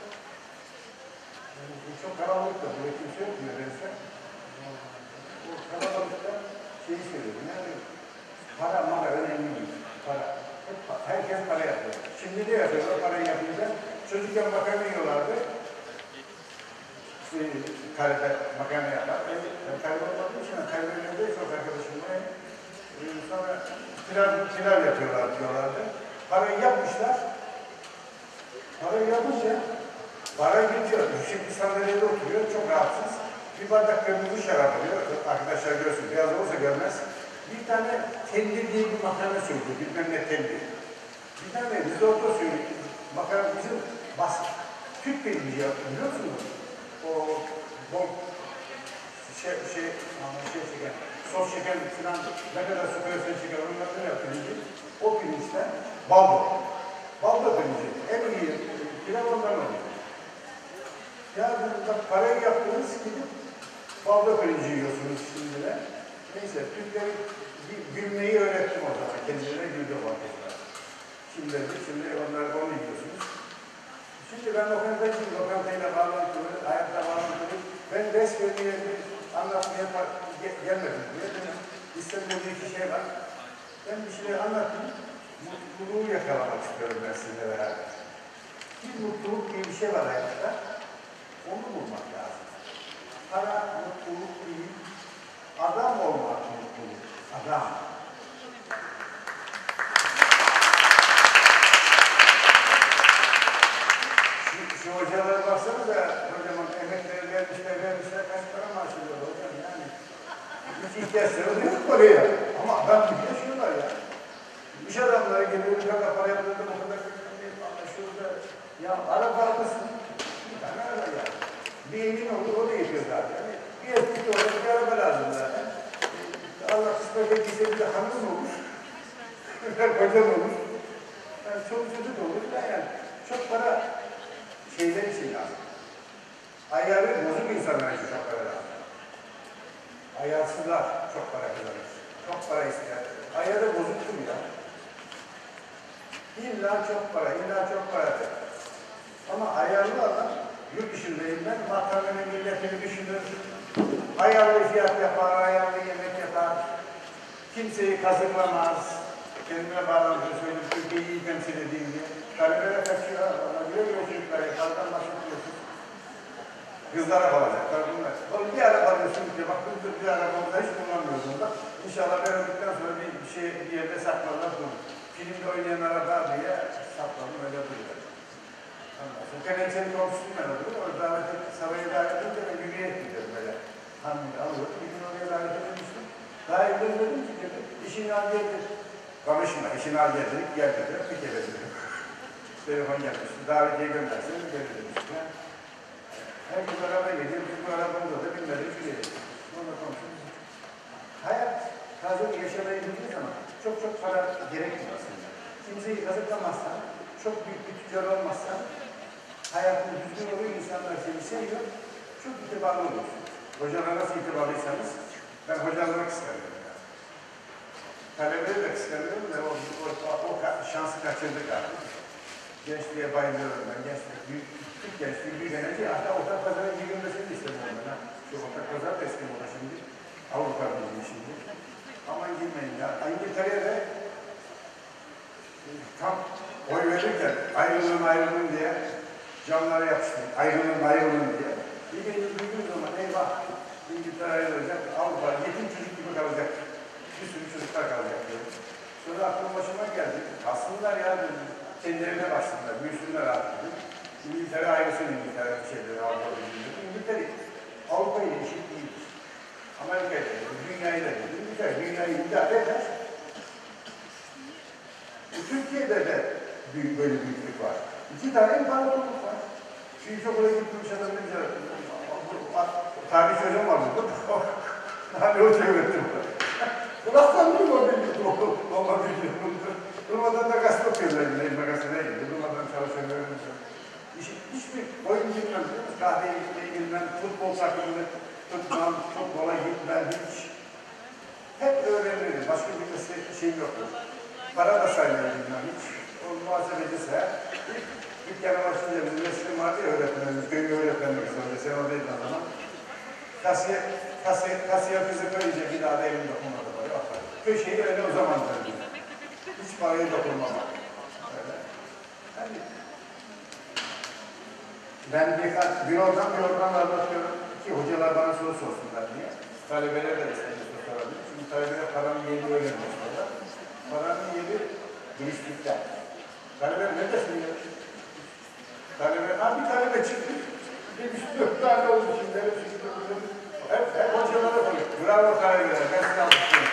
yani çok kalabalıkta, burada kimse yok diyor benimse. O kalabalıkta şeyi söylüyorum, yani para mara önemli değil, para. Hep, herkes para yapıyor. Şimdi ne yapıyorlar, parayı yapınca? Çocukken makarna yiyorlardı. İşte karede makarna yapar. Ben karede olmadığım için, karedenin önünde çok arkadaşımla. E, sonra pilav, pilav yapıyorlar diyorlardı. Parayı yapmışlar. Parayı yapınca, para gidiyor. Yüksek bir sandalyede oturuyor, çok rahatsız. Bir bardak kırmızı şarap alıyor, arkadaşlar görsün, biraz olsa görmez. Bir tane tendir diye bir makarna söylüyor, bilmem ne tendir. Bir tane risotto söylüyor, makarna bizim bas, Türk peyniri yapıyor, biliyor musunuz? O bol şey, şey, şey, şey, sos şeker falan ne kadar su koyarsan şeker onları ne pirinci? O pirinçten baldo. Baldo pirinci. En iyi pilav ondan oluyor. Ya bak parayı yaptığınız gidip baldo pirinci yiyorsunuz şimdi de. Neyse Türklerin gülmeyi öğrettim o zaman. Kendilerine güldü vakitler. Şimdi şimdi onlar onu yiyorsunuz. Şimdi ben lokantacıyım, lokantayla bağlantılı, hayatla bağlantılı. Ben besbelliğe anlatmaya gelmedim diye. Benim istemediğim bir şey var. Ben bir şeyler anlatayım, mutluluğu yakalamak istiyorum ben sizinle beraber. Bir mutluluk diye bir şey var hayatta, onu bulmak lazım. Para mutluluk değil, adam olmak mutluluk, adam. Şu hocalara baksanıza, hocamın emekleri vermişler, vermişler, kaç para maaş alıyor hocam yani. Hiç ihtiyaçları yok oraya. Ama adam bir yaşıyorlar ya. İş adamları geliyor, bir kadar para yaptırdı, bu kadar şurada. Ya araba almasın, bir tane araba ya. Bir evin olur, o da yetiyor zaten. Yani bir evin olur, bir araba lazım zaten. Allah kısmet ettiyse bir de hanım olur. Kocam olur. Yani çok çocuk olur. Yani çok para şeyler için lazım. Ayarı bozuk insanlar için çok para lazım. Ayarsızlar çok para kazanır. Çok para ister. Ayarı bozuktur ya. İlla çok para, illa çok para der. Ama ayarlı adam, yurt dışındayım ben, vatanının milletini düşünür. Ayarlı fiyat yapar, ayarlı yemek yapar. Kimseyi kazıklamaz. Kendine bağlantılı söyleyip Türkiye'yi iyi temsil edeyim diye. Talebelere kaçıyor, ona güle güle çocuklara yakardan başlıyorsun. Kızlara kalacaklar bunlar. Oğlum bir araba alıyorsun ki bak bir araba orada hiç kullanmıyorsun da. İnşallah ben öldükten sonra bir, bir şey bir yerde saklarlar bunu. Filmde oynayan araba diye sakladım öyle duruyor. Anlarsın. Kerençenin komşusunu ben alırım. Orada davet et, saraya davet edince ben yürüyerek gidiyorum böyle. Hamile alıyorum. Bir gün oraya davet edilmiştim. Daha evvel dedim ki dedim, işini al gel dedim. Konuşma, işini al gel dedik, gel dedim, bir kere dedim. Telefon yapmıştı, davetiye gönderseniz gel demiştim. Herkes araba geliyor, biz bu arabamızda da bilmediğimiz bir yeriz. Onunla konuşuyoruz. Hayat, kazık yaşamayı bildiği zaman çok çok para gerekmiyor aslında. Kimseyi kazıklamazsan, çok büyük bir tüccar olmazsan, hayatın düzgün oluyor, insanlar seni seviyor, çok itibarlı olursun. Hocana nasıl itibarlıysanız, ben hocalığı kıskanıyorum. Yani. Talebeleri de kıskanıyorum ve o, o, o, o şansı kaçırdık artık. Gençliğe bayılıyorum ben, gençlik, büyük, Türk gençliği büyük enerji, hatta ortak pazarın girmesini de istemiyorum ben. Ha. Şu ortak pazar da eski moda şimdi, Avrupa Birliği şimdi. Aman girmeyin ya, İngiltere'ye de tam oy verirken ayrılın ayrılın diye camlara yapıştım, ayrılın ayrılın diye. Bir gün duyduğum zaman eyvah, İngiltere ayrılacak, Avrupa yetim çocuk gibi kalacak, bir sürü çocuklar kalacak diye. Sonra aklım başıma geldi, aslında ya kendilerine başladılar, büyüsünler artık. İngiltere ayrısın İngiltere bir şeyleri Avrupa Birliği'nde. İngiltere Avrupa ile eşit değildir. Amerika ile, dünya ile değil, İngiltere dünyayı idare eder. Türkiye'de de büyük, böyle büyüklük var. İki tane imparatorluk var. Şu ilkokula gitmiş adam önce tarih hocam var burada. Hani hoca öğrettim. Kulaktan mı o bilgi olma bilgi bulundu. Durmadan da gazete okuyorlar yine, elime gazeteye gidiyor. Durmadan çalışanlar öğrenmişler. Hiçbir oyun bilmem, kahveye gitmeye bilmem, futbol takımını tutmam, futbola gitmem hiç. Hep öğrenirim, başka bir şey yoktur. Para da saymayı bilmem hiç. O muhasebeci sayar. Dükkana başlayınca bizim eskrim vardı ya öğretmenimiz, köyü öğretmenimiz önce, sen oradaydın o zaman. Kasiye, kasiye, kasiye kızı koyunca bir daha da elini dokunmadı böyle atar. Köşeyi öyle o zaman döndü. Hiç parayı dokunmamak. Öyle. Yani, ben bir, bir oradan bir oradan anlatıyorum ki hocalar bana soru sorsunlar diye. Talebeler de istediği soru sorabilir. Çünkü talebeler paranın yerini öğrenmişler. Paranın yeri bilişlikler. Talebeler ne desin ya? Talebeler, ha bir talebe çıktı. Bir üç dört tane oldu şimdi. Hep, hep hocalara koyuyor. Bravo talebeler, ben size almıştım.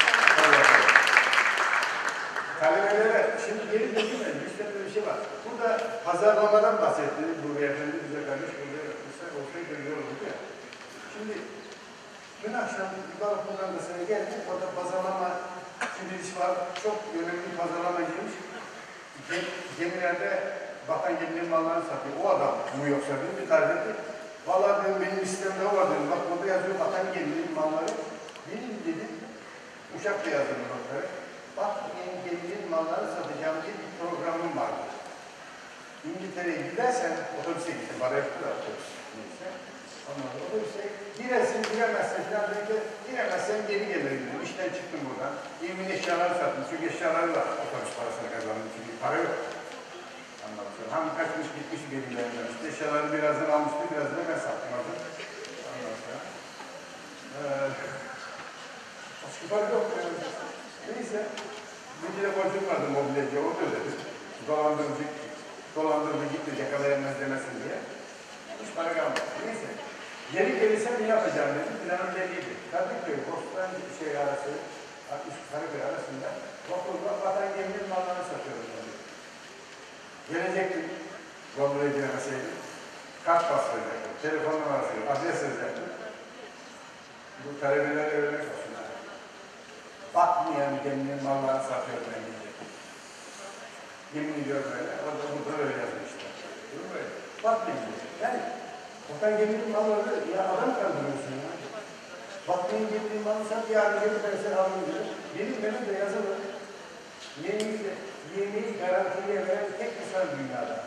Talebelere, şimdi yeri bilmedim, işte bir şey var. Burada pazarlamadan bahsetti bu beyefendi bize kardeş, burada olsaydı iyi olurdu ya. Şimdi Dün akşam bir balık lokantasına geldim, orada pazarlama bir iş var, çok önemli bir pazarlamacıymış. Gemilerde batan geminin mallarını satıyor. O adam mu yoksa dedim, bir tarif etti. Vallahi dedim, benim listemde o var dedim, bak burada yazıyor batan geminin malları. Benim dedim, Uşak'ta yazdım notları. Bak benim geminin mallarını satacağım diye bir programım vardı. İngiltere'ye gidersen, otobüse gittim, bana yaptılar otobüs. Neyse. Ondan sonra otobüse girersin, giremezsin falan dedi, giremezsen geri gelirim dedim. İşten çıktım buradan. Yemin eşyaları sattım, çünkü eşyaları var. Otobüs parasını kazandım, çünkü para yok. Ondan sonra hem kaçmış gitmiş gerilerden. İşte eşyaları birazdan almıştı, birazdan ben sattım orada. Ondan sonra. Ee, başka para yok. Neyse. Bir de borcum vardı mobilyacıya, o da ödedi. Dolandırıcı, dolandırıcı gitti, yakalayamaz demesin diye. Hiç para kalmadı. Neyse. Yeri gelirse ne yapacağım dedim, planım belliydi. Kadıköy, Bostan şey arası, Kadıköy arasında, Boston'da vatan geminin mallarını satıyorum dedi. Gelecektim, Londra'ya giremeseydim, kart bastıracaktım, telefon numarası, adres yazacaktım. Bu talebelere örnek olsun. Bakmayan geminin mallarını satıyorum ben diyecektim. Yemin ediyorum öyle, orada burada öyle yazmışlar. Değil mi? Bakmayın diyecek. Yani, vatan geminin malları, ya adam kandırıyorsun ya. Bakmayın geminin malını sat, yarın gelip ben seni alın diyor. Benim benim de yazılı. Yemeği, yemeği garantiye veren tek insan dünyada.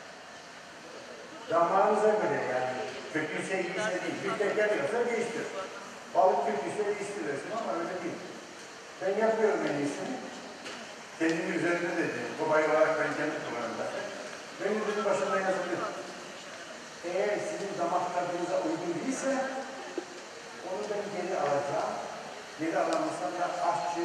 Zamanınıza göre yani. Kötüyse iyiyse değil. Bir teker yoksa değiştir. Balık kötüyse değiştirirsin ama öyle değil. Ben yapıyorum en iyisini. Kendimin üzerinde de değil. Kolay olarak ben kendi kullanımda. Benim bunun başında yazılı. Eğer sizin damak tadınıza uygun değilse onu ben geri alacağım. Geri alamazsam da aşçı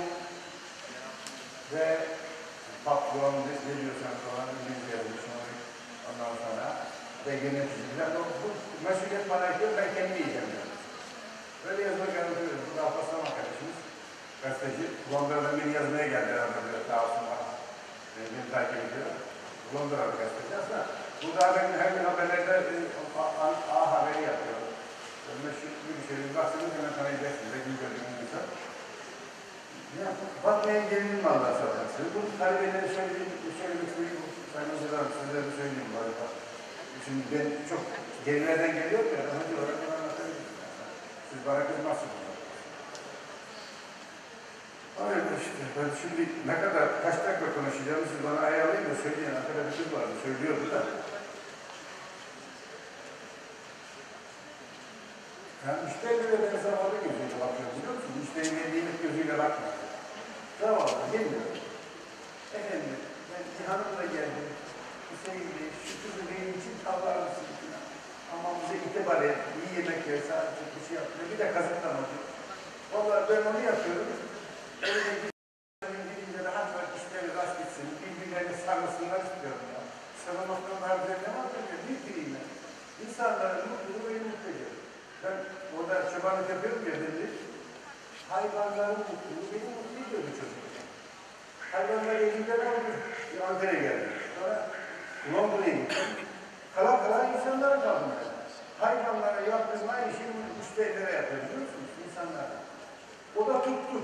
ve patron ne diyorsanız olan İngilizce yazmışım onu ondan sonra ve yöneticiler bu mesuliyet bana ediyor, ben kendi yiyeceğim diyorum. Böyle yazmak yanıltıyorum. Bu da Alparslan arkadaşımız, gazeteci. Londra'dan beni yazmaya geldi herhalde böyle sağ olsun bana. Beni takip ediyor. Londra'da gazeteci. Aslında burada ben her gün haberlerde A haberi yapıyorum. Meşhur bir şey, baksınız hemen tanıyacaksınız. Ve gün gördüğünüz insan. Bakmayan gelinin mallar satacaksınız. Bu talebelere söylemek istediğim Sayın Hocam, sizlere de söyleyeyim bu arada. Şimdi ben çok gerilerden geliyorum ya, daha önce olarak ben anlatabilirim. Siz bana kızmazsınız. Öyle işte, ben şimdi ne kadar, kaç dakika konuşacağımı siz bana ayarlayın da söyleyin. Arkada bir kız vardı, söylüyordu da. Yani müşterilere ben zavallı gözüyle bakıyorum, biliyor musun? Müşteriye nimet gözüyle bakmıyorum. Zavallı, gelmiyor. Efendim, ben Cihan'ımla geldim. Hüseyin Bey, şu kızı benim için tavlar mısın? Ama bize itibar et, iyi yemek ver, sadece bir şey yapıyor. Bir de kazıklamadı. Vallahi ben onu yapıyorum. Öyle gidince de hadi bak işleri rast gitsin, birbirlerini sarmasınlar istiyorum ya. Sarılmaktan daha güzel ne var diyor, bir biriyim. İnsanların mutluluğu beni mutlu ediyor. Ben orada çobanlık yapıyorum ya dedi. Hayvanların mutluluğu beni mutlu ediyordu çocuk. Hayvanlar elinde ne oldu? Bir Ankara'ya geldim. Sonra Londra'ya gittim. Kala kala insanlara kaldım ben. Hayvanlara yaptığım aynı şeyi müşterilere yapıyor biliyor musunuz? İnsanlara. O da tuttu.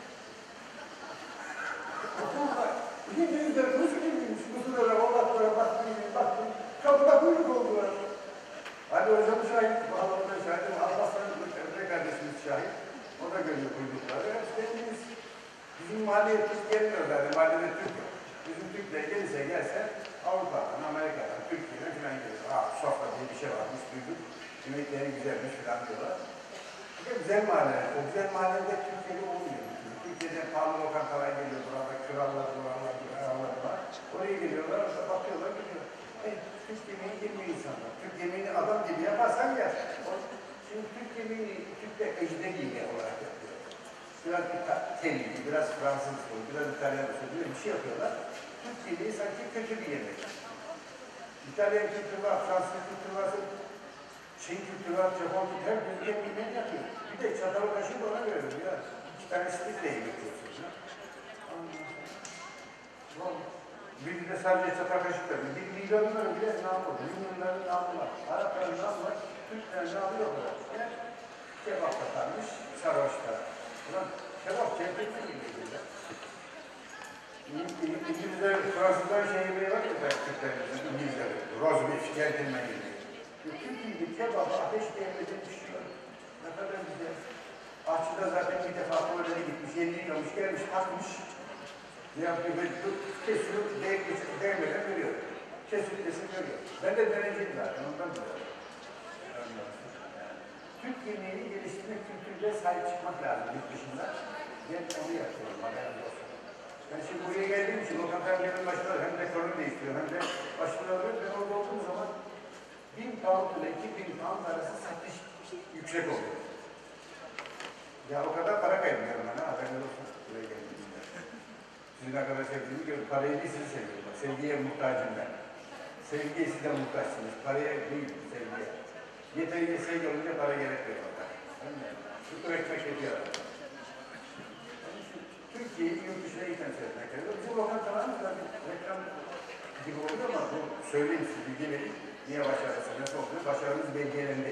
Gidince yüzler kuzu gibiymiş. Kuzulara, oğlaklara baktım, baktım. Kapıda kuyruk oldular. Hadi hocam şahit, bağlamda şahit. Alparslan'ın Emre kardeşimiz şahit. O da görüyor kuyrukları. Hepimiz bizim mahalleye Türk gelmiyorlar. Mahallede Türk yok. Bizim Türkler gelirse gelse Avrupa'dan, Amerika'dan, Türkiye'den filan gelir. Aa, sofra diye bir şey varmış, duyduk. Yemekleri güzelmiş filan diyorlar. Bir de güzel mahalle. O güzel mahallede Türkiye'de olmuyor. Türkiye'den pahalı lokantalar geliyor. Burada krallar, krallar, krallar var. Oraya geliyorlar, orada bakıyorlar, gidiyor. E, Türk yemeği yemiyor insanlar. Türk yemeğini adam gibi yaparsan ya. Şimdi Türk yemeğini, Türk'te ecnebi yemeği olarak yapıyor. Biraz İtalyan, biraz Fransız, biraz İtalyan usulü bir şey yapıyorlar. Türk yemeği sanki kötü bir yemek. İtalyan kültürü var, Fransız kültürü var, Çin kültürü var, Japon kültürü, her gün yemeğini yapıyor. Bir de çatalı kaşığı da ona veriyor ya. İki tane stikle yemek yiyorsunuz. Bir de sadece çatal kaşık da bir milyonların bile namı var, milyonların namı var. Arapların namı var, Türklerin namı yok. Yani kebap yaparmış, sarhoşta. Ulan kebap cennetli gibiydi. İngilizler, Fransızlar şey yemeği var ya, Türklerimizin, İngilizler, rozbif, geldirme yemeği. Türkiye'de kebabı ateş değmeden pişiyor. Ne kadar güzel. Aşçıda zaten bir defa oraya gitmiş, yeni yıkamış, gelmiş, takmış. Yapıyor, kesiyor, değmeden veriyor. Kesip kesip veriyor. Ben de deneyeceğim zaten, ondan biliyorum. Türk yemeğini geliştirmek, kültürde sahip çıkmak lazım yurt dışında. Ben onu yapıyorum, haberiniz olsun. Ben şimdi buraya geldiğim için lokantaların başında hem dekorunu değiştiriyorum, hem de başında alıyorum. Ben orada olduğum zaman bin pound ile iki bin pound arası satış yüksek oluyor. Ya o kadar para kaybediyorum ben, haberiniz olsun buraya geldiğimde. Sizin ne kadar sevdiğimi görüyorum. Parayı değil, sizi seviyorum. Sevgiye muhtacım ben. Sevgiye size muhtaçsınız. Paraya değil, sevgiye. Yeterince sevgi olunca para gerekmiyor orada. Şükür ekmek ediyor. Türkiye'yi yurt dışına iyi temsil etmek gerekiyor. Bizim lokantalarımız da reklam gibi oldu ama bu söyleyeyim size, bilgi vereyim. Niye başarısı, nasıl oldu? Başarımız belgelendi.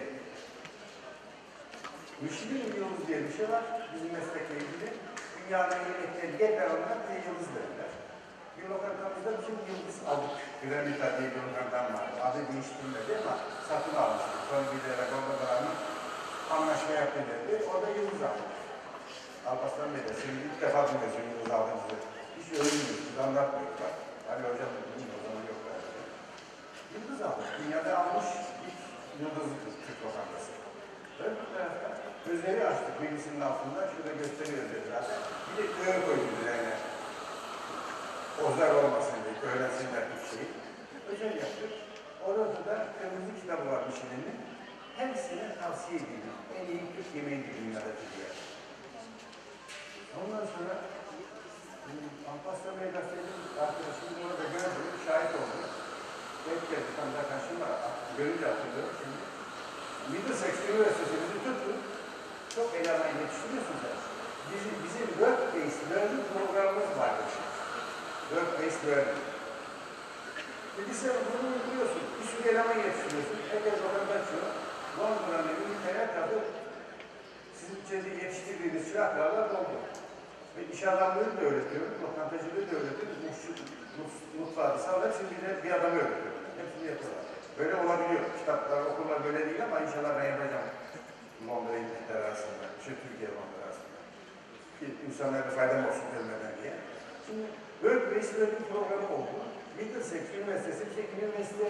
Michelin yıldız diye bir şey var. Bizim meslekle ilgili. Dünyanın yemekleri yeter onlar diye yıldız verirler. Bir lokantamızda bizim yıldız aldık. Granita diye bir lokantam var. Adı değiştirmedi ama satın almıştık. Son bir lira Gondolar'ın anlaşma yaptı dedi. Orada yıldız aldık. Alparslan Bey de şimdi ilk defa duyuyorsun yıldız aldığımızı. Hiç öğrenmiyorsunuz, anlatmıyorlar. Hani hocam dedim o zaman yok galiba. Yıldız aldık. Dünyada almış ilk yıldızlı Türk lokantası. Öbür tarafta gözleri açtık bilgisinin altında. Şurada gösteriyor dedi zaten. Bir de köye koyduk üzerine. Ozlar olmasın diye, öğrensinler bir şeyi. Özel yaptık. Orada da kırmızı kitabı var Michelin'in. Hepsine tavsiye edildim. En iyi Türk yemeği dünyadaki diye. Ondan sonra Alparslan Bey gazetecinin arkadaşımız orada gördüm, şahit oldu. Denk geldi, tam zaten şimdi görünce hatırlıyorum şimdi. Middlesex Üniversitesi bizi tuttu. Çok eleman yetiştiriyorsunuz. Bizim, bizim work-based learning programımız vardı. Work-based learning. Peki sen bunu uyguluyorsun, bir sürü eleman yetiştiriyorsun, herkes oradan açıyor. Londra'nın İngiltere tadı sizin içeride yetiştirdiğiniz silahlarla doldu. Ve iş adamlığını da öğretiyorum, lokantacılığı da öğretiyorum, mutfağı sağlar, şimdi de bir adamı öğretiyorum. Hepsini yapıyorlar. Böyle olabiliyor. Kitaplar, okullar böyle değil ama inşallah ben yapacağım. Londra İngiltere arasında, şu Türkiye Londra arasında. Ki insanlara faydam olsun ölmeden diye. Şimdi Work-based learning programı oldu. Middlesex Üniversitesi bir üniversite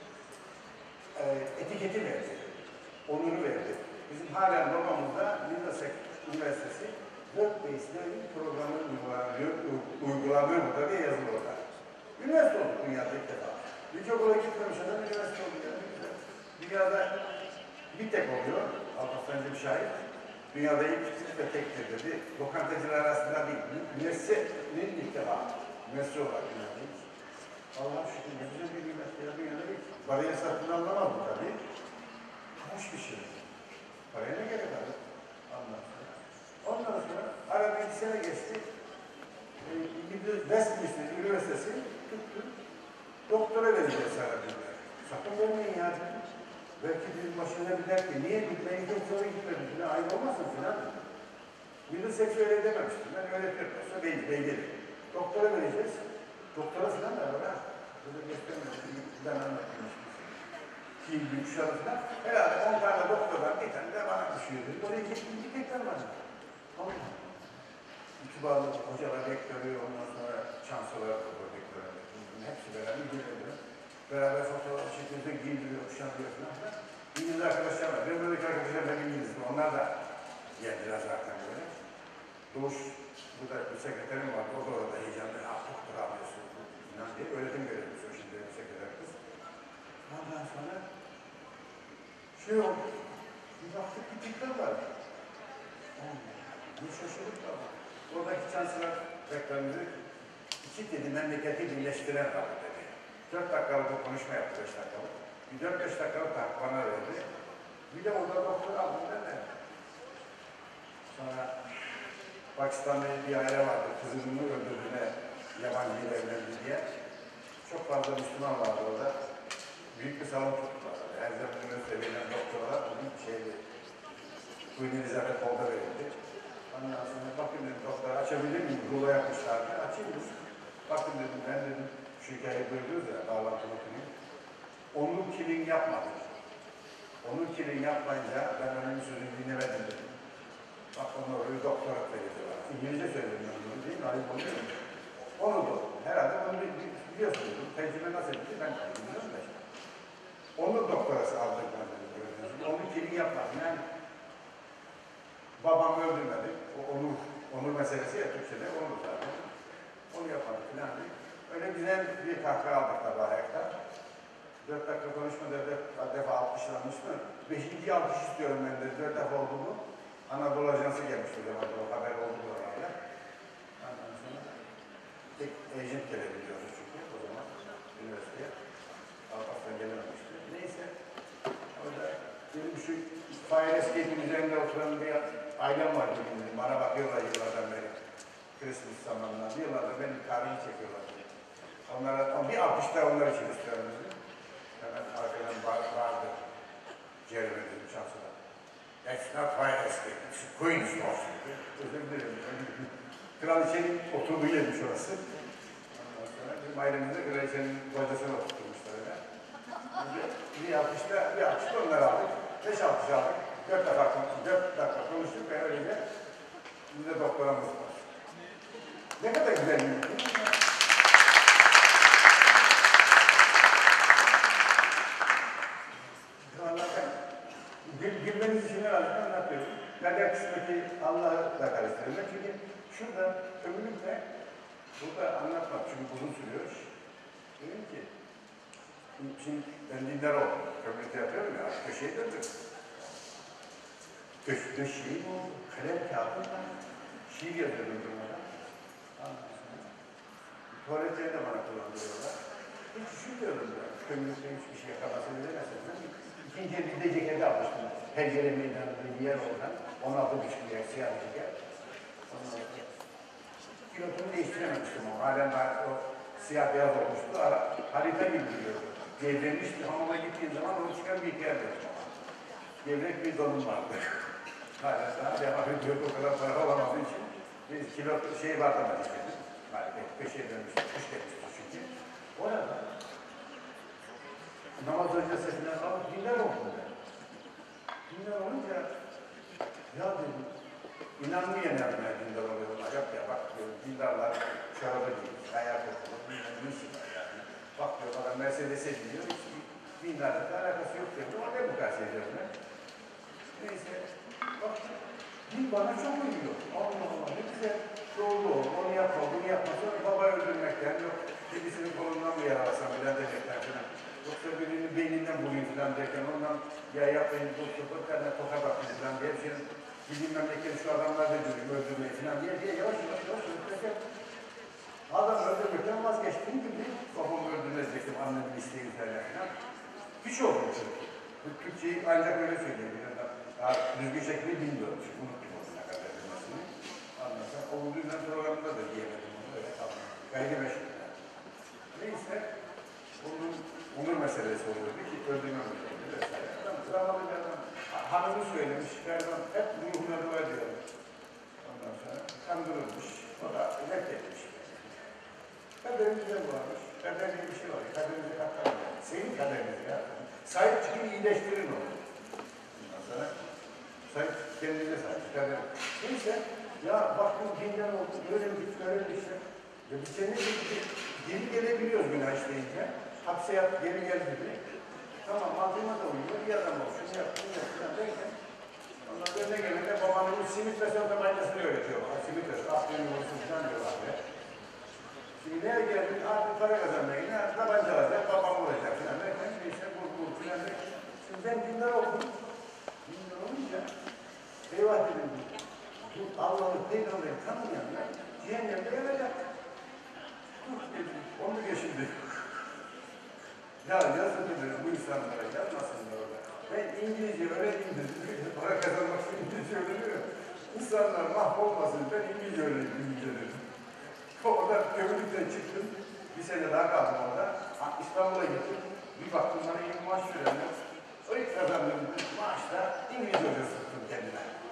e, etiketi verdi. Onuru verdi. Bizim halen normamızda Middlesex Üniversitesi Work-based learning programı uygulanıyor, uygulanıyor burada diye yazılı orada. Üniversite oldu dünyada ilk defa. Birçok okula gitmemiş adam üniversite oldu yani. Dünyada bir tek oluyor. Alparslan'cı bir şahit. Dünyada ilk ve tektir dedi. Lokantacılar arasında değil. Üniversitenin ilk defa. Üniversite olarak dünyada ilk. Allah'a şükür ne güzel bir üniversite ya dünyada ilk. Parayı satın anlamaz bu tabii. Hoş bir şey. Paraya ne gerek var? Ondan sonra. Ondan sonra arada bir sene geçti. E, Westminster Üniversitesi tuttu. Doktora vereceğiz sana dediler. Sakın vermeyin ya. Belki bir başına bir dert ki, niye gitmeyin çok sonra gitmedim filan, aynı olmasın filan. Middlesex öyle dememiştim, ben öğretiyorum, yoksa belli, belli. Doktora vereceğiz, doktora filan da var ha. Burada göstermiyorum, ben anlatmışım. Kim, büyük şahı filan. Herhalde on tane doktordan bir tane de bana düşüyordu. Oraya gittim, gitmekten bana. Tamam. İtibarlı hocalar, rektörü, ondan sonra şanslılar, rektörü, hepsi beraber geliyorlar. Beraber fotoğraf çekiyorsa giydiriyor, kuşanıyor falan. İngiliz arkadaşlar var. Benim buradaki arkadaşlarım hep İngiliz'im. Onlar da geldiler zaten böyle. Doğuş, burada bir sekreterim vardı. O da orada heyecanlı. Ah doktor alıyorsun falan diye öğretim görevlisi o şimdi bir sekreter kız. Ondan sonra şey oldu. Bir baktık bir tipler var. Bir şaşırdık da var. Oradaki chancellor reklamını iki dedi memleketi birleştiren var dedi. Dört dakikalık bir konuşma yaptı, beş dakikalık. Bir dört beş dakikalık bana verdi. Bir de orada doktor aldım dedi. Sonra Pakistan'da bir aile vardı, kızını öldürdüğüne yabancı ile evlendi diye. Çok fazla Müslüman vardı orada. Büyük bir salon tuttular. Her zaman üniversite verilen doktorlar bir şeydi. Queen Elizabeth Hall'da verildi. Ondan sonra bakın dedim doktor açabilir miyim? Rulo yapmışlardı. Açayım mı? Bakın dedim ben dedim şu hikayeyi duydunuz ya bağlantılı okuyayım. Onun killing yapmadı. Onun killing yapmayınca ben önemli sözünü dinlemedim dedim. Bak onu orayı doktorat da yazıyorlar. İngilizce söyledim ben bunu değil mi? Ayıp oluyor mu? Onu da herhalde onu biliyorsunuz. Tecrübe nasıl etti ben bilmiyorum da işte. Onun doktorası aldık ben dedim. Onun killing yapmadı. Yani babam öldürmedi. O onur, onur meselesi ya Türkçe'de onur zaten. Onu yapmadı filan değil. Öyle güzel bir kahkaha aldık tabi ayakta. Dört dakika konuşmada dört defa alkışlanmış mı? Beşinci alkış istiyorum ben de. Dört defa oldu mu? Anadolu Ajansı gelmişti o zaman. O haber oldu oralarda. Ondan sonra tek agent gelebiliyoruz çünkü o zaman üniversiteye. Alpas'tan gelememişti. Neyse. Orada benim şu Fire Escape'in üzerinde oturan bir ailem var benim. Bana bakıyorlar yıllardan beri. Christmas zamanından. Yıllardır benim tarihini çekiyorlar. Onlara, bir alkışta onlar için istiyorum dedim. Hemen arkadan vardı. Jeremy dedim şansına. That's not Fire Escape, it's Queen's House. Özür dilerim. Kraliçenin oturduğu yermiş orası. Ondan sonra bizim ailemizde kraliçenin kocasını oturtmuşlar öyle. Bir alkışta, bir alkışta onları aldık. Beş alkış aldık. Dört dakika, dört dakika konuştuk ve öylece bize doktoramız var. Ne kadar güzel bir ülke. Gülmeniz için herhalde anlatıyorum. Kader kısmeti Allah'ı da karıştırıyor. Çünkü şurada ömrümde, burada anlatmak çünkü uzun sürüyor. Dedim ki, şimdi ben dindar oldum. Komünite yapıyorum ya, köşeyi döndüm. Köş, köşeyi bu kalem kağıdımla şiir yazıyordum durmadan. Tuvaletleri de bana kullandırıyorlar. Hiç düşünmüyorum ben. Komünite hiçbir şey yapamasını bilemezsem. İkinci bir de ceketi almıştım. Pencere meydanında bir yer oradan. on altı buçuk yer siyah ceket. Pilotumu değiştirememiştim o. Halen o siyah beyaz olmuştu. Ara, harita gibi duruyordu. Gevremişti. Hamama gittiğim zaman onu çıkan bir hikaye verdim. Gevrek bir donum vardı. Halen daha devam ediyordu. O kadar para olamadığı için. Bir kilo şey vardı ama ceketim. Harika. Köşeye dönmüştü. Kuş demişti çünkü. Orada namaz öncesi falan alıp dinler oldum ben. Dinler olunca ya dedim, inanmayan yanmaya dindar oluyorlar. Yap ya bak diyorum, dindarlar şaraba değil, ayak okulu, bilmem nesi var yani. Bak diyor bana Mercedes'e gidiyor, hiç dinlerle de alakası yok diyor. Ama ne mukayese ediyorum ben. Neyse, bak din bana çok uyuyor. Allah Allah ne güzel, doğru ol, onu yapma, bunu yapma. Sonra baba öldürmekten yok, birisinin kolundan mı yaralasam bilen demekten falan. Yoksa birinin beyninden bulayım falan derken ondan ya yapmayın, bu sıfır kadar toka bakmayın falan diye bir şeyin bizim memleket şu adamlar da görüyor, öldürmeyi falan diye diye yavaş yavaş yavaş öldürmekten adam öldürmekten vazgeçtiğim gibi babamı öldürmeyecektim annemin isteği üzerine falan. Hiç oldu çünkü. Bu Türkçeyi ancak öyle söyleyebilirim. Daha düzgün şekilde bilmiyorum çünkü unuttum o ne kadar bilmesini. Ondan sonra o düzen programında da diyemedim onu öyle kaldım. Gayrimeşgul yani. Neyse onun onur meselesi oluyordu ki öldürme meselesi vesaire. Adam zamanlı bir adam. Hanımı söylemiş, Ferdan hep ruhuna dua ediyorum. Ondan sonra kandırılmış, o da reddetmiş. Kaderimizde bu varmış, kaderinde bir şey var, kaderimize katlanmıyor. Senin kaderiniz ya. Sahip çıkın iyileştirin onu. Ondan sonra sahip kendinize sahip kader. Neyse, ya bak bu dinden oldu, böyle bir böyle bir şey. Ya biz senin gibi geri gelebiliyoruz günah işleyince. Hapse yat, geri gel dedi. Tamam, mantığıma da uyuyor, bir adam ol, şunu yap, bunu yap, falan derken ondan önüne gelene babanın bu simit ve son tabancasını öğretiyor. Simit ve aferin olsun falan diyorlar ya. Şimdi nereye geldin, artık para kazanmaya yine tabanca alacak, babam olacak falan derken neyse vur vur falan derken. Şimdi ben dindar oldum. Dindar olunca eyvah dedim, bu Allah'ı peygamberi tanımayanlar cehennemde yanacak. Dur dedim, onu geçildi. Ya yazın dedim bu insanlara yazmasınlar orada. Ben İngilizce öğreneyim dedim. Para kazanmak için İngilizce öğreniyor. İnsanlar mahvolmasın ben İngilizce öğreneyim İngilizce dedim. Orada kömürlükten çıktım. Bir sene daha kaldım orada. İstanbul'a gittim. Bir baktım bana iyi maaş verenler. O ilk kazandığım maaşla İngilizce hocası tuttum kendime.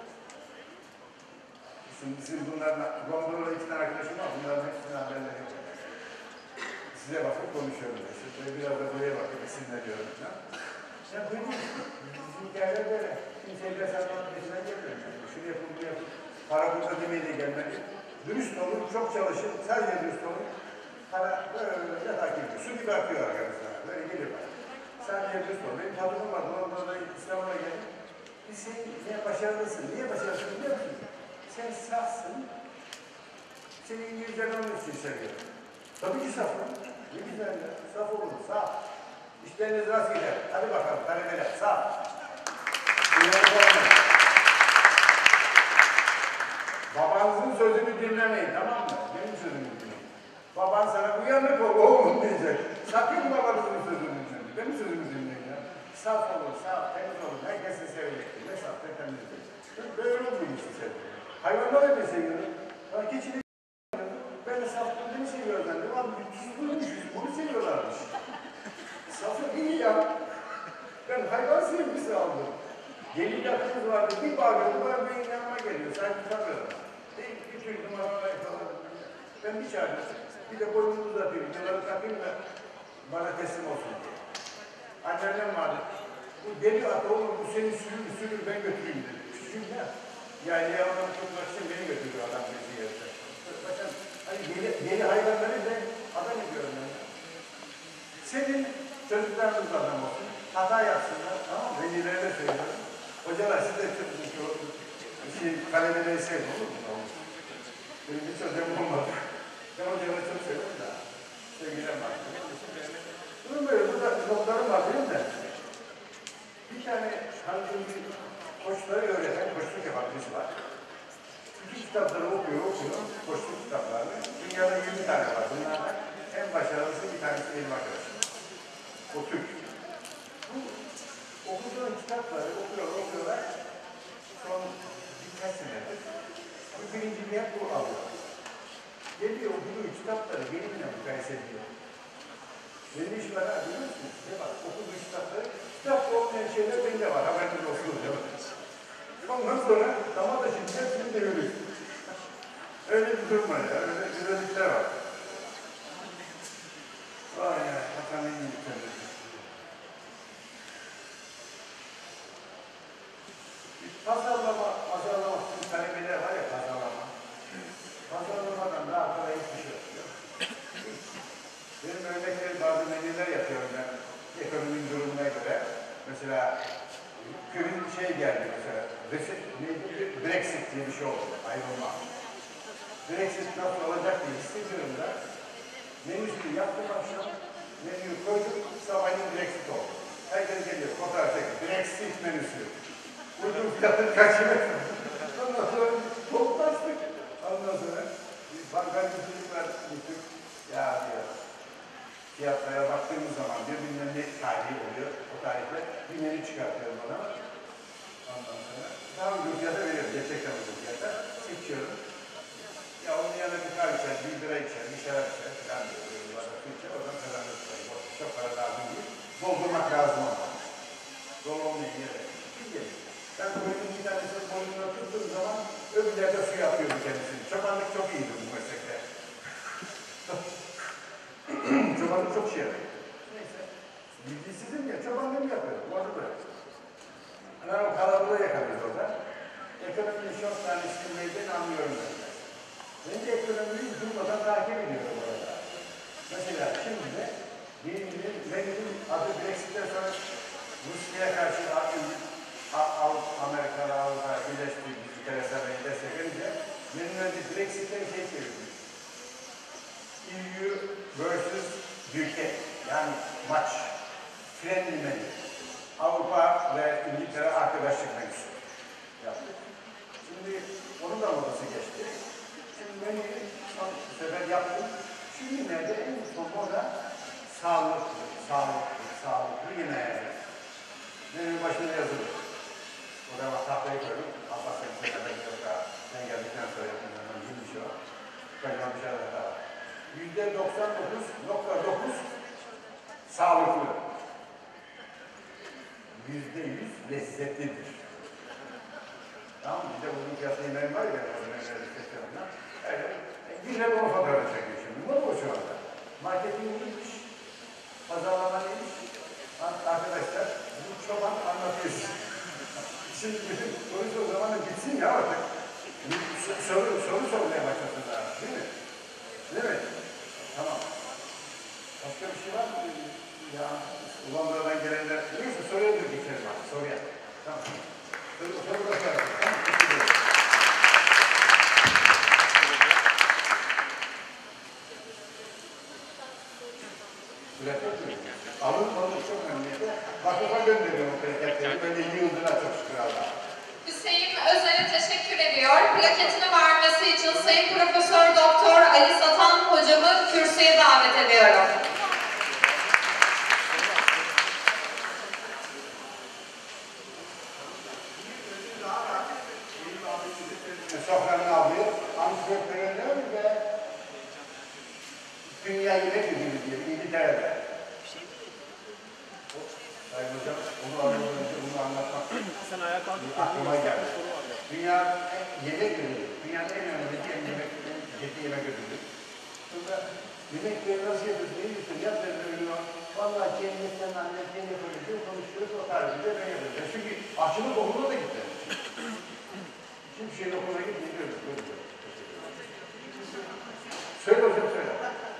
Şimdi sizin bunlarla, Londra'da iki tane arkadaşım var, bunların hepsini haberleri yok. Size bakıp konuşuyorum. İşte biraz da buraya bakıp isimle diyorum. Ya böyle, bizim hikayeler böyle. Kimseyi de satmanın peşinden gelmiyor. Şunu yapın, bunu yapın. Para burada demeye de gelmedi. Dürüst olun, çok çalışın, sadece dürüst olun. Para böyle takip ediyor. Su gibi akıyor arkadaşlar. Böyle geliyor. Sadece dürüst olun. Benim patronum var, Londra'da İstanbul'a geldim. Biz sen niye başarılısın? Niye başarılısın biliyor musun? Sen safsın. Seni İngilizce'den onun için seviyorum. Tabii ki safım. Ne güzel ya. Saf olun, saf. İşleriniz rast gider. Hadi bakalım, talebeler, saf. Babanızın sözünü dinlemeyin, tamam mı? Benim sözümü dinleyin. Baban sana uyanık ol, oğlum diyecek. Sakın babanızın sözünü dinleyin. Benim sözümü dinleyin ya. Saf olun, saf, temiz olun. Herkesi sevecektir. Ne saf, ne temizdir. Böyle olmayın işte sevdim. Hayvanlar öyle seviyorum. Bak keçini ben de saf olduğunu seviyorum ben de. Ulan tuzluymuş, bunu seviyorlarmış. Safı iyi ya. Ben hayvan sevgisi aldım. Gelin yakınız vardı, bir bağırıyorum var, bir inanma geliyor. Sanki tanıyorum. Değil, bir tür numaralar yapalım. Ben bir çağırdım. Bir de boynumu uzatayım, yılları takayım da bana teslim olsun diye. Anneannem vardı. Bu deli at oğlum, bu seni sürür, sürür, ben götüreyim dedi. Küçüğüm ya. Yani yavrum tutmak için beni götürüyor adam bizi yerine. Bakın, hani deli, deli hayvanları da adam ediyorum ben. Senin çocuklarınız adam olsun. Hata yapsınlar, tamam mı? Velilere de söylüyorum. Hocalar siz de çok şey, talebeleri sevin olur mu? Benim hiç hocam olmadı. Ben hocamı çok seviyorum da. Sevgiler var. Bunun böyle, burada notlarım var benim de. Bir tane hangi bir koçları öğreten, koçluk yapan birisi var. Bütün kitapları okuyor, okuyor, koçluk kitaplarını. Dünyada yirmi tane var. Bunlardan en başarılısı bir tanesi benim arkadaşım. O Türk. Bu okuduğun kitapları okuyor, okuyorlar. Son birkaç senedir. Bu birinciliği hep bu alıyor. Geliyor okuduğu kitapları benimle mukayese ediyor. Benim iş var ha, biliyor musunuz? Size bak, okuduğu kitapları, kitapta olmayan şeyler bende var, haberiniz olsun diyor. Ondan sonra, tamam da şimdi hepsini deviriyor. Öyle bir durum var ya, öyle güzellikler var. Vay ya, hatanın iyi bir Pazarlama, pazarlama, bütün talebeler var ya pazarlama. Pazarlamadan daha kolay hiçbir şey yok. Benim örnekleri bazı menüler yapıyorum ben, ekonominin durumuna göre. Mesela, köyün şey geldi mesela, Brexit diye bir şey oldu, ayrılma. Brexit nasıl olacak diye hissediyorum da, menüsünü yaptım akşam, menüyü koydum, sabahleyin Brexit oldu. Herkes geliyor, fotoğraf çekiyor, Brexit menüsü. Uygun fiyatını kaçırmak. Ondan sonra toplaştık. Ondan sonra bankacı çocuklar gittik. Ya diyor, fiyatlara baktığımız zaman birbirinden ne tarihi oluyor, o tarihte bir menü çıkartıyorum bana. Ondan sonra daha uygun fiyata veriyorum, gerçekten uygun fiyata. Seçiyorum. Ya onun yanına bir kahve içer, bir bira içer, bir şarap içer falan diyor. Böyle su içer, oradan kazanırız. Çok para lazım değil. Doldurmak lazım ama. Dolu olmayan yere. Ben boynun bir tanesini boynuna tuttuğum zaman öbürlerde suya atıyordu kendisini. Çobanlık çok iyiydi bu meslekte. Çobanlık çok şey yapıyor. Neyse. Bilgisizim ya, çobanlığı mı yapıyorum? Orada böyle. Ben o kalabalığı yakalıyoruz orada. Ekonominin şok tanesinin neyden anlıyorum ben. Ben de ekonomiyi durmadan takip ediyorum orada. Mesela şimdi de benim benim adı Brexit'ten sonra Rusya'ya karşı Amerika'da, Avrupa, Birleşmiş Ülkeler Birliği'ni destekleyince benimle bir Brexit'ten şey çevirmiş. E U versus U K, yani maç, friendly menü. Avrupa ve İngiltere arkadaşlık menüsü yaptık. Şimdi onun da modası geçti. Şimdi menüyü son sefer yaptım. Şimdi nerede en son moda sağlıklı, sağlıklı, sağlıklı yemeğe. Menünün başında yazılır. O zaman tahtayı koydum. Allah seni söylemem yok daha. Sen geldikten sonra yaptığımdan yirmi şey var. Kocaman bir şeyler daha var. Yüzde doksan dokuz nokta dokuz sağlıklı. Yüzde yüz lezzetlidir. Tamam mı? Bir de bugün piyasa yemeğim var ya benim orada enerji festivalinden. Yani güzel onu fotoğraf çekiyor şimdi. Bu mu şu anda? Marketing iyiymiş. Pazarlama iyiymiş. Arkadaşlar bu çoban anlatıyor. Şimdi bizim polis o zaman gitsin ya artık. Soru, soru sormaya başlasınlar. Değil mi? Değil mi? Tamam. Başka bir şey var mı? Ya Londra'dan gelenler. Neyse soruya da geçelim artık. Soruya. Tamam. Soru, soru da soralım. Tamam. Alın alın çok önemli. Vakıfa gönderiyorum plaketleri. Böyle yıldığına çok şükür Allah'a. Hüseyin Özer'e teşekkür ediyor. Plaketini vermesi için Sayın Profesör Doktor Ali Satan hocamı kürsüye davet ediyorum. Sofranın aldığı ansiklopediler ve Dünya Yemek Ödülü diye İngiltere'de. Sayın Hocam, onu aradan önce bunu anlatmak aklıma geldi. Dünya Yemek Ödülü, dünyanın en önemli en yemek, en yemek ödülü. Burada yemekleri nasıl yapıyorsun, ne yiyorsun, yap dedim ödülü. Vallahi cennetten annem seni yapıyoruz, konuşuyoruz, o tarzıyla ben yapıyorum. Çünkü aşçılık okuluna da gittim. Hiçbir şeyin okuluna gitmiyoruz. Söyle hocam, söyle.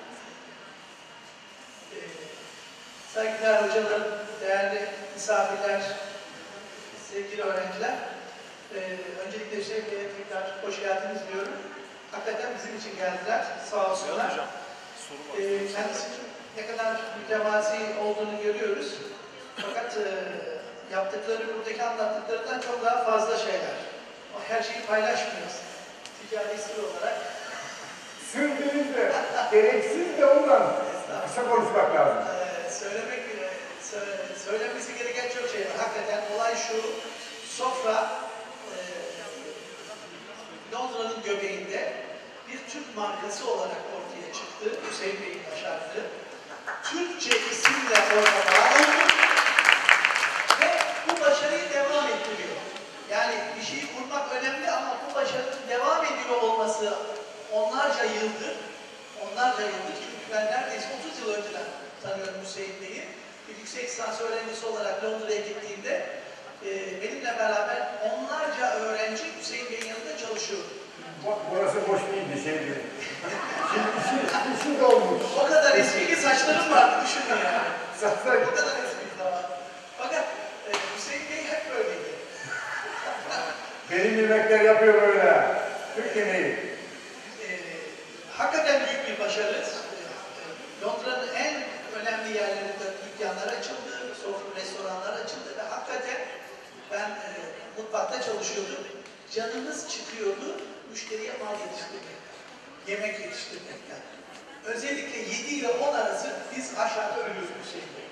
Saygıdeğer hocalarım, değerli misafirler, sevgili öğrenciler, ee, öncelikle Hüseyin Bey'e tekrar hoş geldiniz diyorum. Hakikaten bizim için geldiler, sağ olsunlar. Ee, kendisinin ne kadar mütevazi olduğunu görüyoruz. Fakat e, yaptıkları, buradaki anlattıklarından çok daha fazla şeyler. Her şeyi paylaşmıyoruz. Ticari sır olarak. Sürdüğünüz de, gereksiz de ondan kısa konuşmak lazım. Ee, söylemek, söyle, söylenmesi gereken çok şey var. Hakikaten olay şu, sofra e, Londra'nın göbeğinde bir Türk markası olarak ortaya çıktı. Hüseyin Bey'in başardığı. Türkçe isimle orada var oldu ve bu başarıyı devam ettiriyor. Yani bir şeyi kurmak önemli ama bu başarının devam ediyor olması onlarca yıldır, onlarca yıldır, çünkü ben neredeyse otuz yıl önceden tanıyorum Hüseyin Bey'i. Bir yüksek lisans öğrencisi olarak Londra'ya gittiğimde e, benimle beraber onlarca öğrenci Hüseyin Bey'in yanında çalışıyordu. Burası boş değildi, şey değil. Şimdi işi, işi de olmuş. O kadar eskili saçlarım vardı, düşünün yani. Saçlar. O kadar eskili var. Fakat e, Hüseyin Bey hep böyleydi. Benim yemekler yapıyor böyle. Türk yemeği. E, hakikaten büyük bir başarı. E, Londra'nın en önemli yerlerinde dükkanlar açıldı, sofra, restoranlar açıldı ve hakikaten ben e, mutfakta çalışıyordum. Canımız çıkıyordu müşteriye mal yetiştirmekten, yemek yetiştirmekten. Özellikle yedi ile on arası biz aşağıda ölüyoruz Hüseyin Bey.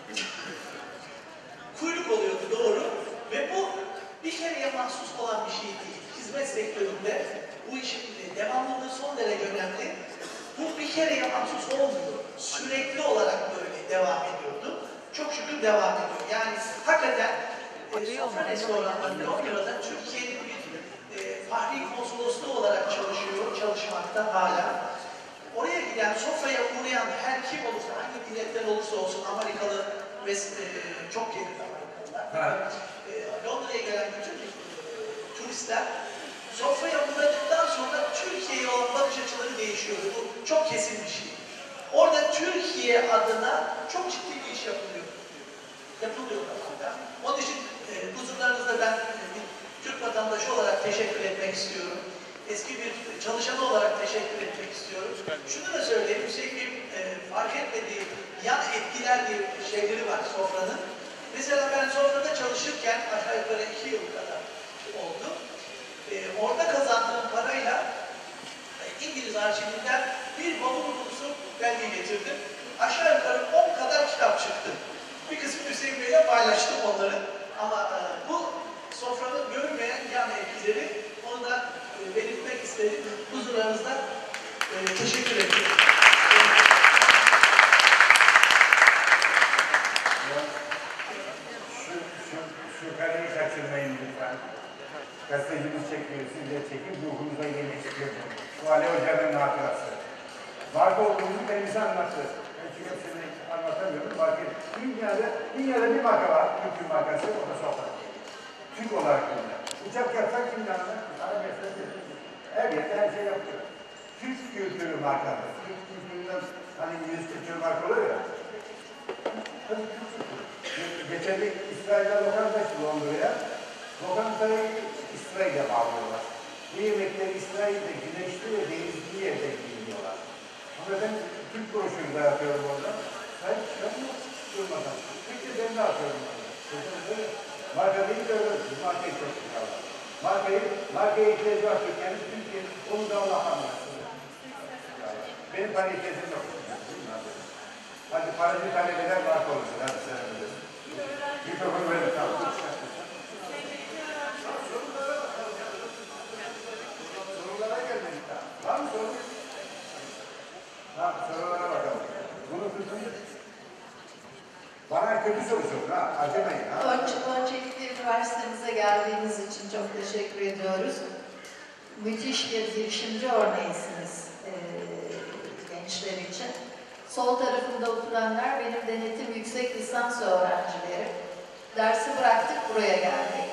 Kuyruk oluyordu doğru ve bu bir kereye mahsus olan bir şey değil. Hizmet sektöründe bu işin devamlılığı son derece önemli. Bu bir kereye mahsus olmuyor. Sürekli olarak böyle devam ediyordu. Çok şükür devam ediyor. Yani hakikaten e, sofra restoranları Londra'da Türkiye'nin bir e, fahri konsolosluğu olarak çalışıyor, çalışmakta hala. Oraya giden, sofraya uğrayan her kim olursa, hangi milletten olursa olsun, Amerikalı ve e, çok gelir Amerikalılar. E, Londra'ya gelen bütün e, turistler sofraya uğradıktan sonra Türkiye'ye olan bakış açıları değişiyor. Bu çok kesin bir şey. Orada Türkiye adına çok ciddi bir iş yapılıyor. Yapılıyor aslında. Onun için e, huzurlarınızda ben e, bir Türk vatandaşı olarak teşekkür etmek istiyorum. Eski bir çalışan olarak teşekkür etmek istiyorum. Şunu da söyleyeyim, Hüseyin Bey'in e, fark etmediği yan etkiler diye şeyleri var sofranın. Mesela ben sofrada çalışırken aşağı yukarı iki yıl kadar oldu. E, orada kazandığım parayla e, İngiliz arşivinden bir bavul dolusu belge getirdim. Aşağı yukarı on kadar kitap çıktı. Bir kısmı Hüseyin Bey'le paylaştım onları. Ama e, bu sofranın görünmeyen yan etkileri, onu da e, belirtmek istedim. Huzurlarınızda e, teşekkür ederim. Şu, şu, şu kareyi kaçırmayın lütfen. Gazetecimiz çekiyor, siz de çekin, ruhunuza yemek istiyor. Bu Ali Hoca'nın hatırası. Marka olduğumuzu kendisi anlattı. Ben çünkü hepsini anlatamıyorum. Marka, dünyada, dünyada bir marka var, Türk markası, o da Sofra. Türk olarak dünya. Uçak yapsak şimdi anlar, arabiyasına her yerde her şey yapıyor. Türk kültürü markadır. Türk kültüründen hani yüz kültürü marka oluyor ya. Tabii Türk kültürü. Geçen bir İsrail'de lokanta açtı Londra'ya. Lokantayı İsrail'e bağlıyorlar. Bu yemekleri İsrail'de güneşli ve denizli yerde giyiniyorlar. Ama ben Türk broşürü dağıtıyorum orada. Sen çıkartma durmadan. Peki ben de atıyorum orada. Marka değil de öyle. Markayı çok çıkarlar. Markayı, markaya ihtiyacı var. Yani Türkiye'nin onu da Allah anlatsın. Benim para ihtiyacım yok. Hadi paracı talebeler marka olursun. Hadi sen öyle. Mikrofonu verin. Tamam. Sorulara gelmedik daha. Var mı soru? Ha, sorulara bakalım. Bunu tutun. Bana kötü soru sorun ha. Acımayın ha. Önce, öncelikle üniversitemize geldiğiniz için çok teşekkür ediyoruz. Müthiş bir girişimci örneğisiniz e, gençler için. Sol tarafımda oturanlar benim denetim yüksek lisans öğrencileri. Dersi bıraktık, buraya geldik.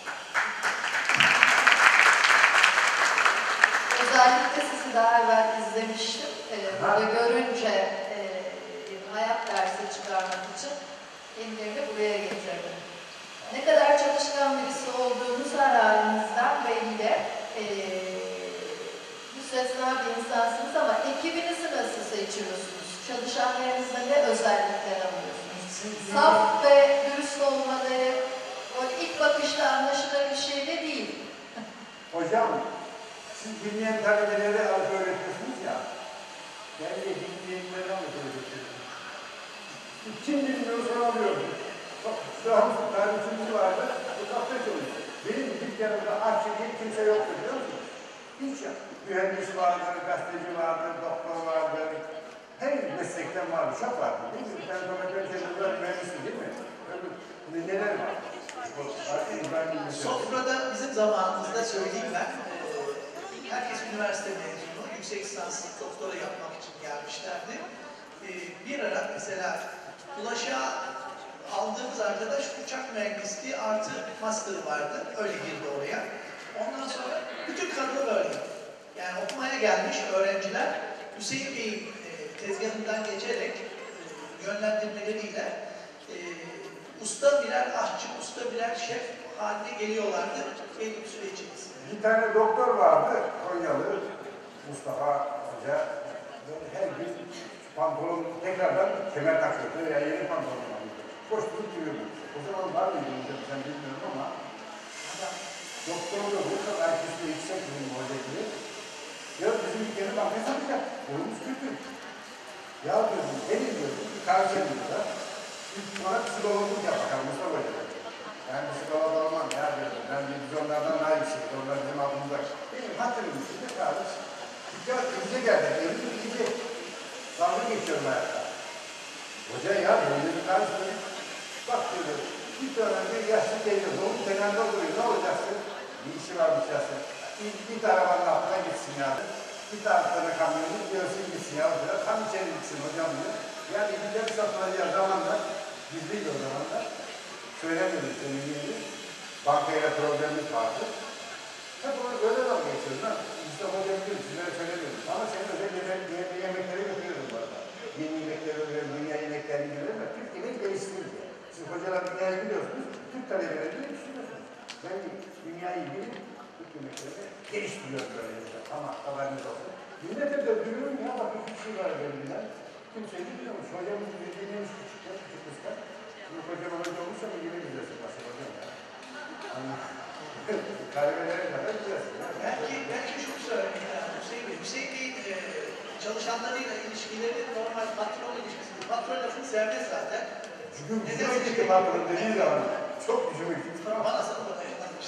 Özellikle sizi daha evvel izlemiştim. Ee, burada görünce e, bir hayat dersi çıkarmak için kendilerini buraya getirdim. Ne kadar çalışkan birisi olduğunuz her halinizden belli. Ee, müstesna bir insansınız ama ekibinizi nasıl seçiyorsunuz? Çalışanlarınızda ne özellikler alıyorsunuz? Saf ve dürüst olmaları o ilk bakışta anlaşılır bir şey de değil. Hocam, siz bilmeyen talebelere alıp öğretiyorsunuz ya, ben de bilmeyenlere alıp öğretiyorum. Kim bilmiyorsa alıyorum. Şu an tarihçimiz vardı, bu kapta çalışıyor. Benim dükkanımda arşiv diye kimse yoktu biliyor musunuz? Hiç yok. Mühendis vardır, gazeteci vardır, doktor vardır. Her meslekten vardı, çok vardı değil mi? Ben doktor çocuklar mühendisi değil mi? Öyle neler var? Sofrada bizim zamanımızda söyleyeyim ben, herkes üniversite mezunu, yüksek lisans doktora yapmak için gelmişlerdi. Bir ara mesela Ulaş'a aldığımız arkadaş uçak mühendisliği artı master vardı, öyle girdi oraya. Ondan sonra bütün kadro böyle. Yani okumaya gelmiş öğrenciler Hüseyin Bey'in tezgahından geçerek yönlendirmeleriyle e, usta birer aşçı, usta birer şef haline geliyorlardı belli bir süre içerisinde. Bir tane doktor vardı, Konyalı, Mustafa Hoca. Böyle her gün pantolon tekrardan kemer takıyordu veya yeni pantolon alıyordu. Koşturup duruyordu. O zaman var mıydı sen bilmiyorum ama doktor da burada herkesle yüksek bir muhabbetli. Ya bizim ülkenin bankası yapacak. Oyumuz kötü. Ya diyorum, benim diyorum, bir karşı burada. Biz bana psikologluk yap bakalım Mustafa Hoca. Yani psikolog olmam ya diyorum. Ben biz onlardan daha yükseğiz. Onlar bizim altımızda. Benim hatırım üstünde kardeş. Dikkat bize geldi. Evli ikinci. Dalga geçiyorum hayatta. Hoca ya böyle bir karşı. Bak diyor. Bir tane bir yaşlı geliyor. Doğum kenarında duruyor. Ne olacaksın? Bir işi varmış yaşlı. Bir, bir arabanın altına gitsin yani. Bir taraftan kamyonu diyorsun gitsin ya. Tam içeri gitsin hocam diyor. Yani güzel satılacağı zamanlar gizliydi o zamanlar. Söylemiyoruz senin gibi. Bankayla problemimiz vardı. Hep onu böyle dalga geçiyoruz lan. Mustafa Hocam diyor, sizlere söylemiyoruz. Ama senin özel yemek, yemekleri götürüyoruz bu arada. Yeni yemekleri öyle, dünya yemeklerini görüyoruz ama Türk yemeği geliştirir diye. Siz hocalar dünyayı biliyorsunuz, Türk talebeleri de düşünüyorsunuz. Ben dünyayı bilip Türk yemeklerini geliştiriyorum böyle. Ama haberiniz olsun. Millete de duyuyorum ya, bakın bir şey var benimle. Kimse bilmiyormuş. Hocamız bildiğimiz küçükler, küçük kızlar. Şimdi hocam hoca olursa mı yine güzelsin başka hocam ya. Talebelere kadar güzelsin. Belki, belki şunu söyleyeyim ya, Hüseyin Bey. Hüseyin Bey'in e, çalışanlarıyla ilişkileri normal patron ilişkisi. Patron lafını sevmez zaten. Çünkü gücüme gitti patron dediği zaman. Çok gücüme gitti. Bana sana bana yanılmış.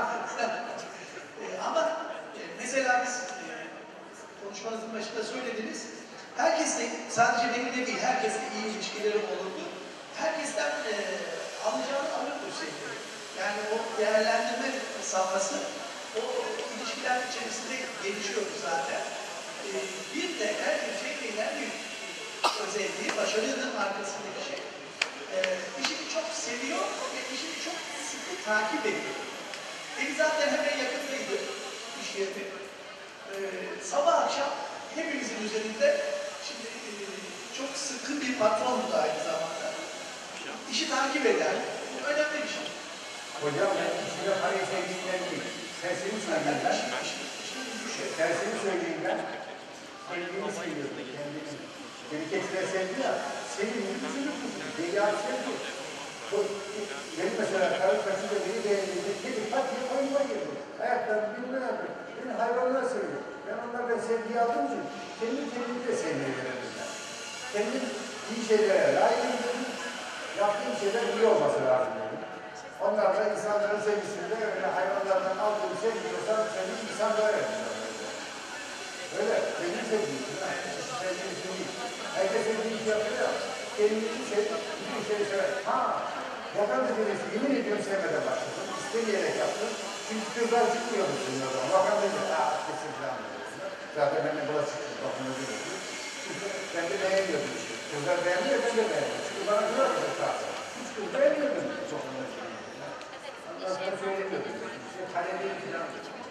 Ama e, mesela biz e, konuşmanızın başında söylediniz. Herkesle, sadece benimle değil, herkesle iyi ilişkileri olurdu. Herkesten e, alacağını alırdı Hüseyin Bey. Yani o değerlendirme safhası o ilişkiler içerisinde gelişiyordu zaten. Ee, bir de her bir şeyin en büyük özelliği, başarının arkasındaki şey. Ee, işini çok seviyor ve işini çok sıkı takip ediyor. Evi zaten hemen yakındaydı iş yeri. Ee, sabah akşam hepimizin üzerinde şimdi e, çok sıkı bir patrondu da aynı zamanda. İşi takip eder. Bu önemli bir şey. Hocam ben işine parayı sevdiğimden değil. Tersini söyleyeyim ben. Tersini söyleyeyim ben. Kendini seviyorsun, kendini. Memleketler sevdi ya, senin yüzünü kızım, dünya sevdi. Benim mesela karı karşısında beni beğendiğinde kedi pat diye koyma girdi. Ayaklarını birbirine yapıyor. Beni hayvanlar seviyor. Ben onlardan sevgiyi aldığım için kendi kendimi de sevmeyi verelim ben. Kendim iyi şeylere layığım, yaptığım şeyler iyi olması lazım benim. Onlar da insanların sevgisini de öyle hayvanlardan aldığım sevgiyorsan senin insanlara verir. Öyle, benim sevdiğim. Sevdiğim için değil. Herkes sevdiği işi yapıyor ya. Kendini bir şey, bir şey sever. Ha, yakan dedesi yemin ediyorum sevmeden başladım. İstemeyerek yaptım. Çünkü kızlar çıkmıyor musun o zaman. Bakan dedi, aaa kesin falan. Zaten benimle bulaşık bakımda görüyordu. Ben de beğenmiyordum işte. Kızlar beğenmiyor, ben de beğenmiyorum. Çünkü bana güzel bir kızlar. Hiç kız beğenmiyordum. Çok önemli. Ondan sonra söylemiyordum. İşte talebeyim falan.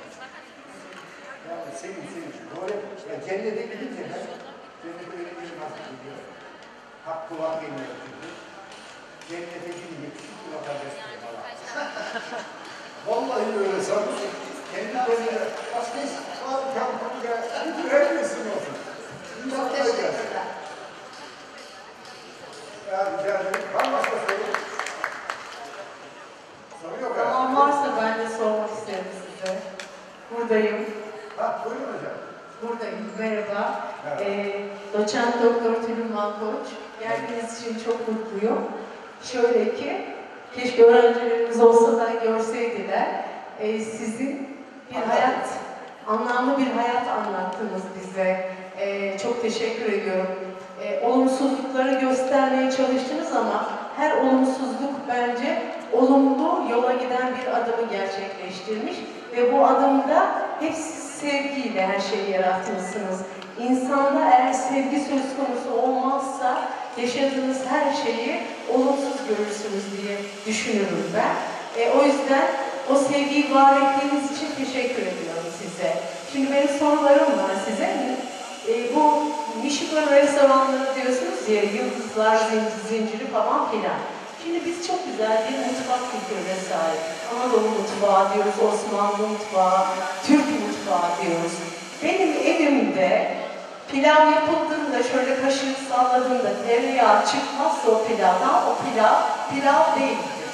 Yani sevin sevin. Böyle yani cennete gidince ben cennete öyle bir nasıl gidiyor. Hak kulak geliyor çünkü. Cennete gidince küçük kulak adresine falan. Vallahi öyle sanırım. Kendi kendine başka hiç var kampanya hiç üretmesin olsun. Çok teşekkürler. Ya rica ederim. Var mı başka soru? Soru yok herhalde. Tamam, varsa ben de sormak isterim size. Buradayım. Ha, buyurun hocam. Buradayım. Merhaba. Merhaba. Ee, Doçent Doktor Tülünman Koç. Geldiğiniz için çok mutluyum. Şöyle ki, keşke öğrencilerimiz olsa da görseydiler. Ee, sizin bir hayat, anlamlı bir hayat anlattınız bize. Ee, çok teşekkür ediyorum. Ee, olumsuzlukları göstermeye çalıştınız ama her olumsuzluk bence olumlu yola giden bir adımı gerçekleştirmiş ve bu adımda hep siz sevgiyle her şeyi yaratmışsınız. İnsanda eğer sevgi söz konusu olmazsa yaşadığınız her şeyi olumsuz görürsünüz diye düşünürüm ben. E, o yüzden o sevgiyi var ettiğiniz için teşekkür ediyorum size. Şimdi benim sorularım var size. E, bu Michelin restoranları diyorsunuz ya, yıldızlar, zinciri falan filan. Şimdi biz çok güzel bir mutfak kültürüne sahip. Anadolu mutfağı diyoruz, Osmanlı mutfağı, Türk mutfağı diyoruz. Benim evimde pilav yapıldığında, şöyle kaşığı salladığında tereyağı çıkmazsa o pilavdan, o pilav, pilav değildir.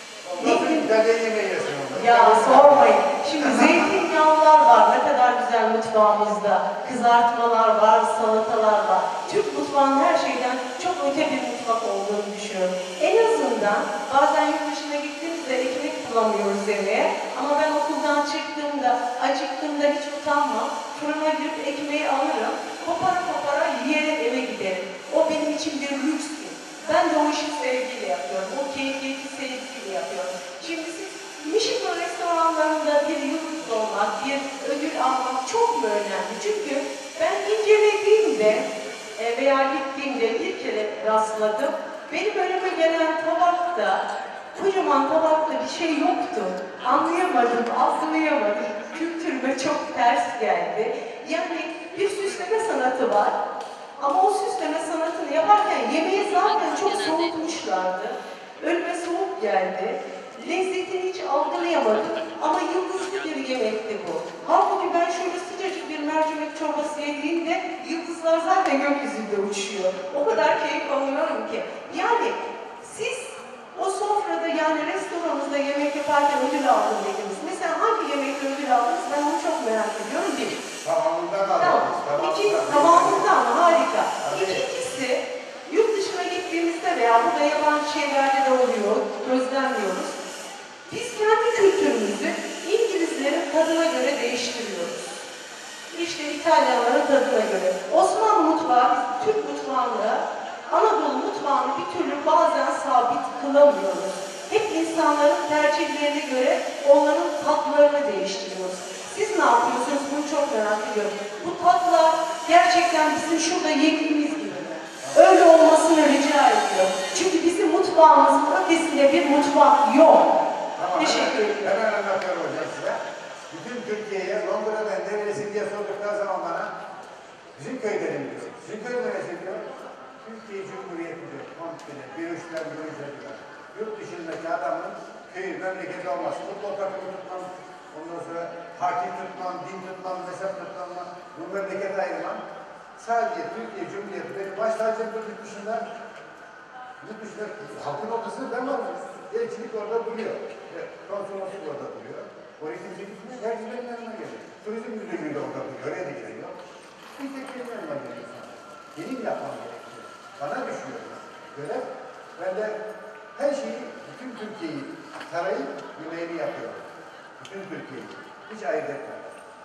Ya sormayın. Şimdi zeytinyağlılar var, ne kadar güzel mutfağımızda. Kızartmalar var, salatalar var. Türk mutfağının her şeyden çok öte bir mutfak olduğunu düşünüyorum. En azından bazen yurt dışına gittiğimizde ekmek bulamıyoruz eve. Ama ben okuldan çıktığımda, acıktığımda hiç utanmam. Fırına girip ekmeği alırım. Kopara kopara yiyerek eve giderim. O benim için bir lüksdür. Ben de o işi sevgiyle yapıyorum. O keyfiyeti sevgiyle yapıyorum. Şimdi siz Michelin restoranlarında bir yıldız olmak, bir ödül almak çok mu önemli? Çünkü ben incelediğimde veya gittiğimde bir kere rastladım. Benim önüme gelen tabakta, kocaman tabakta bir şey yoktu. Anlayamadım, algılayamadım. Kültürüme çok ters geldi. Yani bir süsleme sanatı var. Ama o süsleme sanatını yaparken yemeği zaten çok soğutmuşlardı. Önüme soğuk geldi. Lezzetini hiç algılayamadım ama yıldızlı bir yemekti bu. Halbuki ben şöyle sıcacık bir mercimek çorbası yediğimde yıldızlar zaten gökyüzünde uçuyor. O kadar keyif alıyorum ki. Yani siz o sofrada, yani restoranınızda yemek yaparken ödül aldım dediniz. Mesela hangi yemekle ödül aldınız? Ben onu çok merak ediyorum. Bir. Tamamından Tamam. aldınız. İki, tamamından mı? Harika. İkincisi, yurt dışına gittiğimizde veya burada yabancı şeylerde de oluyor, gözlemliyoruz. Biz kendi kültürümüzü İngilizlerin tadına göre değiştiriyoruz. İşte İtalyanların tadına göre. Osmanlı mutfağı, Türk mutfağını, Anadolu mutfağını bir türlü bazen sabit kılamıyoruz. Hep insanların tercihlerine göre onların tatlarını değiştiriyoruz. Siz ne yapıyorsunuz? Bunu çok merak ediyorum. Bu tatlar gerçekten bizim şurada yediğimiz gibi mi? Öyle olmasını rica ediyorum. Çünkü bizim mutfağımızın ötesinde bir mutfak yok. Tamam, Teşekkür hemen, ederim. hemen anlatıyorum hocam size. Bütün Türkiye'ye Londra'dan neresi diye sordukları zaman bana bizim köylerim diyor. Sizin köy neresi diyor? Türkiye Cumhuriyeti diyor. Komple, bir üçler, bir üçler diyor. Yurt dışındaki adamın köyü, memleketi olmaz. Futbol takımı tutmam, ondan sonra hakim tutmam, din tutmam, mezhep tutmam, bu memleketi ayırmam. Sadece Türkiye Cumhuriyeti benim baş tacımdır yurt dışında. Yurt dışında halkın ortasında ben varım. Elçilik orada duruyor. Konsolosluk orada duruyor. Oraya kimse gitmiyor. Herkes benim yanıma geliyor. Turizm müdürlüğü de orada duruyor. Oraya da geliyor. Bir tek benim yanıma geliyor. Benim yapmam gerekiyor. Bana düşüyor. Görev. Ben de her şeyi, bütün Türkiye'yi tarayıp yemeğini yapıyorum. Bütün Türkiye'yi. Hiç ayırt etmem.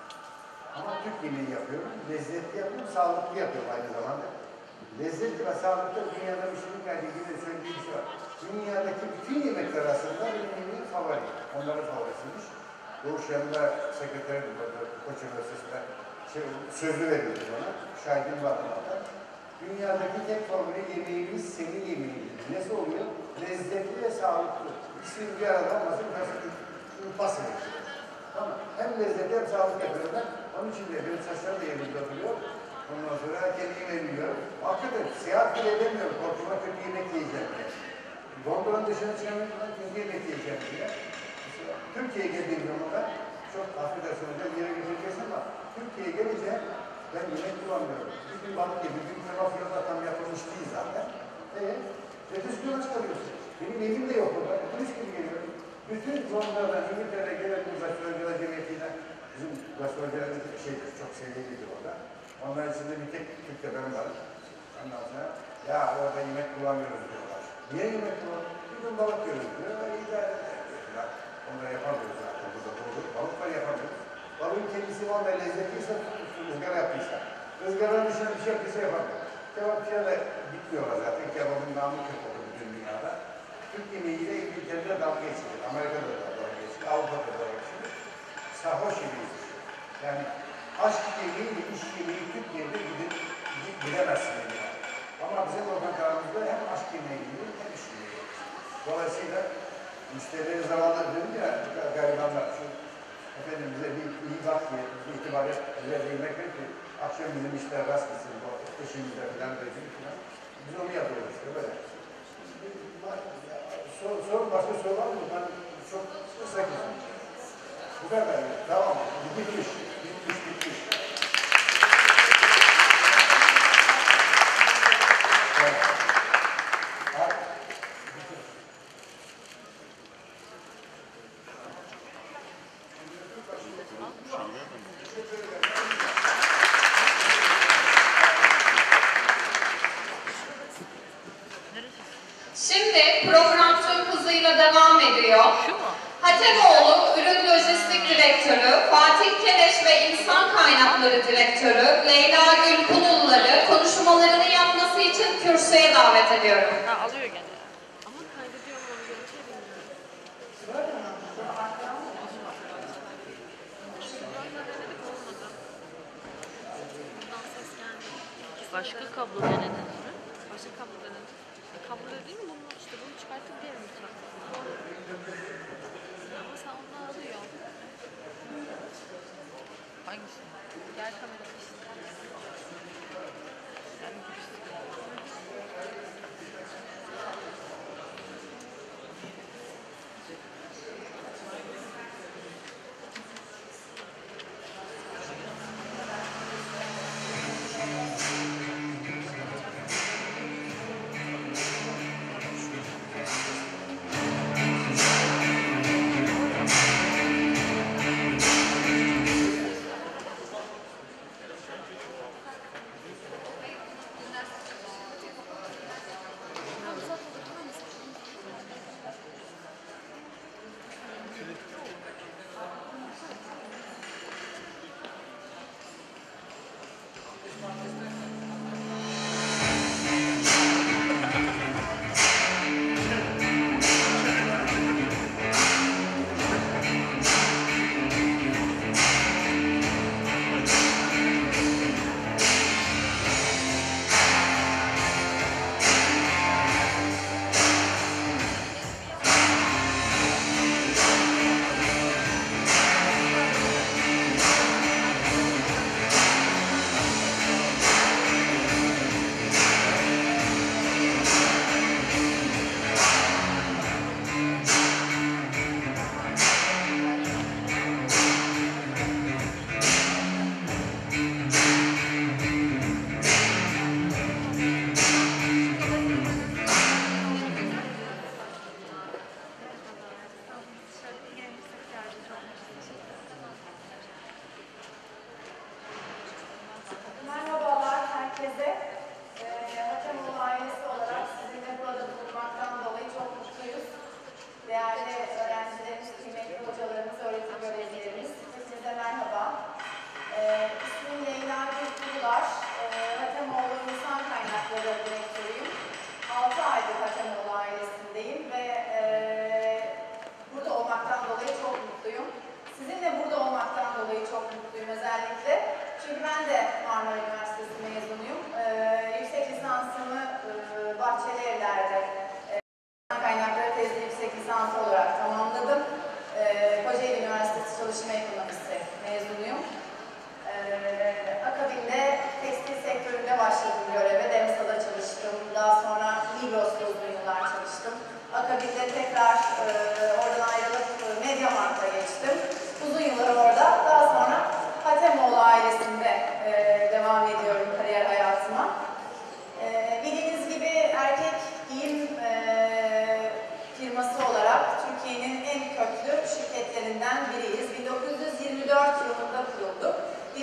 Ama Türk yemeği yapıyorum. Lezzetli yapıyorum. Sağlıklı yapıyorum aynı zamanda. Lezzetli ve sağlıklı dünyada bir şeyin ilgili söylediği bir şey var. Dünyadaki bütün yemekler arasında benim yemeğim favori. Onların favorisiymiş. Doğuş yanında sekreterim burada, Koç Üniversitesi'nde şey, sözü veriyordu bana. Şahidim var bana. Dünyadaki tek favori yemeğimiz senin yemeğidir. Nesi oluyor? Lezzetli ve sağlıklı. İkisini bir arada olmasın, nasıl pas ediyor. Tamam. Hem lezzetli hem sağlıklı yapıyorum ben. Onun için de benim saçlarım da yerimde duruyor. Ondan sonra kendimi veriyorum. Hakikaten seyahat bile edemiyorum. Korkuma kötü yemek yiyeceğim diye. Londra'nın dışına çıkamıyorum, kötü yemek yiyeceğim diye. Mesela Türkiye'ye geldiğim zaman ben çok affedersin hocam yere getireceğiz ama Türkiye'ye gelince ben yemek bulamıyorum. Bir gün balık yedim, bir gün kebap yolda tam yapılmış değil zaten. Eee? Ertesi gün aç kalıyorsun. Benim evim de yok burada. Turist gibi geliyorum. Bütün Londra'dan, İngiltere'ye gelen bu gazeteciler cemiyetiyle bizim gazetecilerimiz şey, çok sevgilidir orada. Onlar içinde bir tek Türk'te ben varım. Ondan sonra ya orada yemek bulamıyoruz diyorlar. Niye yemek bulamıyoruz? Bir gün balık yiyoruz diyor. İdare ediyorlar. Onları yapamıyoruz zaten burada doğru. Balıkları yapamıyoruz. Balığın kendisi orada lezzetliyse, ızgara yaptıysa. Izgaranın dışında bir şey yaptıysa yapamıyoruz. Kebapçıya da gitmiyorlar zaten. Kebabın namı kötü olur bütün dünyada. Türk yemeğiyle İngiltere'de dalga geçilir. Amerika'da da dalga geçilir. Avrupa'da da dalga geçilir. Sarhoş yemeği. Yani aşk yemeği ve iş yemeği Türkiye'de gidip gidemezsin yani. Ama bizim lokantalarımızda hem aşk yemeği gidiyor hem iş yemeği gidiyor. Dolayısıyla müşterileri zamanla dedim ya garibanlar şu efendim bize bir iyi bak diye bir itibar et, bize bir yemek ver ki akşam bizim işler rast gitsin, bu eşimizle falan böyle falan. Biz onu yapıyoruz işte böyle. Sor, sor başka soru var mı? Ben çok kısa keseyim. Bu kadar. Tamam. Bitmiş. Bitmiş. Bitmiş. Evet. Şimdi program tüm hızıyla devam ediyor. Hatemoğlu Ürün Lojistik Direktörü, Fatih Keleş ve İnsan Kaynakları Direktörü Leyla Gül Kululları konuşmalarını yapması için kürsüye davet ediyorum. Ha, alıyor gene. Ama kaydediyorum onu görüntüye. Başka kablo denedin mi? Başka kablo denedim. E, kablo değil mi? Bunu işte bunu çıkartıp diğer mi ama sen onu alıyor. Hangisi? Gel kamera işte.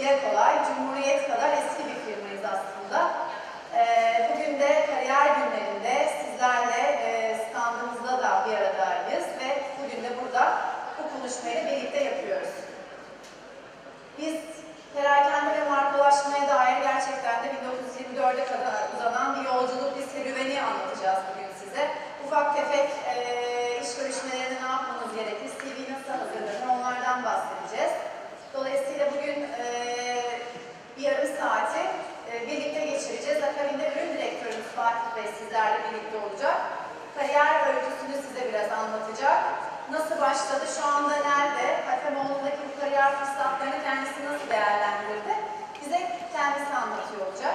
dile kolay, Cumhuriyet kadar eski bir firmayız aslında. Ee, bugün de kariyer günlerinde sizlerle e, standımızda da bir aradayız ve bugün de burada bu konuşmayı birlikte yapıyoruz. Biz perakende ve markalaşmaya dair gerçekten de bin dokuz yüz yirmi dörde kadar uzanan bir yolculuk, bir serüveni anlatacağız bugün size. Ufak tefek e, iş görüşmelerinde ne yapmanız gerekir, C V nasıl hazırlanır, onlardan bahsedeceğiz. Dolayısıyla bugün e, bir yarım saati e, birlikte geçireceğiz. Akabinde ürün direktörümüz Fatih Bey sizlerle birlikte olacak. Kariyer öyküsünü size biraz anlatacak. Nasıl başladı, şu anda nerede, Hatemoğlu'ndaki bu kariyer fırsatlarını kendisi nasıl değerlendirdi, bize kendisi anlatıyor olacak.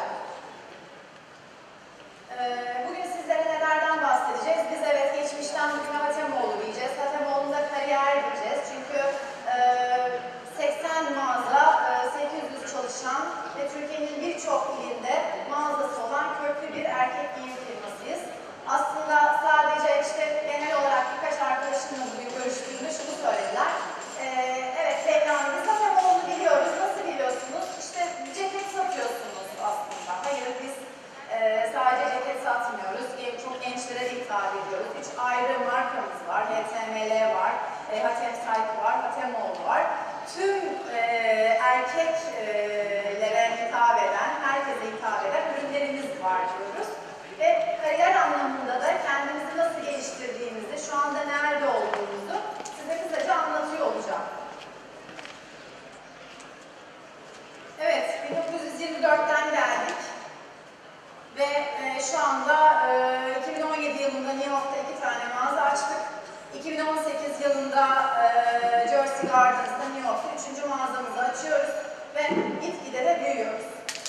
Ee, bugün sizlere nelerden bahsedeceğiz? Biz evet geçmişten bugüne Hatemoğlu diyeceğiz, Hatemoğlu'nda kariyer diyeceğiz. Çünkü e, seksen mağaza, e, sekiz yüz çalışan ve Türkiye'nin birçok ilinde mağazası olan köklü bir erkek giyim firmasıyız. Aslında sadece işte genel olarak birkaç arkadaşımla bugün görüştüğümde şunu söylediler. Ee, evet, Leyla'nın Hatemoğlu'nu biliyoruz. Nasıl biliyorsunuz? İşte ceket satıyorsunuz aslında. Hayır, biz e, sadece ceket satmıyoruz. Çok gençlere de hitap ediyoruz. Üç ayrı markamız var. H T M L var, e, Hatem Sayk var, Hatemoğlu var. Tüm e, erkeklere hitap eden, herkese hitap eden ürünlerimiz var diyoruz. Ve kariyer anlamında da kendimizi nasıl geliştirdiğimizi, şu anda nerede olduğumuzu size kısaca anlatıyor olacağım. Evet, bin dokuz yüz yirmi dörtten geldik ve e, şu anda e, iki bin on yedi yılında New York'ta iki tane mağaza açtık. iki bin on sekiz yılında e, Jersey Gardens'da New York'ta üçüncü mağazamızı açıyoruz ve gitgide de büyüyoruz.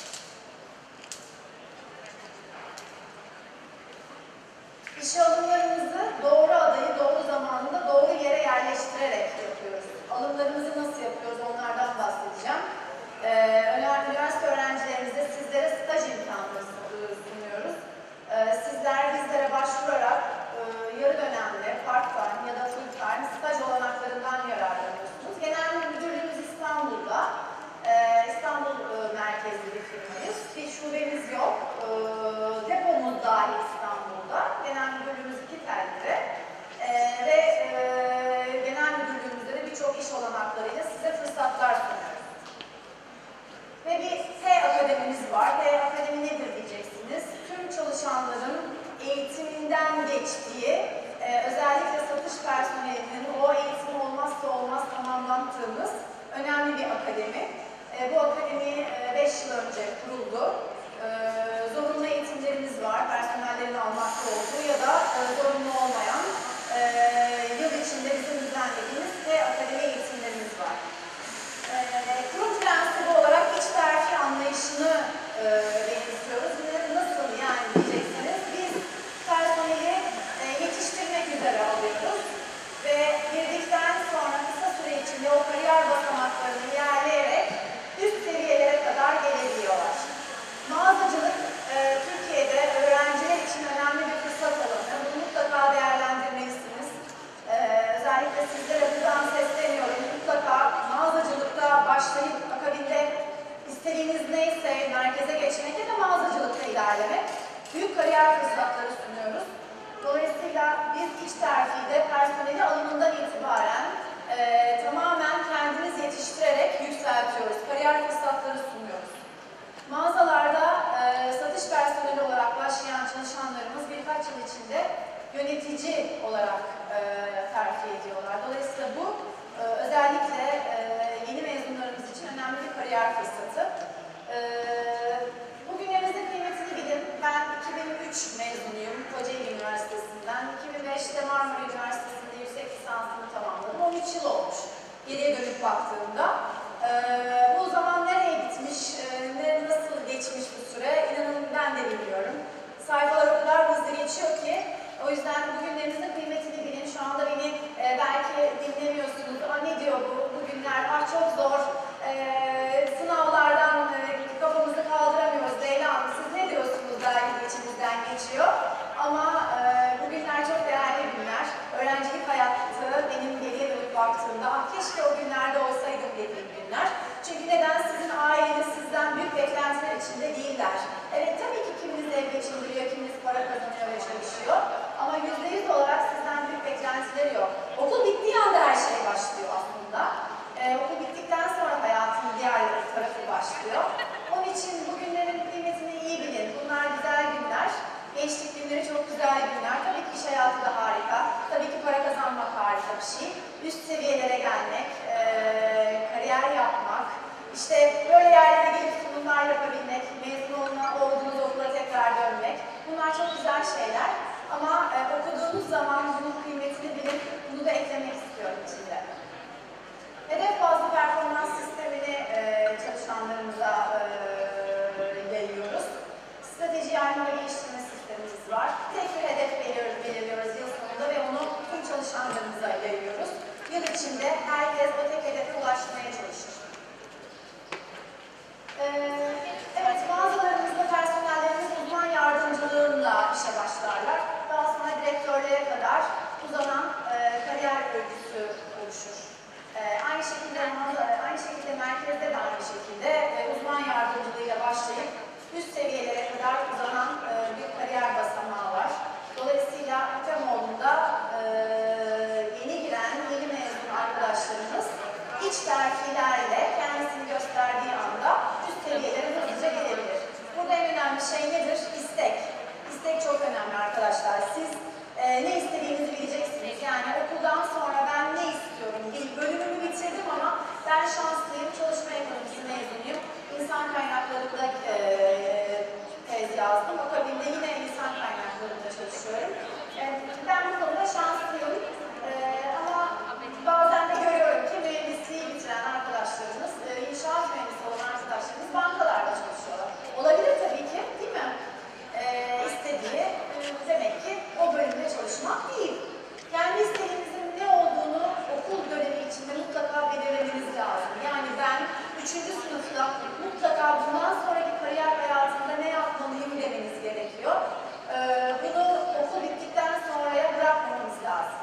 İşe alımlarımızı doğru adayı doğru zamanında doğru yere yerleştirerek yapıyoruz. Alımlarımızı nasıl yapıyoruz onlardan bahsedeceğim. Ee, üniversite öğrencilerimize sizlere staj imkanları sunuyoruz. Ee, sizler bizlere başvurarak e, yarı dönemli, part-time ya da full-time staj olanaklarından yararlanıyorsunuz. Genel müdürlüğümüz İstanbul'da. Ee, İstanbul e, merkezli bir firmayız. Bir şubemiz yok. Ee, depomuz dahi İstanbul'da. Genel müdürlüğümüz iki telde. Ee, ve e, genel müdürlüğümüzde de birçok iş olanaklarıyla size fırsatlar sunuyoruz. Ve bir H Akademimiz var. H Akademi nedir diyeceksiniz. Tüm çalışanların eğitiminden geçtiği, e, özellikle satış personelinin o eğitim olmazsa olmaz tamamlattığımız önemli bir akademi. E, bu akademi beş yıl önce kuruldu. E, zorunlu eğitimlerimiz var, personellerin almakta olduğu ya da e, zorunlu olmayan e, yıl içinde bizim düzenlediğimiz H Akademi eğitimlerimiz var. E, kurum prensibi olarak iç terfi anlayışını e, benimsiyoruz. Nasıl yani diyeceksiniz? Biz personeli e, yetiştirmek üzere alıyoruz ve girdikten sonra kısa süre içinde o kariyer basamaklarını ilerleyerek üst seviyelere kadar gelebiliyorlar. Mağazacılık e, Türkiye'de öğrenciler için önemli bir fırsat alanı. Bunu mutlaka değerlendirmelisiniz. E, özellikle sizlere buradan sesleniyorum. Mutlaka mağazacılıkta başlayıp akabinde istediğiniz neyse merkeze geçmek ya da mağazacılıkta ilerlemek. Büyük kariyer fırsatları sunuyoruz. Dolayısıyla biz iç terfide personeli alımından itibaren e, tamamen kendiniz yetiştirerek yükseltiyoruz. Kariyer fırsatları sunuyoruz. Mağazalarda e, satış personeli olarak başlayan çalışanlarımız birkaç yıl içinde yönetici olarak e, terfi ediyorlar. Dolayısıyla bu e, özellikle e, yeni mezunlarımız için önemli bir kariyer fırsatı. E, bugünlerimizin kıymetini bilin. Ben iki bin üç mezunuyum Kocaeli Üniversitesi'nden. iki bin beşte Marmara Üniversitesi'nde yüksek lisansımı tamamladım. on üç yıl olmuş geriye dönüp baktığımda. E, bu zaman nereye gitmiş, e, ne, nasıl geçmiş bu süre inanın ben de bilmiyorum. Sayfalar o kadar hızlı geçiyor ki o yüzden bugünlerinizin kıymetini bilin. Şu anda beni e, belki dinlemiyorsunuz. Aa, ne diyor bu bugünler? Ah çok zor. E, sınavlardan e, kafamızı kaldıramıyoruz Leyla Hanım. Siz ne diyorsunuz belki içinizden geçiyor. Ama e, bugünler çok değerli günler. Öğrencilik hayatı benim geriye dönüp baktığımda, ah keşke o günlerde olsaydım dediğim günler. Çünkü neden? Sizin aileniz sizden büyük beklentiler içinde değiller. Evet tabii ki kiminiz ev geçindiriyor, kiminiz para kazanıyor ve çalışıyor. Ama yüzde yüz olarak sizden büyük beklentileri yok. Okul bittiği anda her şey başlıyor aslında. Ee, okul bittikten sonra hayatın diğer tarafı başlıyor. Onun için bu günlerin kıymetini iyi bilin. Bunlar güzel günler. Gençlik günleri çok güzel günler. Tabii ki iş hayatı da harika. Tabii ki para kazanmak harika bir şey. Üst seviyelere gelmek, ee, kariyer yapmak, işte böyle yerlere gelip sunumlar yapabilmek, mezun olma, olduğunuz okula tekrar dönmek. Bunlar çok güzel şeyler. Ama e, okuduğunuz zaman bunun kıymetini bilip bunu da eklemek istiyorum içinde. Hedef bazlı performans sistemini e, çalışanlarımıza e, yayıyoruz. Strateji yayma ve geliştirme sistemimiz var. Tek bir hedef belirliyoruz, belirliyoruz yıl sonunda ve onu tüm çalışanlarımıza yayıyoruz. Yıl içinde herkes o tek hedefe ulaşmaya çalışır. Ee, evet, mağazalarımızda personellerimiz uzman yardımcılığında işe başlarlar. Daha sonra direktörlere kadar uzanan e, kariyer örgüsü oluşur. E, aynı şekilde aynı şekilde merkezde de aynı şekilde e, uzman yardımcılığıyla başlayıp üst seviyelere kadar uzanan e, bir kariyer basamağı var. Dolayısıyla Atemoğlu'nda e, yeni giren, yeni mezun arkadaşlarımız iç terfilerle kendisini gösterdiği anda üst seviyelere hızlıca gelebilir. Burada en önemli şey nedir? İstek. İstek çok önemli arkadaşlar. Siz e, ne istediğinizi bileceksiniz. Yani okuldan sonra ben ne istiyorum? Bir bölümümü bitirdim ama ben şanslıyım, çalışma ekonomisi mezunuyum. İnsan kaynaklarında e, tez yazdım. Akabinde yine insan kaynaklarında çalışıyorum. E, ben bu konuda şanslıyım. E, ama bazen de görüyorum ki mühendisliği bitiren arkadaşlarımız, e, inşaat mühendisi olan arkadaşlarımız bankalarda çalışıyorlar. Olabilir tabii ki, değil mi? E, istediği e, demek ki o bölümde çalışmak değil. Kendi istediğinizin ne olduğunu okul dönemi içinde mutlaka belirlemeniz lazım. Yani ben üçüncü sınıfta mutlaka bundan sonraki kariyer hayatında ne yapmalıyım demeniz gerekiyor. E, bunu okul bittikten sonraya bırakmamamız lazım.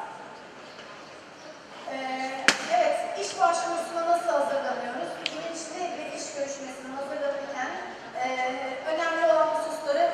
Ee, evet, iş başvurusuna nasıl hazırlanıyoruz? Bilinçli bir iş görüşmesine hazırlanırken e, önemli olan hususları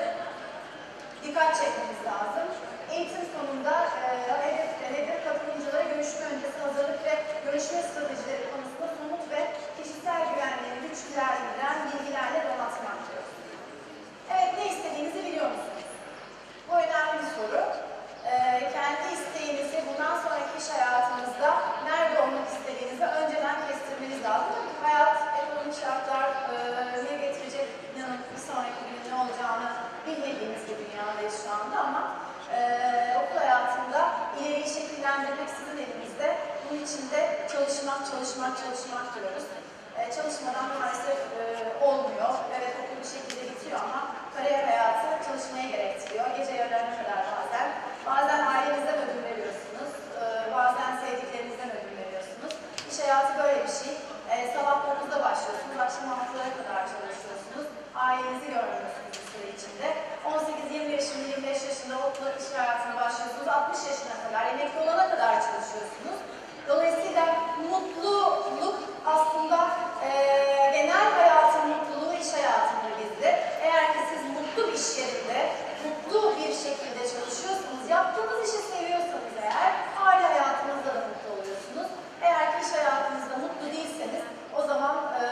dikkat çekmemiz lazım. Eğitim sonunda e, hedef, hedef katılımcılara görüşme öncesi hazırlık ve görüşme stratejileri konusunda somut ve kişisel güvenliğini güçlendiren bilgilerle donatmak diyoruz. Evet, ne istediğinizi biliyor musunuz? Bu önemli bir soru. Ee, kendi isteğinizi bundan sonraki iş hayatınızda nerede olmak istediğinizi önceden kestirmeniz lazım. Hayat, ekonomik şartlar e, ne getirecek, inanın bir sonraki günün ne olacağını bilmediğimiz bir dünyadayız şu anda ama e, okul hayatında ileriyi şekillendirmek sizin elinizde. Bunun için de çalışmak, çalışmak, çalışmak diyoruz. E, çalışmadan maalesef e, olmuyor. Evet, okul bir şekilde bitiyor ama kariyer hayatı çalışmaya gerektiriyor. Gece yarılarına kadar bazen. Bazen ailenizden ödün veriyorsunuz, bazen sevdiklerinizden ödün veriyorsunuz. İş hayatı böyle bir şey. Sabah dokuzda başlıyorsunuz, akşam altılara kadar çalışıyorsunuz. Ailenizi görmüyorsunuz bu süre içinde. on sekiz yirmi yaşında, yirmi beş yaşında okula iş hayatına başlıyorsunuz. altmış yaşına kadar, emekli olana kadar çalışıyorsunuz. Dolayısıyla mutluluk aslında e, genel hayatın mutluluğu iş hayatında gizli. Eğer ki siz mutlu bir iş yerinde, mutlu bir şekilde çalışıyorsanız, yaptığınız işi seviyorsanız eğer, aile hayatınızda da mutlu oluyorsunuz. Eğer ki iş hayatınızda mutlu değilseniz, o zaman e,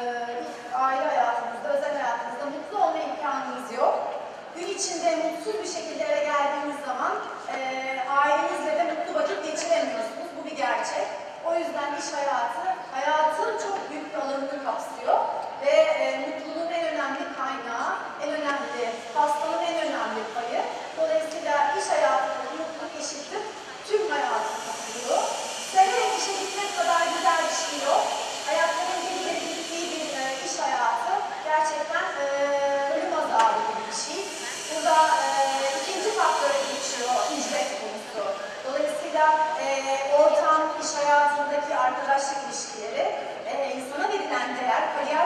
aile hayatınızda, özel hayatınızda mutlu olma imkanınız yok. Gün içinde mutsuz bir şekilde eve geldiğiniz zaman e, ailenizle de mutlu vakit geçiremiyorsunuz. Bu bir gerçek. O yüzden iş hayatı, hayatın çok büyük bir alanını kapsıyor ve e, mutluluğun en önemli kaynağı, en önemli, hastanın en önemli payı. Dolayısıyla iş hayatında mutluluk eşittir tüm hayatın mutluluğu. Severek işe gitmek kadar güzel bir şey yok. Hayatların bir kere bittiği bir e, iş hayatı gerçekten e, ölüm azabı gibi bir şey. Burada e, ikinci faktöre geçiyor ücret konusu. Dolayısıyla e, ortam, iş hayatındaki arkadaşlık ilişkileri, e, insana verilen değer, kariyer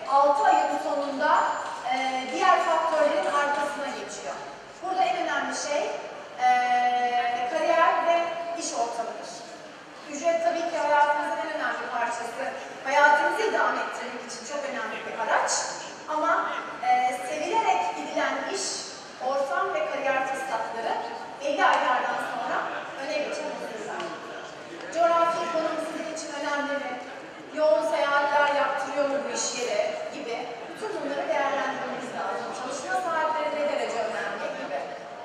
altı ayın sonunda e, diğer faktörlerin arkasına geçiyor. Burada en önemli şey e, kariyer ve iş ortamıdır. Ücret tabii ki hayatımızın en önemli parçası. Hayatımızı idame ettirmek için çok önemli bir araç. Ama e, sevilerek gidilen iş, ortam ve kariyer fırsatları belli aylardan sonra öne geçebilirler. Coğrafi konum sizin için önemli mi? Yoğun seyahatler yaptırıyor mu bu iş yeri gibi bütün bunları değerlendirmemiz lazım. Çalışma saatleri ne derece önemli gibi.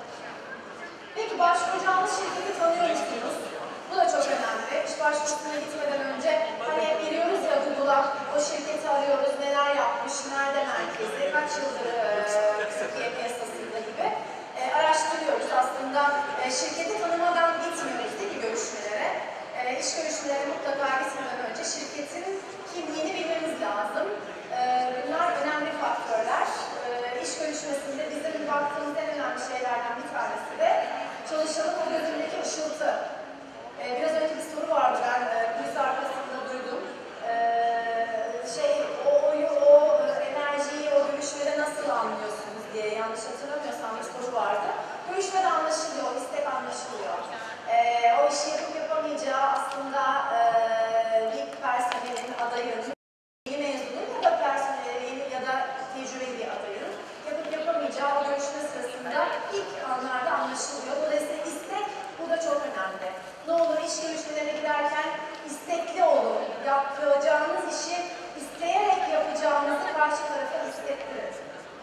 Peki başvuracağınız şirketi tanıyor musunuz? Bu da çok önemli. İş başvurusuna gitmeden önce hani hep giriyoruz ya Google'a, o şirketi arıyoruz, neler yapmış, nerede merkezi, kaç yıldır e, Türkiye piyasasında gibi e, araştırıyoruz. Aslında e, şirketi tanımadan gitmiyoruz değil mi görüşmelere? E, iş görüşmeleri mutlaka gitmeden önce şirketin kimliğini bilmemiz lazım. E, bunlar önemli faktörler. E, iş görüşmesinde bizim baktığımız en önemli şeylerden bir tanesi de çalışanın o gözündeki ışıltı. Ee, biraz önce bir soru vardı, ben e, kulis arkasında duydum. Ee, şey, o, o, o enerjiyi, o görüşmede nasıl anlıyorsunuz diye, yanlış hatırlamıyorsam bir soru vardı. Görüşmede anlaşılıyor, o istek anlaşılıyor. Ee, o işi yapıp yapamayacağı aslında e, bir personelin, adayın, yeni mezunun ya da personelin ya da tecrübeli bir adayın yapıp yapamayacağı o görüşme sırasında ilk anlarda anlaşılıyor. Dolayısıyla istek bu da çok önemli. Ne olur iş görüşmelerine giderken istekli olun. Yapacağınız işi isteyerek yapacağınızı karşı tarafa hissettirin.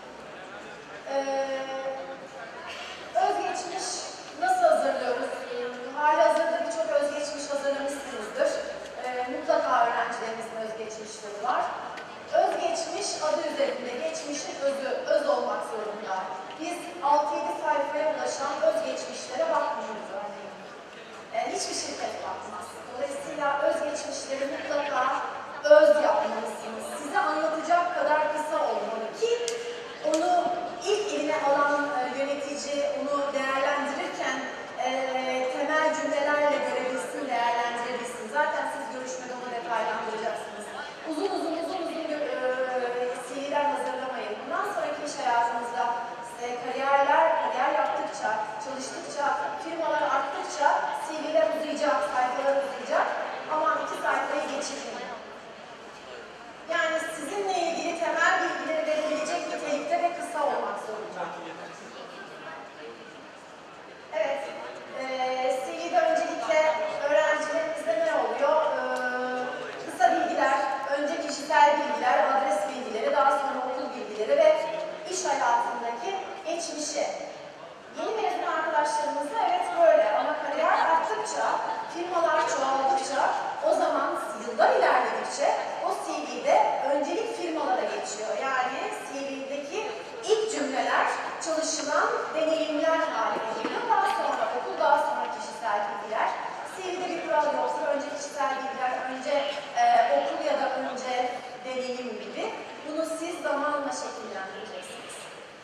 Ee, özgeçmiş nasıl hazırlıyoruz? Hali hazırda birçok özgeçmiş hazırlamışsınızdır. Ee, mutlaka öğrencilerimizin özgeçmişleri var. Özgeçmiş adı üzerinde geçmişin özü, öz olmak zorunda. Biz altı yedi sayfaya ulaşan özgeçmişlere bakmıyoruz örneğin. Yani hiçbir şirket bakmaz. Dolayısıyla özgeçmişleri mutlaka öz yapmalısınız. Size anlatacak kadar kısa olmalı ki onu ilk eline alan yönetici onu değerlendirirken e, temel cümlelerle görebilsin, değerlendirebilsin. Zaten siz görüşmede onu detaylandıracaksınız. Uzun uzun uzun uzun e, C V'ler hazırlamayın. Bundan sonraki iş hayatınızda e, kariyerler, kariyer yaptıkça, çalıştıkça, firmalar arttıkça C V'ler uzayacak, sayfalar uzayacak. Aman iki sayfayı geçirin. Yani sizinle ilgili temel bilgileri verebilecek nitelikte ve kısa olmak zorunda. Evet, e, C V'de öncelikle öğrencilerimizde ne oluyor? E, kısa bilgiler, önce kişisel bilgiler, adres bilgileri, daha sonra okul bilgileri ve iş hayatındaki geçmişi. Yeni mezun arkadaşlarımızda evet böyle ama kariyer arttıkça, firmalar çoğaldıkça, o zaman yıllar ilerledikçe o C V'de öncelik firmalara geçiyor. Yani C V'deki ilk cümleler çalışılan deneyimler haline geliyor. Daha sonra okul, daha sonra kişisel bilgiler. C V'de bir kural yoksa önce kişisel bilgiler, önce e, okul ya da önce deneyim gibi. Bunu siz zamanla şekillendireceksiniz.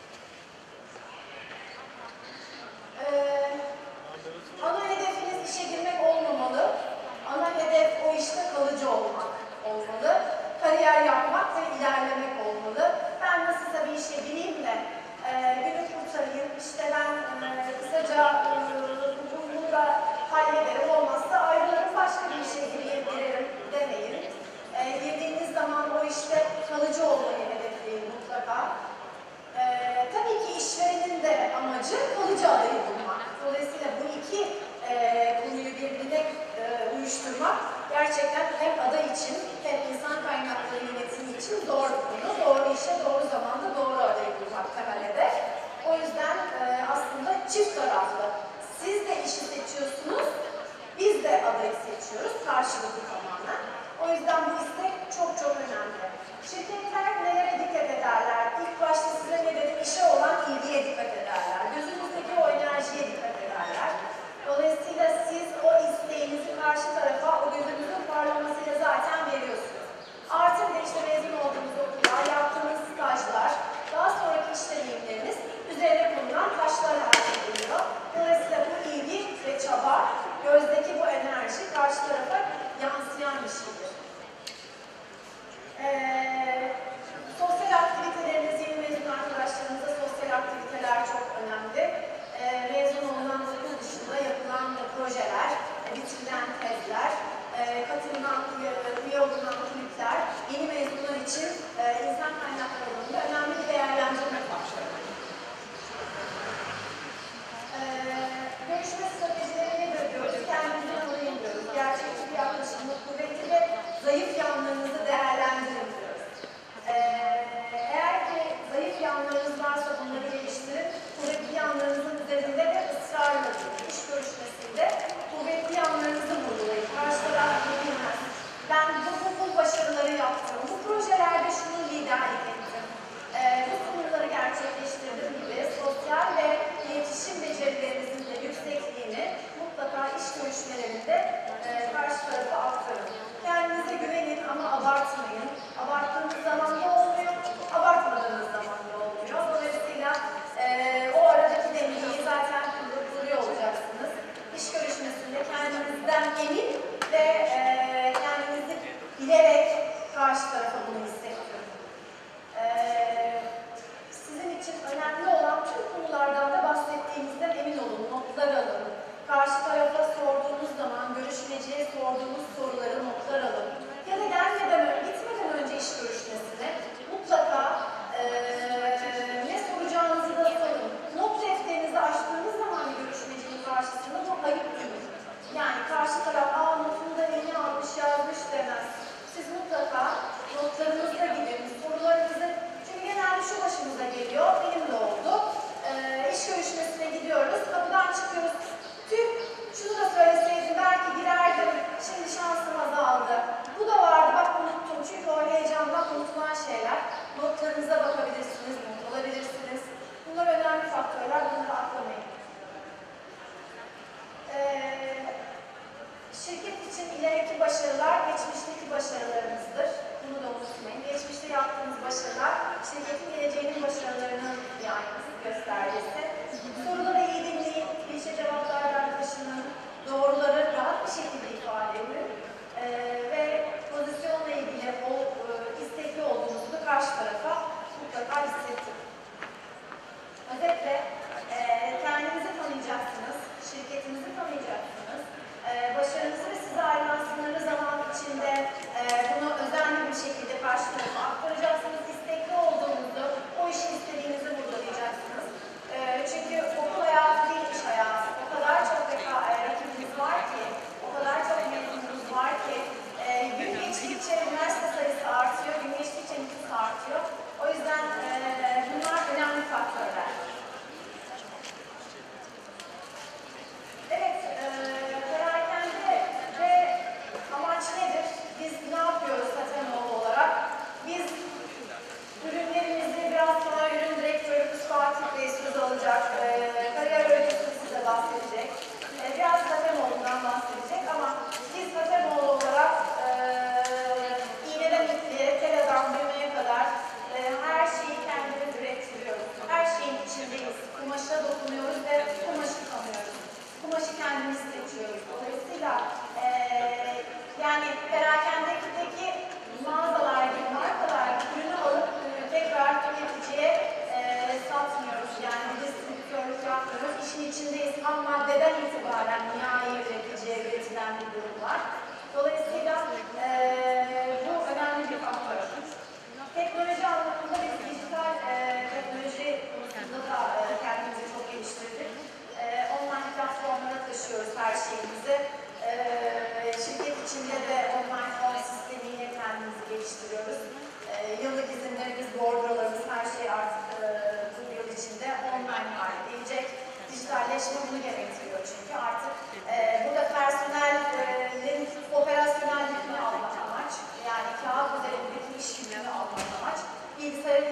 Ee, ana hedefiniz işe girmek olmamalı. Ana hedef o işte kalıcı olmak olmalı. Kariyer yapmak ve ilerlemek olmalı. Ben nasılsa bir işe gireyim de e, günü kurtarayım, işte ben e, kısaca e, bunu da hallederim, olmazsa ayrılırım, başka bir işe gireyim, girerim demeyin. E, girdiğiniz zaman o işte kalıcı olmayı hedefleyin mutlaka. E, tabii ki işverenin de amacı kalıcı adayı bulmak. Dolayısıyla bu iki e, konuyu birbirine e, uyuşturmak gerçekten hem aday için hem insan kaynakları yönetimi için zor bir konu. Doğru işe doğru zamanda doğru adayı bulmak temel hedef. O yüzden e, aslında çift taraflı. Siz de işi seçiyorsunuz, biz de adayı seçiyoruz, karşılıklı tamamen. O yüzden bu istek çok çok önemli. Şirketler nelere dikkat ederler? İlk başta size ne dedim? İşe olan ilgiye dikkat ederler. Gözünüzdeki o enerjiye dikkat ederler. Dolayısıyla siz o isteğinizi karşı tarafa o gözünüzün parlamasıyla zaten veriyorsunuz. Artı bir de işte mezun olduğunuzda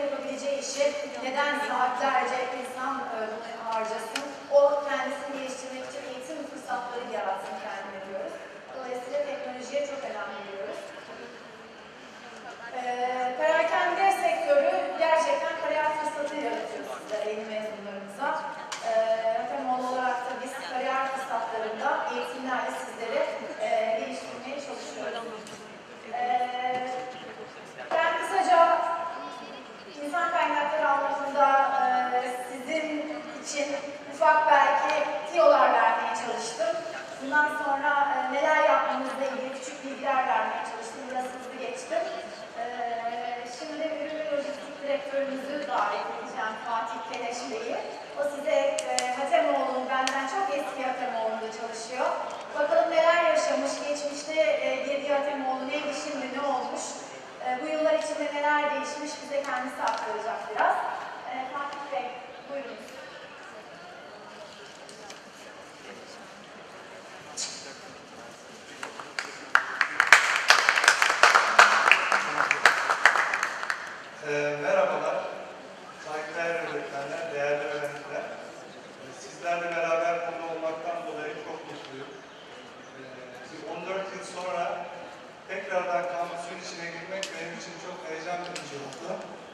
yapabileceği işi neden saatlerce insan e, harcasın? O kendisini geliştirmek için eğitim fırsatları yaratsın kendine diyoruz. Dolayısıyla teknolojiye çok önem veriyoruz. Ee, perakende sektörü gerçekten kariyer fırsatı yaratıyor sizlere, yeni mezunlarımıza. Ee, Hatemoğlu olarak da biz kariyer fırsatlarında eğitimlerle sizleri e, geliştirmeye çalışıyoruz. Ee, ben kısaca insan kaynakları anlamında e, sizin için ufak belki tiyolar vermeye çalıştım. Bundan sonra e, neler yapmamızla ilgili küçük bilgiler vermeye çalıştım. Biraz hızlı geçtim. Ee, şimdi ürün ve lojistik direktörümüzü davet edeceğim, Fatih Keleş Bey'i. O size e, Hatemoğlu'nun, benden çok eski Hatemoğlu'nda çalışıyor. Bakalım neler yaşamış, geçmişte e, girdiği Hatemoğlu neydi, şimdi ne olmuş? E, bu yıllar içinde neler değişmiş bize kendisi aktaracak biraz. E, Fatih Bey, buyurun. Ee, merhabalar, saygıdeğer öğretmenler, değerli öğrenciler. Ee, sizlerle beraber burada olmaktan dolayı çok mutluyum. Ee, on dört yıl sonra tekrardan kampüsün içine girmek benim için çok heyecan verici oldu.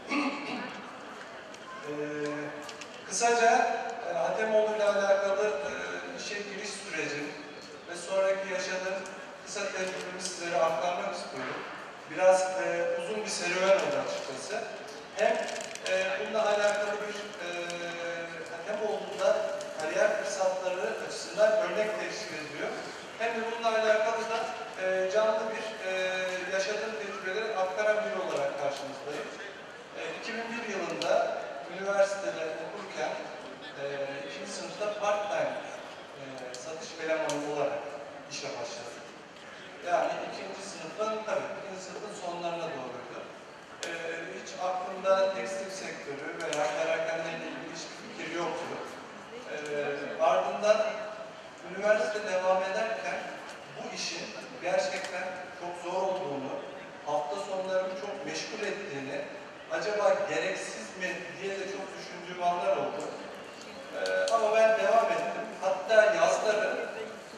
ee, kısaca e, Hatemoğlu ile alakalı e, işe giriş sürecim ve sonraki yaşadığım kısa tecrübemi sizlere aktarmak istiyorum. Biraz e, uzun bir serüven oldu açıkçası. Hem e, bununla alakalı bir e, Hatemoğlu'nda kariyer fırsatları açısından örnek teşkil ediyor. Hem de bununla alakalı da e, canlı bir e, yaşadığım tecrübeleri aktaran biri olarak karşınızdayım. E, iki bin bir yılında üniversitede okurken e, ikinci sınıfta part-time e, satış elemanı olarak işe başladım. Yani ikinci sınıfın, tabii ikinci sınıfın sonlarına doğruydu. Ee, hiç aklımda tekstil sektörü veya perakendeyle ilgili hiçbir fikir yoktu. Ee, ardından üniversite devam ederken bu işin gerçekten çok zor olduğunu, hafta sonlarımı çok meşgul ettiğini, acaba gereksiz mi diye de çok düşündüğüm anlar oldu. Ee, ama ben devam ettim. Hatta yazları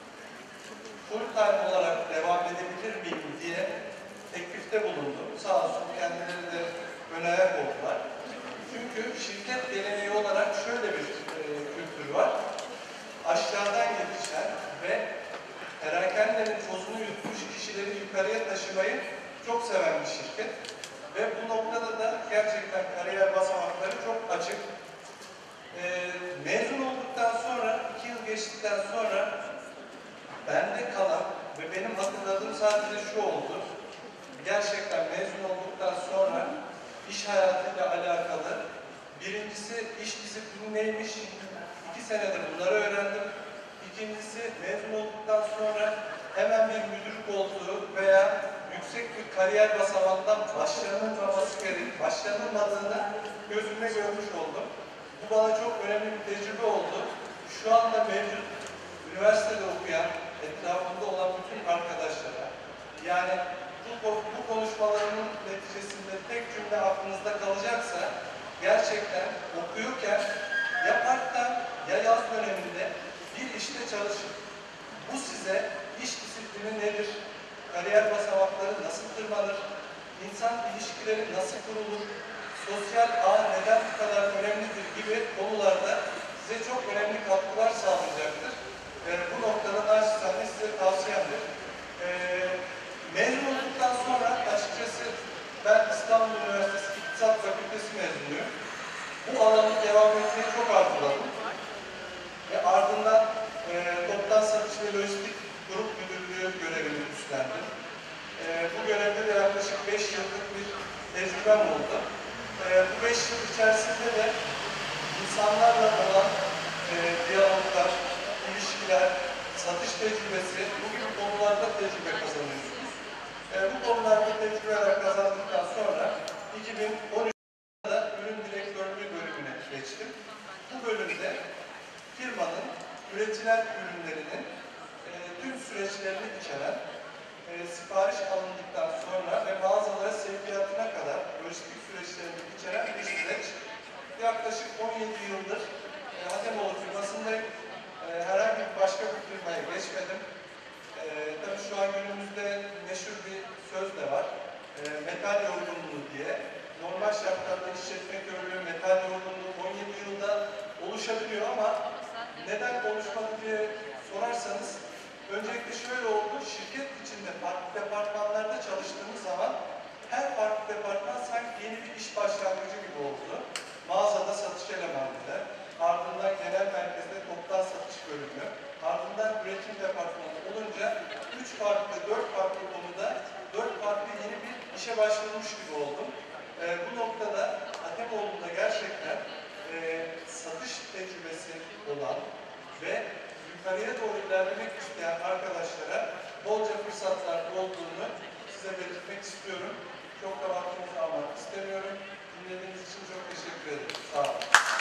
full time olarak devam edebilir miyim diye teklifte bulundum. Sağ olsun kendileri de ön ayak oldular. Çünkü şirket geleneği olarak şöyle bir e, kültür var. Aşağıdan yetişen ve perakendenin tozunu yutmuş kişileri yukarıya taşımayı çok seven bir şirket. Ve bu noktada da gerçekten kariyer basamakları çok açık. E, mezun olduktan sonra, iki yıl geçtikten sonra bende kalan ve benim hatırladığım sadece şu oldu. Gerçekten mezun olduktan sonra iş hayatıyla alakalı birincisi iş disiplini neymiş? İki senede bunları öğrendim. İkincisi mezun olduktan sonra hemen bir müdür koltuğu veya yüksek bir kariyer basamaktan başlanılmaması gerek, başlanılmadığını gözümle görmüş oldum. Bu bana çok önemli bir tecrübe oldu. Şu anda mevcut üniversitede okuyan, etrafında olan bütün arkadaşlara, yani bu, bu konuşmalarımın neticesinde tek cümle aklınızda kalacaksa, gerçekten okuyorken ya part-time ya yaz döneminde bir işte çalışın. Bu size iş disiplini nedir, kariyer basamakları nasıl tırmanır, insan ilişkileri nasıl kurulur, sosyal ağ neden bu kadar önemlidir gibi konularda size çok önemli katkılar sağlayacaktır. E, bu noktada naçizane size tavsiyemdir. E, mezun olduktan sonra açıkçası ben İstanbul Üniversitesi İktisat Fakültesi mezunuyum. Bu alanı devam etmeyi çok arzuladım. Ve ardından e, toptan satış ve lojistik grup müdürlüğü görevini üstlendim. E, bu görevde de yaklaşık beş yıllık bir tecrübem oldu. E, bu beş yıl içerisinde de insanlarla olan e, diyaloglar, ilişkiler, satış tecrübesi, bu gibi konularda tecrübe kazanıyorsunuz. E, bu konularda tecrübeler kazandıktan sonra iki bin on üç'te ürün direktörlüğü bölümüne geçtim. Bu bölümde firmanın üretilen ürünlerinin e, tüm süreçlerini içeren, e, sipariş alındıktan sonra ve mağazalara sevkiyatına kadar lojistik süreçlerini içeren bir süreç. Yaklaşık on yedi yıldır e, Hatemoğlu firmasındayım. E, herhangi bir başka bir firmaya geçmedim. E, tabii şu an günümüzde meşhur bir söz de var. E, metal yorgunluğu diye. Normal şartlarda işletme körlüğü, metal yorgunluğu on yedi yılda oluşabiliyor ama neden oluşmadı diye sorarsanız, öncelikle şöyle oldu, şirket içinde farklı departmanlarda çalıştığımız zaman her farklı departman sanki yeni bir iş başlangıcı gibi oldu. Mağazada satış elemanları, ardından genel merkezde toptan satış bölümü, ardından üretim departmanı olunca üç farklı, dört farklı konuda dört farklı yeni bir işe başlamış gibi oldum. E, bu noktada Hatemoğlu'nda gerçekten e, satış tecrübesi olan ve yukarıya doğru ilerlemek isteyen arkadaşlara bolca fırsatlar olduğunu size belirtmek istiyorum. Çok da vaktinizi almak istemiyorum. Dinlediğiniz için çok teşekkür ederim. Sağ olun.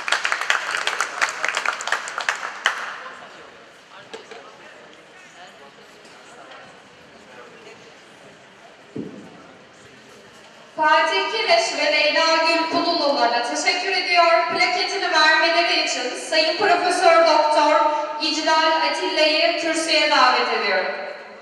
Fatih Kireç ve Leyla Gül Kulululara teşekkür ediyor. Plaketini vermeleri için Sayın Profesör Doktor İclal Atilla'yı kürsüye davet ediyorum.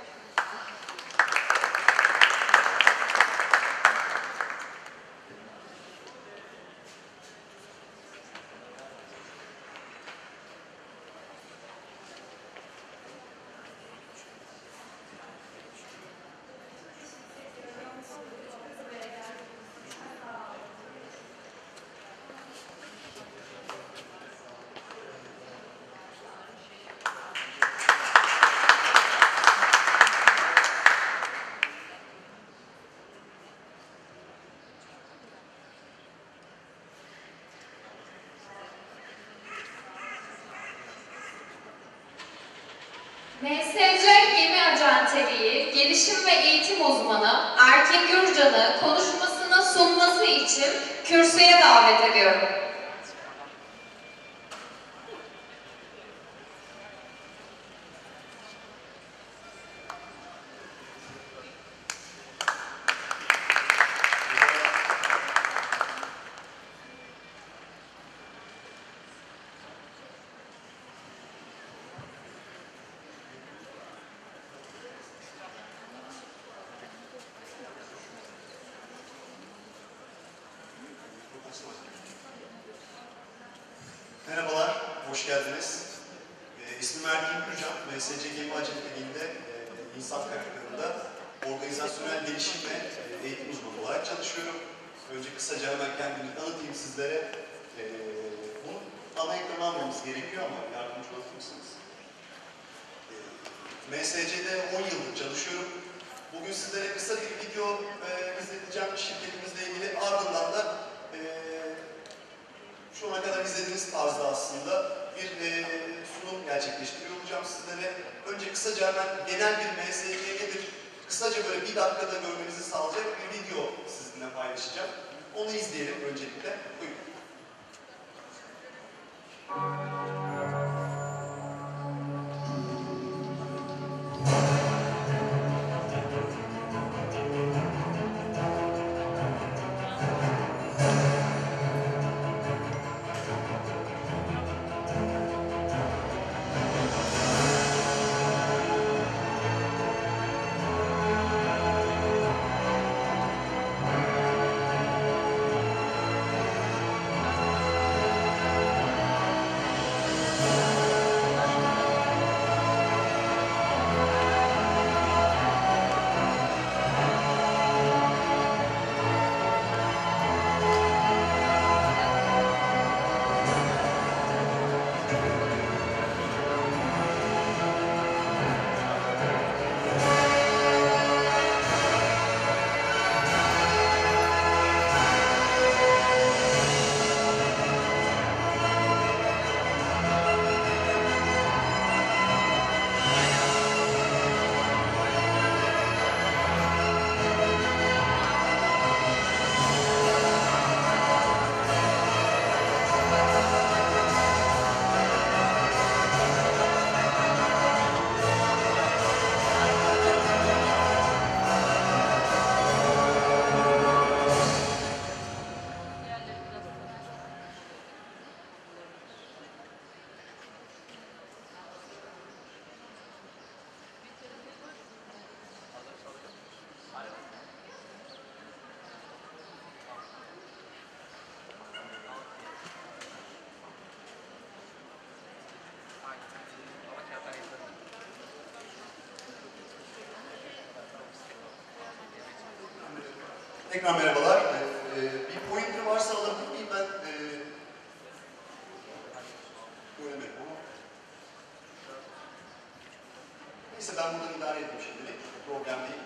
M S C Gemi Acenteliği Gelişim ve Eğitim Uzmanı Erkin Gürcan'ı konuşmasını sunması için kürsüye davet ediyorum. Merhabalar, hoş geldiniz. E, ismim Erkin Gürcan, M S C Gemi Acenteliği'nde e, insan kaynaklarında organizasyonel gelişim ve e, eğitim uzmanı olarak çalışıyorum. Önce kısaca hemen kendimi tanıtayım sizlere. E, bunu ana ekranı almamız gerekiyor ama yardımcı olur musunuz? E, M S C'de on yıldır çalışıyorum. Bugün sizlere kısa bir video e, izleteceğim şirketimizle ilgili, ardından da e, şu ana kadar izlediğiniz tarzda aslında bir e, sunum gerçekleştiriyor olacağım sizlere. Önce kısaca hemen genel bir M S C nedir? Kısaca böyle bir dakikada görmenizi sağlayacak bir video sizinle paylaşacağım. Onu izleyelim öncelikle. Buyurun. Tekrar merhabalar. Ee, bir pointer varsa alabilir miyim ben? Ee, göremedim ama. Neyse ben buradan idare edeyim şimdilik. Problem değil.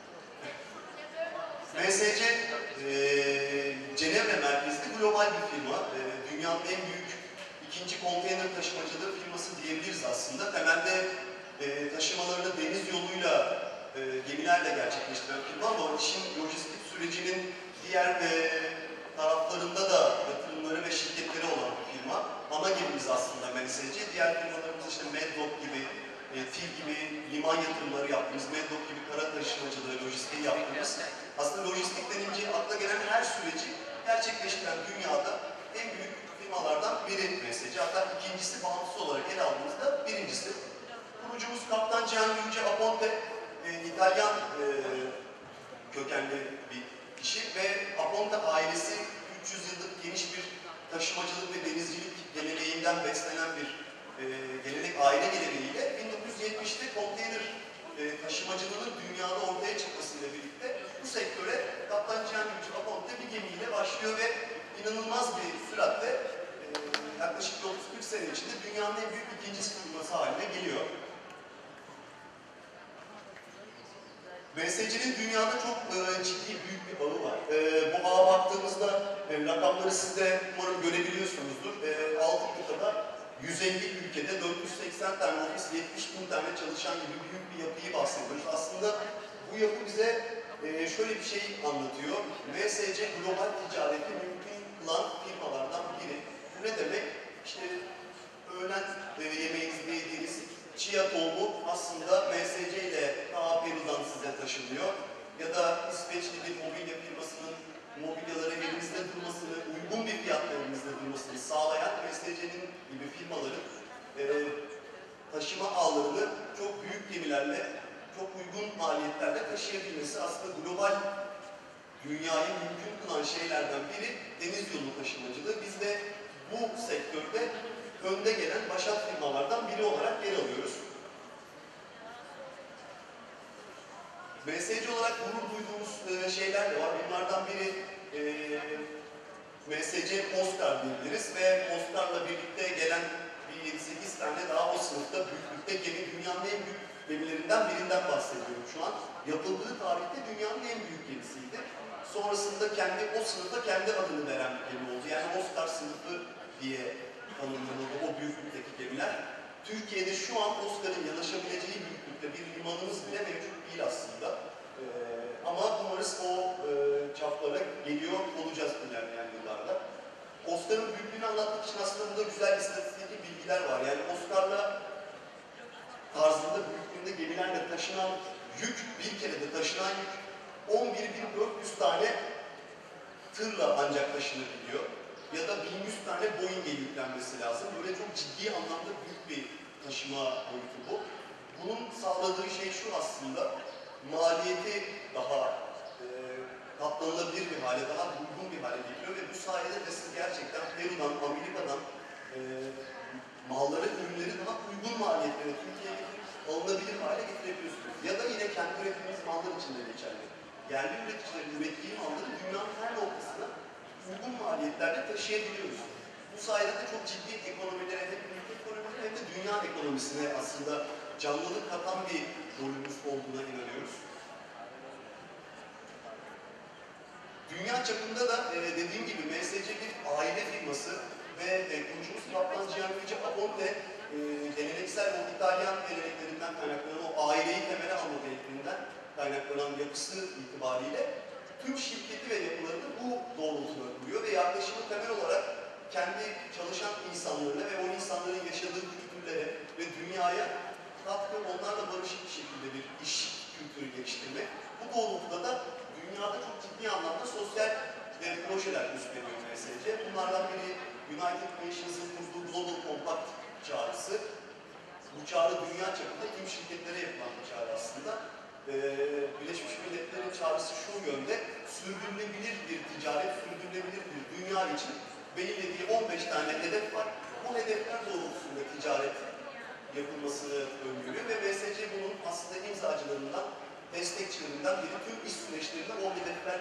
M S C, e, Cenevre merkezli global bir firma. E, dünyanın en büyük ikinci konteyner taşımacılığı firması diyebiliriz aslında. Temelde e, taşımalarını deniz yoluyla, e, gemilerle gerçekleştiren firma ama işin lojistik sürecinin diğer e, taraflarında da yatırımları ve şirketleri olan bir firma. Ana gemimiz aslında M S C. Diğer firmalarımız işte Medlock gibi, e, T İ L gibi liman yatırımları yaptığımız, Medlock gibi kara taşımacılığı, lojistiği yaptığımız. Aslında lojistik denince akla gelen her süreci gerçekleştiren dünyada en büyük firmalardan biri M S C. Hatta ikincisi bağımsız olarak ele aldığımızda birincisi. Kurucumuz Kaptan Gianluigi Aponte, e, İtalyan e, kökenli bir kişi ve Aponte ailesi üç yüz yıllık geniş bir taşımacılık ve denizcilik geleneğinden beslenen bir e, gelenek, aile geleneğiyle bin dokuz yüz yetmişte konteyner e, taşımacılığının dünyada ortaya çıkmasıyla birlikte bu sektöre Kaptan Gianluigi Aponte bir gemiyle başlıyor ve inanılmaz bir süratle e, yaklaşık otuz kırk sene içinde dünyanın en büyük ikincisi firması haline geliyor. M S C'nin dünyada çok e, ciddi büyük bir ağı var. E, bu ağa baktığımızda e, rakamları siz de umarım görebiliyorsunuzdur. E, altı kıtada yüz elli ülkede dört yüz seksen tane ofis, yetmiş bin tane çalışan gibi büyük bir yapıyı bahsediyoruz. Aslında bu yapı bize e, şöyle bir şey anlatıyor. M S C global ticareti mümkün kılan firmalardan biri. Bu ne demek? İşte öğlen e, yemeğinizde yediğiniz chia tohumu aslında M S C ile ta Peru'dan size taşınıyor. Ya da İsveçli bir mobilya firmasının mobilyaları elinizde durmasını, uygun bir fiyatla elinizde durmasını sağlayan M S C'nin gibi firmaların e, taşıma ağlarını çok büyük gemilerle, çok uygun maliyetlerle taşıyabilmesi aslında global dünyayı mümkün kılan şeylerden biri deniz yolu taşımacılığı. Biz de bu sektörde önde gelen başat firmalardan biri olarak yer alıyoruz. M S C olarak gurur duyduğumuz e, şeyler de var. Bunlardan biri e, M S C Oscar diyebiliriz ve Oscar'la birlikte gelen bir yedi sekiz tane daha o sınıfta büyüklükte gemi, dünyanın en büyük gemilerinden birinden bahsediyorum şu an. Yapıldığı tarihte dünyanın en büyük gemisiydi. Sonrasında kendi o sınıfa kendi adını veren bir gemi oldu. Yani Oscar sınıfı diye tanımlanıldı o büyüklükteki gemiler. Türkiye'de şu an Oscar'ın yanaşabileceği büyüklükte bir limanımız bile mevcut değil aslında. Ee, ama umarız o e, çaplara geliyor olacağız ilerleyen yıllarda. Oscar'ın büyüklüğünü anlatmak için aslında burada güzel istatistik bilgiler var. Yani Oscar'la tarzında büyüklüğünde gemilerle taşınan yük, bir kere de taşınan yük on bir bin dört yüz tane tırla ancak taşınabiliyor. Ya da bin yüz tane Boeing'e yüklenmesi lazım. Böyle çok ciddi anlamda büyük bir taşıma boyutu bu. Bunun sağladığı şey şu aslında, maliyeti daha e, katlanılabilir bir hale, daha uygun bir hale getiriyor ve bu sayede de siz gerçekten Peru'dan, Amerika'dan e, malları, ürünleri daha uygun maliyetlere Türkiye'ye alınabilir hale getirebiliyorsunuz. Ya da yine kendi ürettiğiniz mallar için de geçerli. Yerli üreticilerin ürettiği malları dünyanın her noktasına uygun maliyetlerle taşıyabiliyoruz. Bu sayede de çok ciddi ekonomilere, hem ülke ekonomilerine hem de dünya ekonomisine aslında canlılık katan bir rolümüz olduğuna inanıyoruz. Dünya çapında da e, dediğim gibi M S C bir aile firması ve e, kurucumuz Kaptan Gianluigi Aponte e, geleneksel o İtalyan geleneklerinden kaynaklanan o aileyi temele alma gerekliliğinden kaynaklanan yapısı itibariyle tüm şirketi ve yapılarını bu doğrultuda kuruyor ve yaklaşımı temel olarak kendi çalışan insanlarına ve o insanların yaşadığı kültürlere ve dünyaya katkı, onlarla barışık bir şekilde bir iş kültürü geliştirmek. Bu doğrultuda da dünyada çok ciddi anlamda sosyal e, projeler üstleniyor M S C. Bunlardan biri United Nations'ın kurduğu Global Compact çağrısı. Bu çağrı dünya çapında tüm şirketlere yapılan bir çağrı aslında. Ee, Birleşmiş Milletler'in çağrısı şu yönde, sürdürülebilir bir ticaret, sürdürülebilir bir dünya için belirlediği on beş tane hedef var. Bu hedefler doğrultusunda ticaret yapılmasını öngörüyor ve M S C bunun aslında imzacılarından, destekçilerinden biri. Tüm iş süreçlerinde o hedefler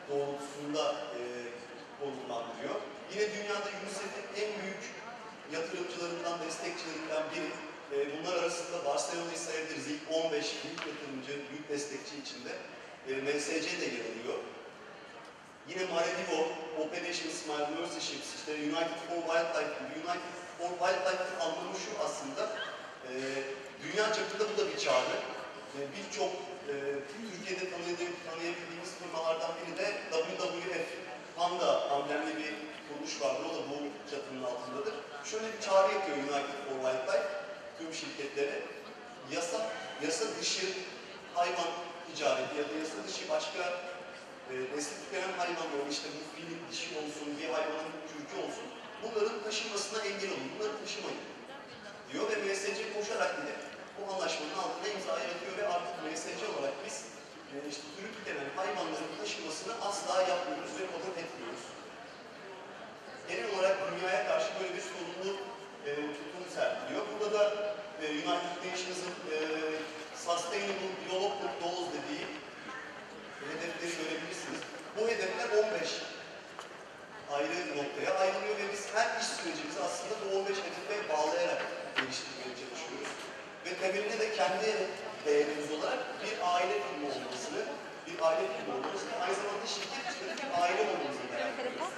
doğrultusunda e, konumlandırıyor. Yine dünyada UNICEF'in en büyük yatırımcılarından, destekçilerinden biri. E, bunlar arasında Barcelona'yı sayabiliriz. İlk on beş büyük yatırımcı, büyük destekçi içinde e, M S C de yer alıyor. Yine Maredivo, Operation Smile, Mercy Ships, işte United for Wildlife gibi. United for Wildlife'ın anlamı şu aslında, e, dünya çapında bu da bir çağrı. E, Birçok e, Türkiye'de tanıyabildiğimiz firmalardan biri de W W F, Panda amblemli bir kuruluş vardır, o da bu çatının altındadır. Şöyle bir çağrı yapıyor United for Wildlife, tüm şirketlere. Yasa, yasa dışı hayvan ticareti ya da yasa dışı başka e, nesli tükenen hayvanların, işte bu filin dişi olsun, bir hayvanın kürkü olsun, bunların taşınmasına engel olun, bunları taşımayın diyor ve M S C koşarak gidip bu anlaşmanın altına imzayı atıyor ve artık M S C olarak biz e, işte türü tükenen hayvanların taşınmasını asla yapmıyoruz ve kabul etmiyoruz. Genel olarak dünyaya karşı böyle bir sorumlu e, tutum sergiliyor. Burada da e, United Nations'ın e, Sustainable Development Goals dediği hedefleri görebilirsiniz. Bu hedefler on beş ayrı noktaya ayrılıyor ve biz her iş sürecimizi aslında bu on beş hedefe bağlayarak geliştirmeye çalışıyoruz. Ve temelinde de kendi değerimiz olarak bir aile firma olmasını, bir aile firma olmasını, aynı zamanda şirket içinde bir aile olmamızı değerlendiriyoruz.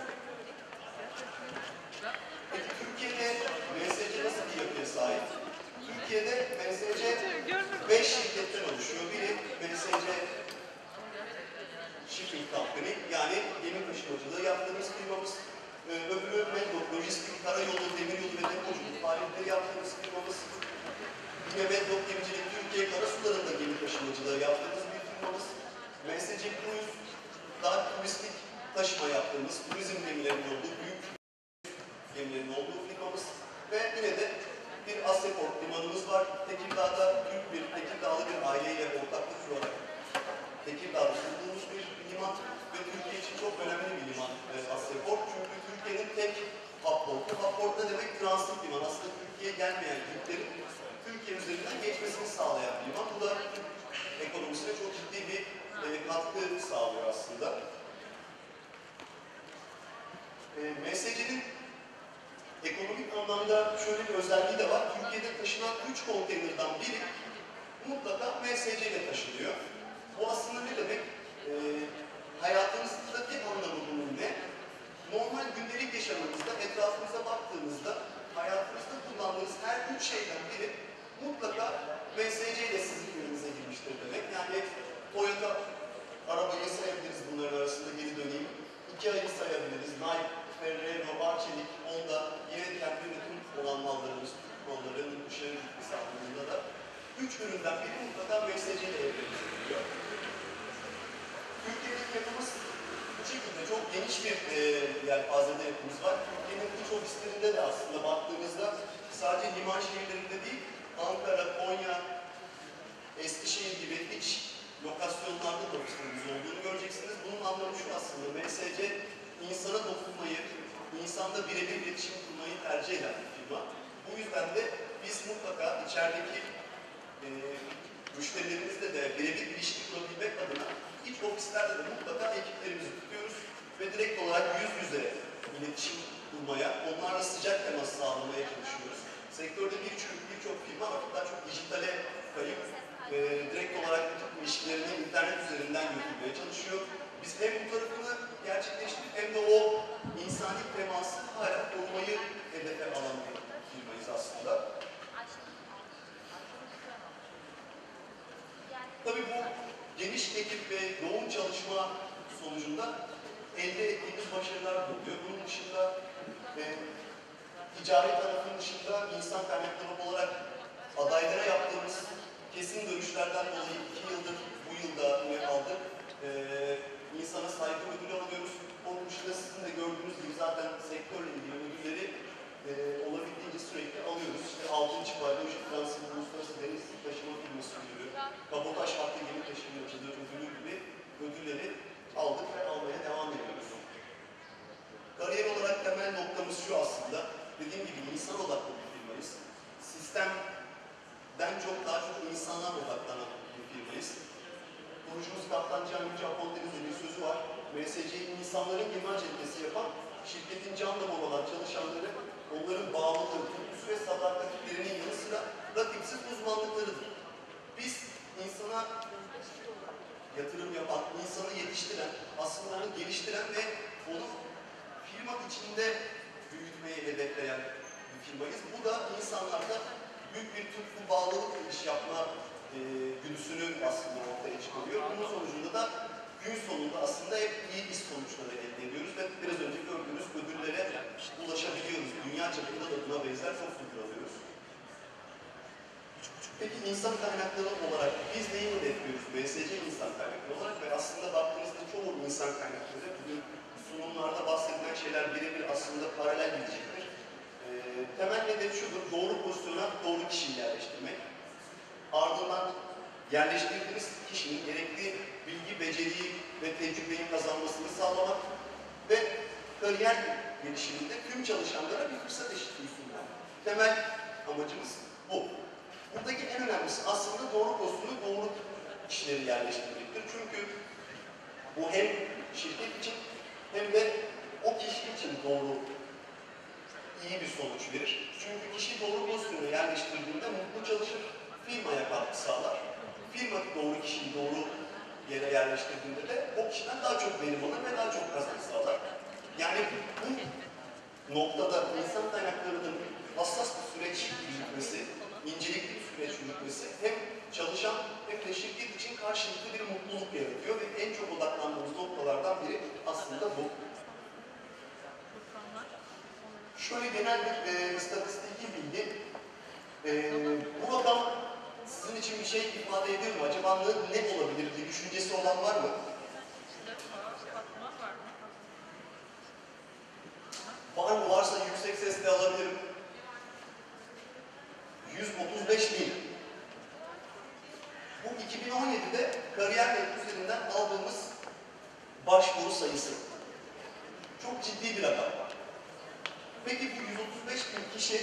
Peki Türkiye'de M S C nasıl bir yapıya sahip? Türkiye'de M S C beş şirketten oluşuyor. Biri M S C Shipping Company, yani gemi taşımacılığı yaptığımız firmamız. Ee, öbürü Medlock, lojistik, karayolu, demiryolu ve depoculuk faaliyetleri yaptığımız firmamız. Yine Medlock Gemicilik, Türkiye karasularında gemi taşımacılığı yaptığımız bir firmamız. M S C Cruise, daha turistik taşıma yaptığımız, turizm gemilerinin olduğu, büyük gemilerin olduğu firmamız. Ve yine de bir Aseport limanımız var. Tekirdağ'da Türk bir, Tekirdağlı bir aileyle ortaklık kurarak Tekirdağ'da kurduğumuz bir liman ve Türkiye için çok önemli bir liman e, Aseport. Çünkü Türkiye'nin tek hubportu. Hubport ne demek? Transit liman. Aslında Türkiye'ye gelmeyen yüklerin Türkiye üzerinden geçmesini sağlayan bir liman. Bu da ekonomisine çok ciddi bir e, katkı sağlıyor aslında. E, M S C'nin ekonomik anlamda şöyle bir özelliği de var. Türkiye'de taşınan üç konteynerden biri mutlaka M S C ile taşınıyor. Bu aslında ne demek? E, hayatınızdaki anlamı bunun ne? Normal gündelik yaşamınızda, etrafınıza baktığınızda hayatınızda kullandığınız her üç şeyden biri mutlaka M S C ile sizin önünüze girmiştir demek. Yani Toyota arabayı sayabiliriz bunların arasında, geri döneyim. Ikea'yı sayabiliriz. Nike, Ferrero, Arçelik, Honda, yeni kendi üretim olan mallarımız, mallarının dışarı gitmesi anlamında da üç üründen biri mutlaka M S C ile evrenimize giriyor. Türkiye'deki yapımız bu şekilde çok geniş bir e, yelpazede yapımız var. Türkiye'nin iç ofislerinde de aslında baktığımızda sadece liman şehirlerinde değil, Ankara, Konya, Eskişehir gibi iç lokasyonlarda da ofislerimiz olduğunu göreceksiniz. Bunun anlamı şu aslında, M S C insana dokunmayı, insanda birebir iletişim kurmayı tercih eden bir firma. Bu yüzden de biz mutlaka içerideki e, müşterilerimizle de birebir ilişki kurabilmek adına iç ofislerde de mutlaka ekiplerimizi tutuyoruz ve direkt olarak yüz yüze iletişim kurmaya, onlarla sıcak temas sağlamaya çalışıyoruz. Sektörde birçok birçok firma artık daha çok dijitale kayıp, e, direkt olarak bütün ilişkilerini internet üzerinden götürmeye çalışıyor. Biz hem bu tarafını gerçekleştirip hem de o insani teması hala korumayı hedefe alan bir firmayız aslında. Tabii bu geniş ekip ve yoğun çalışma sonucunda elde ettiğimiz başarılar oluyor. Bunun dışında e, ticari tarafın dışında insan kaynakları olarak adaylara yaptığımız kesin görüşlerden dolayı iki yıldır bu yılda üye aldık. E, insana saygı ödülü alıyoruz. Onun dışında sizin de gördüğünüz gibi zaten sektörle ilgili ödülleri e, olabildiğince sürekli alıyoruz. İşte altıncı Paylaşım Fransız Uluslararası Deniz Taşıma Firması ödülü, Kabotaj Hakkı Gemi Taşımacılığı ödülü gibi ödülleri aldık ve almaya devam ediyoruz. Kariyer olarak temel noktamız şu aslında, dediğim gibi insan odaklı bir firmayız. Sistemden çok daha çok insanlar odaklanan bir firmayız. kurucumuz Kaptan Can Yüce Aponteniz'in bir sözü var. M S C'nin insanların gemi acentesi yapan, şirketin can damarı olan çalışanları, onların bağlılığı, tutkusu ve sadakatlerinin yanı sıra rakipsiz uzmanlıklarıdır. Biz insana yatırım yapan, insanı yetiştiren, aslında onu geliştiren ve onu firma içinde büyütmeyi hedefleyen bir firmayız. Bu da insanlarda büyük bir tutku, bağlılık iş yapma e, güdüsünü aslında ortaya çıkarıyor. Bunun sonucunda da gün sonunda aslında hep iyi iş sonuçları elde ediyoruz ve biraz önce gördüğünüz ödüllere ulaşabiliyoruz. Dünya çapında da buna benzer çok ödül alıyoruz. Peki insan kaynakları olarak biz neyi hedefliyoruz? B S C insan kaynakları olarak ve aslında baktığınızda çoğu insan kaynakları bugün sunumlarda bahsedilen şeyler birebir aslında paralel gidecektir. E, temel hedef şudur, doğru pozisyona doğru kişiyi yerleştirmek. Ardından yerleştirdiğiniz kişinin gerekli bilgi, beceriyi ve tecrübeyi kazanmasını sağlamak ve kariyer gelişiminde tüm çalışanlara bir fırsat eşitliği sunmak. Temel amacımız bu. Buradaki en önemlisi aslında doğru pozisyonu, doğru kişileri yerleştirmektir. Çünkü bu hem şirket için hem de o kişi için doğru, iyi bir sonuç verir. Çünkü kişi doğru pozisyonu yerleştirdiğinde mutlu çalışır, firmaya katkı sağlar. Firma doğru kişiyi doğru yere yerleştirdiğinde de o kişiden daha çok verim alır ve daha çok kazanç sağlar. Yani bu noktada insan kaynaklarının hassas bir süreç yürütmesi, incelikli bir süreç yürütmesi hem çalışan hem de şirket için karşılıklı bir mutluluk yaratıyor ve en çok odaklandığımız noktalardan biri aslında bu. Şöyle genel bir e, istatistiki bilgi. E, bu rakam sizin için bir şey ifade ediyor mu? Acaba ne, ne olabilir diye düşüncesi olan var mı? Var mı? Varsa yüksek sesle alabilirim. yüz otuz beş bin. Bu iki bin on yedide Kariyer.net üzerinden aldığımız başvuru sayısı. Çok ciddi bir rakam. Peki bu yüz otuz beş bin kişi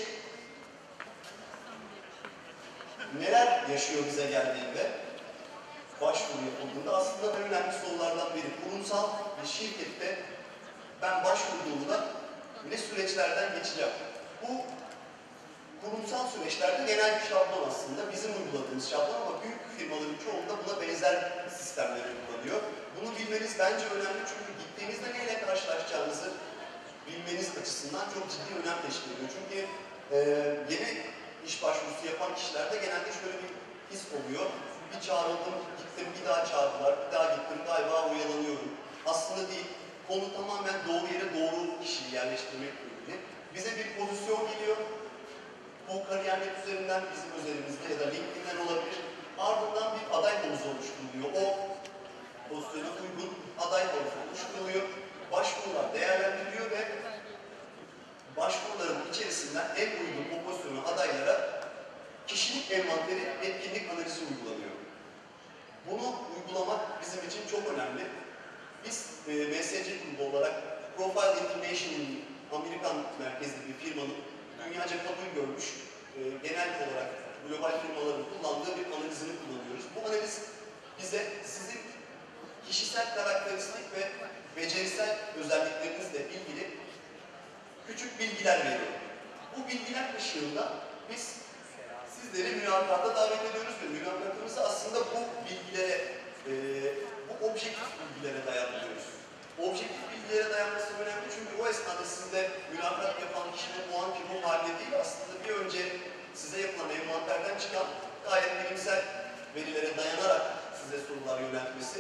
neler yaşıyor bize geldiğinde? Başvuru yapıldığında aslında en önemli sorulardan biri. Kurumsal bir şirkette ben başvurduğumda ne süreçlerden geçeceğim? Bu kurumsal süreçlerde genel bir şablon aslında. Bizim uyguladığımız şablon ama büyük firmaların çoğunda buna benzer sistemler uygulanıyor. Bunu bilmeniz bence önemli çünkü gittiğinizde neyle karşılaşacağınızı bilmeniz açısından çok ciddi önem teşkil ediyor. Çünkü e, yeni iş başvurusu yapan kişilerde genelde şöyle bir his oluyor. Bir çağrıldım, gittim, bir daha çağırdılar, bir daha gittim, galiba oyalanıyorum. Aslında değil, konu tamamen doğru yere doğru kişiyi yerleştirmekle ilgili. Bize bir pozisyon geliyor. Bu Kariyer.net üzerinden bizim özelimizde ya da LinkedIn'den olabilir. Ardından bir aday havuzu oluşturuluyor. O pozisyona uygun aday havuzu oluşturuluyor. Başvurular değerlendiriliyor ve başvuruların içerisinden en uygun o pozisyona adaylara kişilik envanteri, etkinlik analizi uygulanıyor. Bunu uygulamak bizim için çok önemli. Biz e, M S C grubu olarak Profile International, Amerikan merkezli bir firmanın dünyaca kabul görmüş, e, genel olarak global firmaların kullandığı bir analizini kullanıyoruz. Bu analiz bize sizin kişisel karakteristik ve becerisel özelliklerinizle ilgili küçük bilgiler veriyor. Bu bilgiler ışığında biz sizleri mülakata davet ediyoruz ve mülakatımızı aslında bu bilgilere, e, bu objektif bilgilere dayandırıyoruz. Objektif bilgilere dayanması önemli çünkü o esnada sizde mülakat yapan kişinin o anki ruh haline değil aslında bir önce size yapılan envanterden çıkan gayet bilimsel verilere dayanarak size sorular yöneltmesi,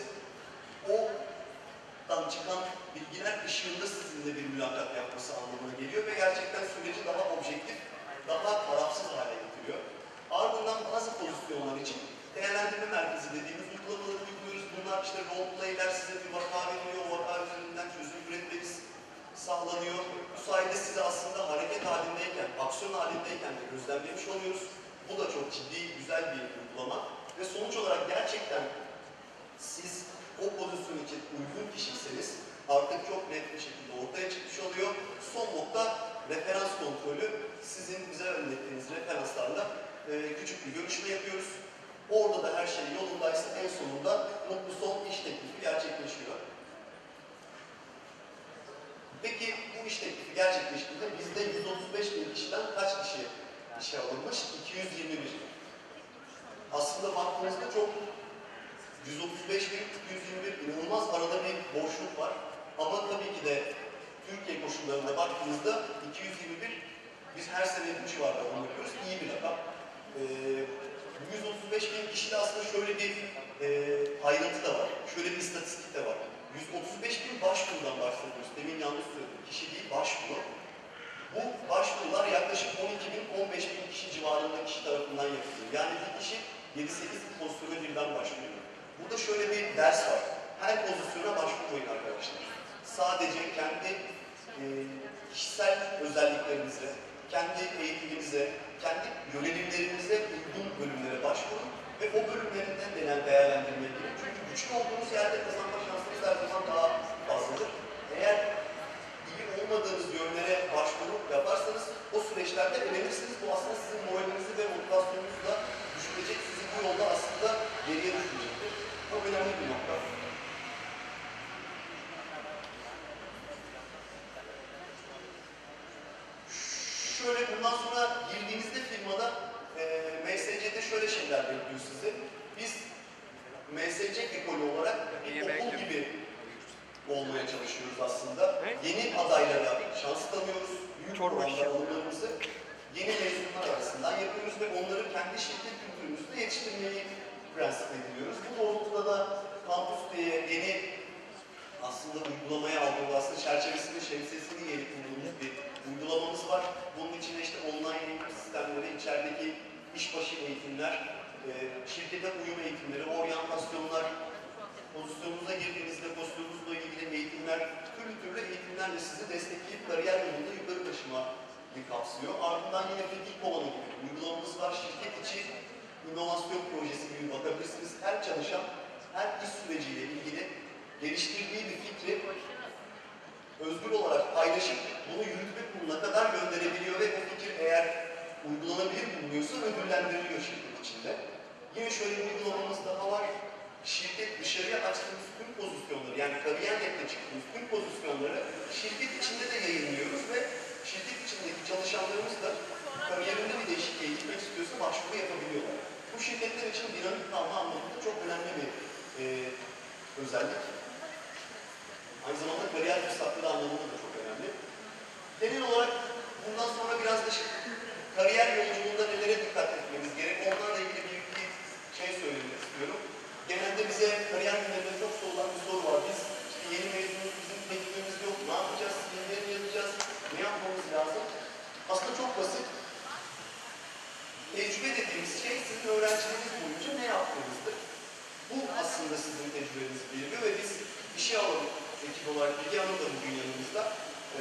o'dan çıkan bilgiler ışığında sizinle bir mülakat yapması anlamına geliyor ve gerçekten süreci daha objektif, daha tarafsız hale getiriyor. Ardından bazı pozisyonlar için değerlendirme merkezi dediğimiz uygulamaları uyguluyoruz. Bunlar işte role play'ler, size bir vaka veriliyor, o vaka üzerinden çözüm üretmeniz sağlanıyor. Bu sayede size aslında hareket halindeyken, aksiyon halindeyken de gözlemlemiş oluyoruz. Bu da çok ciddi, güzel bir uygulama. Ve sonuç olarak gerçekten siz o pozisyon için uygun kişiyseniz artık çok net bir şekilde ortaya çıkmış oluyor. Son nokta referans kontrolü. Sizin bize öğrettiğiniz referanslarla e, küçük bir görüşme yapıyoruz. Orada da her şey yolundaysa en sonunda mutlu son iş teklifi gerçekleşiyor. Peki bu iş teklifi gerçekleştiğinde bizde yüz otuz beş bin kişiden kaç kişi işe alınmış? iki yüz yirmi bir. Aslında baktığımızda çok yüz otuz beş bin, iki yüz yirmi bir inanılmaz arada bir boşluk var. Ama tabii ki de Türkiye koşullarına baktığımızda iki yüz yirmi bir biz her sene bu civarda yapıyoruz. İyi bir rakam. Ee, yüz otuz beş bin kişide aslında şöyle bir e, ayrıntı da var. Şöyle bir istatistik de var. yüz otuz beş bin başvurudan bahsediyoruz. Demin yanlış söyledim. Kişi değil, başvuru. Bu başvurular yaklaşık on iki bin on beş bin kişi civarında kişi tarafından yapılıyor. Yani bir kişi yedi sekiz pozisyona birden başvuruyor. Burada şöyle bir ders var. Her pozisyona başvurmayın arkadaşlar. Sadece kendi e, kişisel özelliklerinize, kendi eğitiminize, kendi yönelimlerinize uygun bölümlere başvurun ve o bölümlerinden denen değerlendirmeye girin. Çünkü güçlü olduğunuz yerde kazanma şansınız her zaman daha fazladır. Eğer iyi olmadığınız yönlere başvuru yaparsanız o süreçlerde elenirsiniz. Bu aslında sizin moralinizi ve motivasyonunuzu da düşürecek. Sizi bu yolda aslında geriye düşürecektir. Bu önemli bir nokta. Şöyle bundan sonra girdiğinizde firmada e, M S C'de şöyle şeyler bekliyor sizi. Biz M S C ekolü olarak bir okul gibi olmaya çalışıyoruz aslında. Yeni adaylara şans tanıyoruz. Büyük oranda alımlarımızı yeni mezunlar arasından yapıyoruz ve onları kendi şirket kültürümüzde yetiştirmeyi prensip ediliyoruz. Bu doğrultuda da Campus diye yeni aslında uygulamaya aldığımız, aslında çerçevesinde şemsiyesini yeni kurduğumuz bir uygulamamız var. Bunun içinde işte online eğitim sistemleri, içerideki işbaşı eğitimler, e, şirkete uyum eğitimleri, oryantasyonlar, pozisyonunuza girdiğinizde pozisyonunuzla ilgili eğitimler, türlü türlü eğitimlerle sizi destekleyip kariyer yolunda yukarı taşıma bir kapsıyor. Ardından yine Fekil Kovanı gibi uygulamamız var. Şirket içi inovasyon projesi gibi bakabilirsiniz. Her çalışan, her iş süreciyle ilgili geliştirdiği bir fikri özgür olarak paylaşıp bunu yürütme kuruluna kadar gönderebiliyor ve o fikir eğer uygulanabilir bulunuyorsa ödüllendiriliyor şirket içinde. Yine şöyle bir uygulamamız daha var. Şirket dışarıya açtığımız tüm pozisyonları, yani kariyer nette çıktığımız tüm pozisyonları şirket içinde de yayınlıyoruz ve şirket içindeki çalışanlarımız da kariyerinde bir değişikliğe gitmek istiyorsa başvuru yapabiliyorlar. Bu şirketler için dinamik kalma anlamında çok önemli bir e, özellik. Aynı zamanda kariyer fırsatları anlamında da çok önemli. Genel olarak bundan sonra biraz da kariyer yolculuğunda nelere dikkat etmemiz gerek, onlarla ilgili bir iki şey söylemek istiyorum. Genelde bize kariyer günlerinde çok sorulan bir soru var. Biz işte yeni mezunuz, bizim tecrübemiz yok, ne yapacağız, neleri yazacağız, ne yapmamız lazım? Aslında çok basit. Tecrübe dediğimiz şey sizin öğrenciliğiniz boyunca ne yaptığınızdır. Bu aslında sizin tecrübenizi belirliyor ve biz işe alalım ekip olarak. Bilgi Hanım da bugün yanımızda. Ee,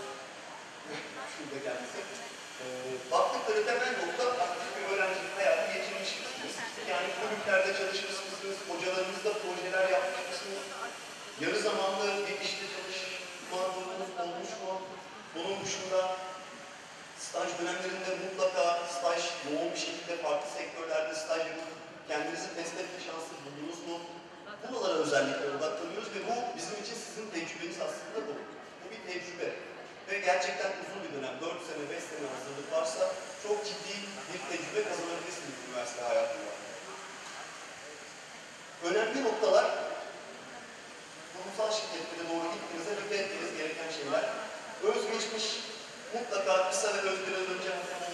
şurada kendisi. Ee, baktıkları temel nokta aktif bir öğrencilik hayatı geçirmiş misiniz? Yani kulüplerde çalışmış mısınız? Hocalarınızla projeler yapmış mısınız? Yarı zamanlı bir işte çalışma durumunuz olmuş mu? Bunun dışında staj dönemlerinde mutlaka staj yoğun bir şekilde farklı sektörlerde staj yapıp kendinizi test etme şansı buldunuz mu? Buralara özellikle odaklanıyoruz ve bu bizim için sizin tecrübeniz aslında bu. Bu bir tecrübe. Ve gerçekten uzun bir dönem, dört sene, beş sene hazırlık varsa çok ciddi bir tecrübe kazanabilirsiniz üniversite hayatında. Önemli noktalar, kurumsal şirketlere doğru gittiğinizde dikkat etmeniz gereken şeyler. Özgeçmiş, mutlaka kısa ve öz biraz önce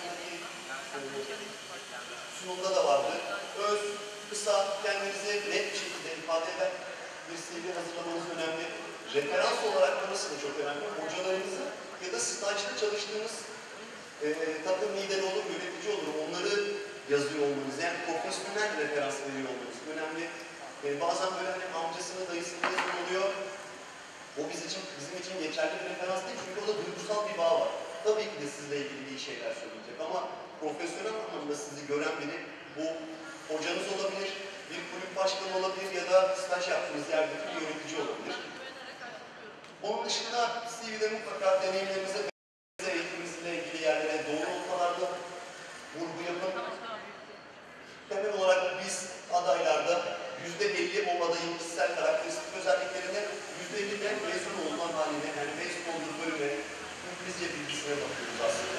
sunumda da vardı. Öz, kısa, kendinizi net bir şekilde ifade eden bir C V hazırlamanız önemli. Referans olarak burası da çok önemli. Hocalarınızı ya da stajda çalıştığınız e, takım lideri olur, yönetici olur. Onları yazıyor olmanız, yani profesyonel referans veriyor olmanız önemli. E, bazen böyle hani amcasını, dayısını yazın oluyor. O bizim için, bizim için geçerli bir referans değil çünkü orada duygusal bir bağ var. Tabii ki de sizle ilgili iyi şeyler söyleyecek ama profesyonel anlamda sizi gören biri, bu hocanız olabilir, bir kulüp başkanı olabilir ya da staj yaptığınız yerdeki bir yönetici olabilir. Onun dışında C V'de mutlaka deneyimlerinize ve eğitiminizle ilgili yerlere doğru noktalarda vurgu yapın. Temel olarak biz adaylarda yüz yüzde elli o adayın kişisel karakteristik özelliklerine, yüzde elli de mezun olunan haline, yani mezun olduğu bölüme, İngilizce bilgisine bakıyoruz aslında.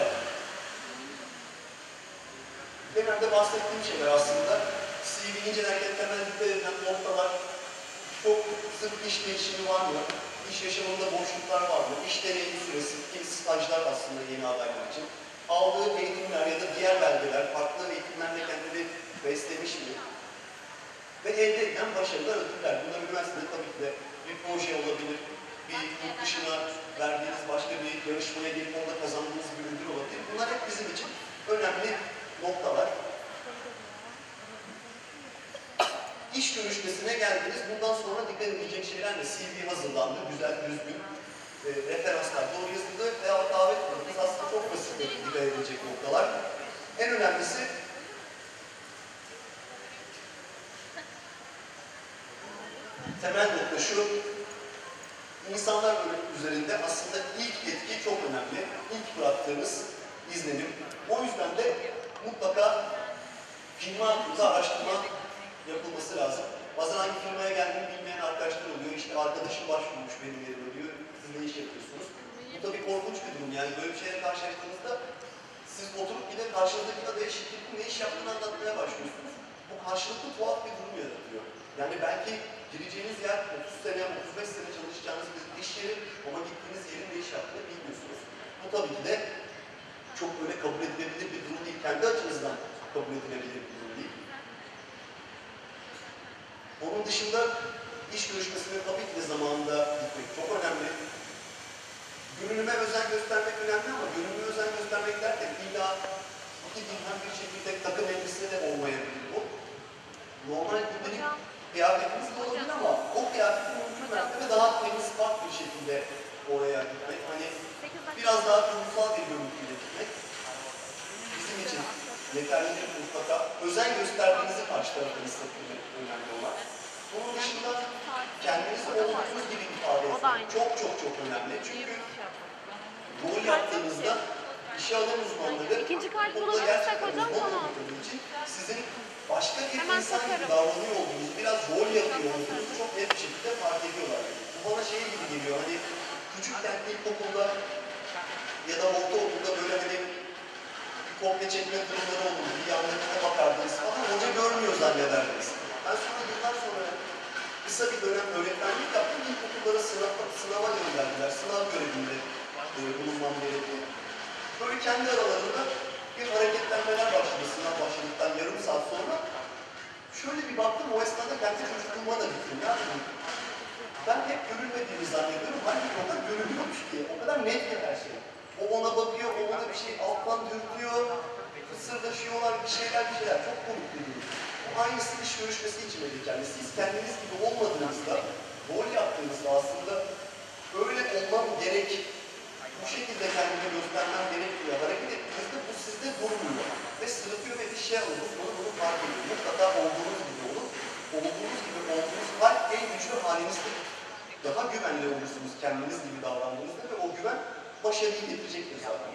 Genelde bahsettiğim şeyler aslında C V incelerken temel dikkat edilen noktalar, çok sık iş değişimi var mı? İş yaşamında boşluklar var mı? İş deneyimi süresi, ki stajlar aslında yeni adaylar için. Aldığı eğitimler ya da diğer belgeler, farklı eğitimlerle kendini beslemiş mi? Ve elde edilen başarılar, ödüller. Bunlar üniversitede tabii ki de bir proje olabilir, bir yurt dışına verdiğiniz başka bir yarışmaya gelip orada kazandığınız bir ödül olabilir. Bunlar hep bizim için önemli noktalar. İş görüşmesine geldiniz. Bundan sonra dikkat edilecek şeyler ne? C V hazırlandı, güzel, düzgün. E, referanslar doğru yazıldı veya davet edildiniz. Aslında çok basit dikkat edilecek noktalar. En önemlisi temel nokta şu, insanlar üzerinde aslında ilk etki çok önemli. İlk bıraktığınız izlenim. O yüzden de mutlaka firma hakkında araştırma yapılması lazım. Bazen hangi firmaya geldiğini bilmeyen arkadaşlar oluyor. İşte arkadaşım başvurmuş benim yerime diyor. Siz ne iş yapıyorsunuz? Bu tabii korkunç bir durum. Yani böyle bir şeyle karşılaştığınızda siz oturup bir de karşınızdaki adaya şirketin ne iş yaptığını anlatmaya başlıyorsunuz. Bu karşılıklı tuhaf bir durum yaratıyor. Yani belki gireceğiniz yer otuz sene, otuz beş sene çalışacağınız bir iş yeri ama gittiğiniz yerin ne iş yaptığını bilmiyorsunuz. Bu tabii ki de çok böyle kabul edilebilir bir durum değil. Kendi açınızdan kabul edilebilir bir durum değil. Onun dışında iş görüşmesine tabii ki de zamanında gitmek çok önemli. Görünüme özen göstermek önemli ama görünüme özen göstermek derken illa iki bilmem bir şekilde takım elbise de olmayabilir bu. Normal gündelik kıyafetimiz de olabilir ama o kıyafetin mümkün mertebe daha temiz, farklı bir şekilde oraya gitmek. Hani biraz daha kurumsal bir görüntüyle gitmek bizim için yeterlidir mutlaka. Özen gösterdiğinizi karşı tarafa hissettirmek önemli olan. Bunun dışında kendinizi olduğunuz gibi ifade etmek çok çok çok önemli. Çünkü rol yaptığınızda işe alan uzmanları okulda gerçekten uzman olduğunuz için sizin başka bir insan gibi davranıyor olduğunuzu, biraz rol yapıyor olduğunuzu çok net bir şekilde fark ediyorlar. Bu bana şey gibi geliyor, hani küçükken ilkokulda ya da ortaokulda böyle hani bir kopya çekme durumları olur, bir yanlarına bakardınız falan, hoca görmüyor zannederdiniz. Ben sonra yıllar sonra kısa bir dönem öğretmenlik yaptım, ilkokullara sınava, sınava gönderdiler, sınav görevinde e, bulunmam gerekti. Böyle kendi aralarında bir hareketlenmeler başladı, sınav başladıktan yarım saat sonra. Şöyle bir baktım, o esnada kendi çocukluğuma da gittim. Ya dedim, ben hep görülmediğimi zannediyorum, halbuki o kadar görülüyormuş ki, o kadar net ki her şey. O ona bakıyor, o ona bir şey alttan dürtüyor, fısırdaşıyorlar, bir şeyler bir şeyler, çok komik bir durum. Aynısı iş görüşmesi için de geçerli. Siz kendiniz gibi olmadığınızda, rol yaptığınızda aslında öyle olmam gerek, bu şekilde kendimi göstermem gerekiyor. Hareket ettiğinizde bu sizde durmuyor. Ve sırıtıyor ve bir şey alınız, bunu bunu fark ediyor. Mutlaka olduğunuz gibi olun. Olduğunuz gibi olduğunuz hal en güçlü halinizdir. Daha güvenli olursunuz kendiniz gibi davrandığınızda ve o güven başarıyı getirecektir zaten.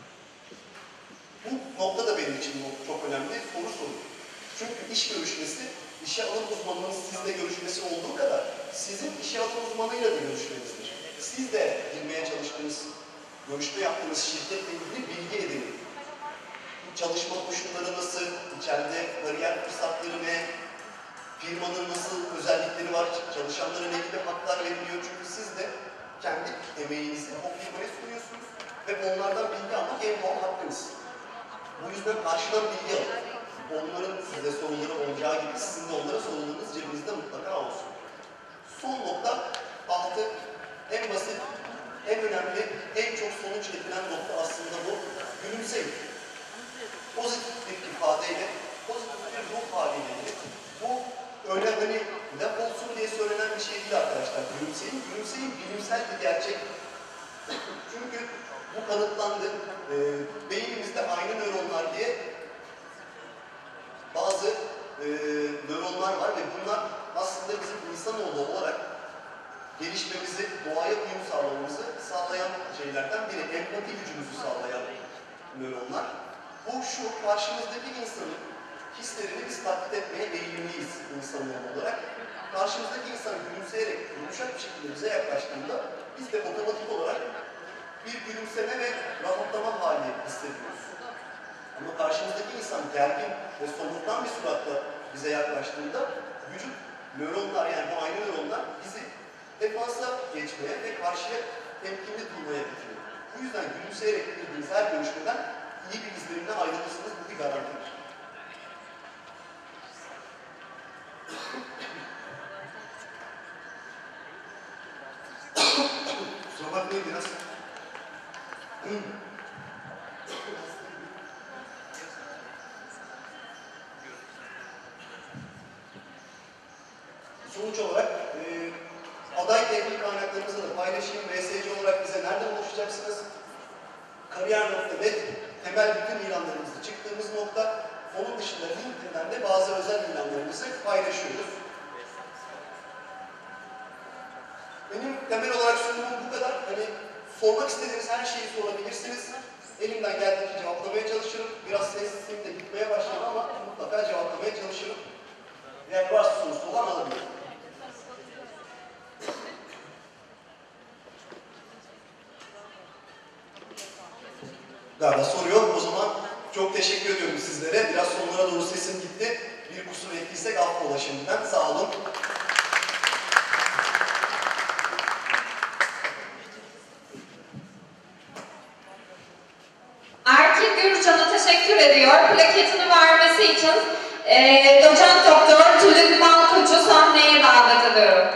Bu nokta da benim için çok önemli. Soru soruyor. Çünkü iş görüşmesi, işe alım uzmanının sizle görüşmesi olduğu kadar sizin işe alım uzmanıyla da görüşmenizdir. Siz de girmeye çalıştığınız, görüşme yaptığınız şirketle ilgili bilgi edinin. Çalışma koşulları nasıl, içeride kariyer fırsatları ne, firmanın nasıl özellikleri var, çalışanlara ne gibi haklar veriliyor. Çünkü siz de kendi emeğinizi o firmaya sunuyorsunuz ve onlardan bilgi almak en doğal hakkınız. Bu yüzden karşıdan bilgi alın. Onların size soruları olacağı gibi sizin de onlara sorularınız cebinizde mutlaka olsun. Son nokta, altı, en basit, en önemli, en çok sonuç getiren nokta aslında bu. Gülümseyin. Pozitif bir ifadeyle, pozitif bir ruh haliyle ilgili. Bu öyle hani laf olsun diye söylenen bir şey değil arkadaşlar. Gülümseyin, gülümseyin bilimsel bir gerçek. Çünkü bu kanıtlandı. E, beynimizde aynı nöronlar diye bazı e, nöronlar var ve bunlar aslında bizim insanoğlu olarak gelişmemizi, doğaya uyum sağlamamızı sağlayan şeylerden biri. Empati gücümüzü sağlayan nöronlar. Bu şu, karşımızdaki insanın hislerini biz taklit etmeye eğilimliyiz insanlar olarak. Karşımızdaki insan gülümseyerek, yumuşak bir şekilde bize yaklaştığında biz de otomatik olarak bir gülümseme ve rahatlama hali hissediyoruz. Ama karşımızdaki insan gergin ve somurtkan bir suratla bize yaklaştığında vücut nöronlar, yani bu aynı nöronlar bizi defansa geçmeye ve karşıya temkinli durmaya getiriyor. Bu yüzden gülümseyerek girdiğiniz her görüşmeden iyi bir izlenimle ayrılırsınız, bu bir garantidir. Kusura bakmayın biraz. Sonuç olarak e, aday tebliğ kaynaklarınızı da paylaşayım. V S C olarak bize nereden ulaşacaksınız? kariyer nokta net temel bütün ilanlarımızda çıktığımız nokta. Onun dışında LinkedIn'den de bazı özel ilanlarımızı paylaşıyoruz. Benim temel olarak sunumum bu kadar. Hani sormak istediğiniz her şeyi sorabilirsiniz. Elimden geldiğince cevaplamaya çalışırım. Biraz sessizliğim de gitmeye başladı ama mutlaka cevaplamaya çalışırım. Yani varsa sorusu olan alabilirim. Galiba soru yok. O zaman çok teşekkür ediyorum sizlere. Biraz sonlara doğru sesim gitti. Bir kusur ettiysek affola şimdiden. Sağ olun. Erkin Gürcan'a teşekkür ediyor. Plaketini vermesi için e, doçent doktor Tülin Malkoç'u sahneye davet ediyorum.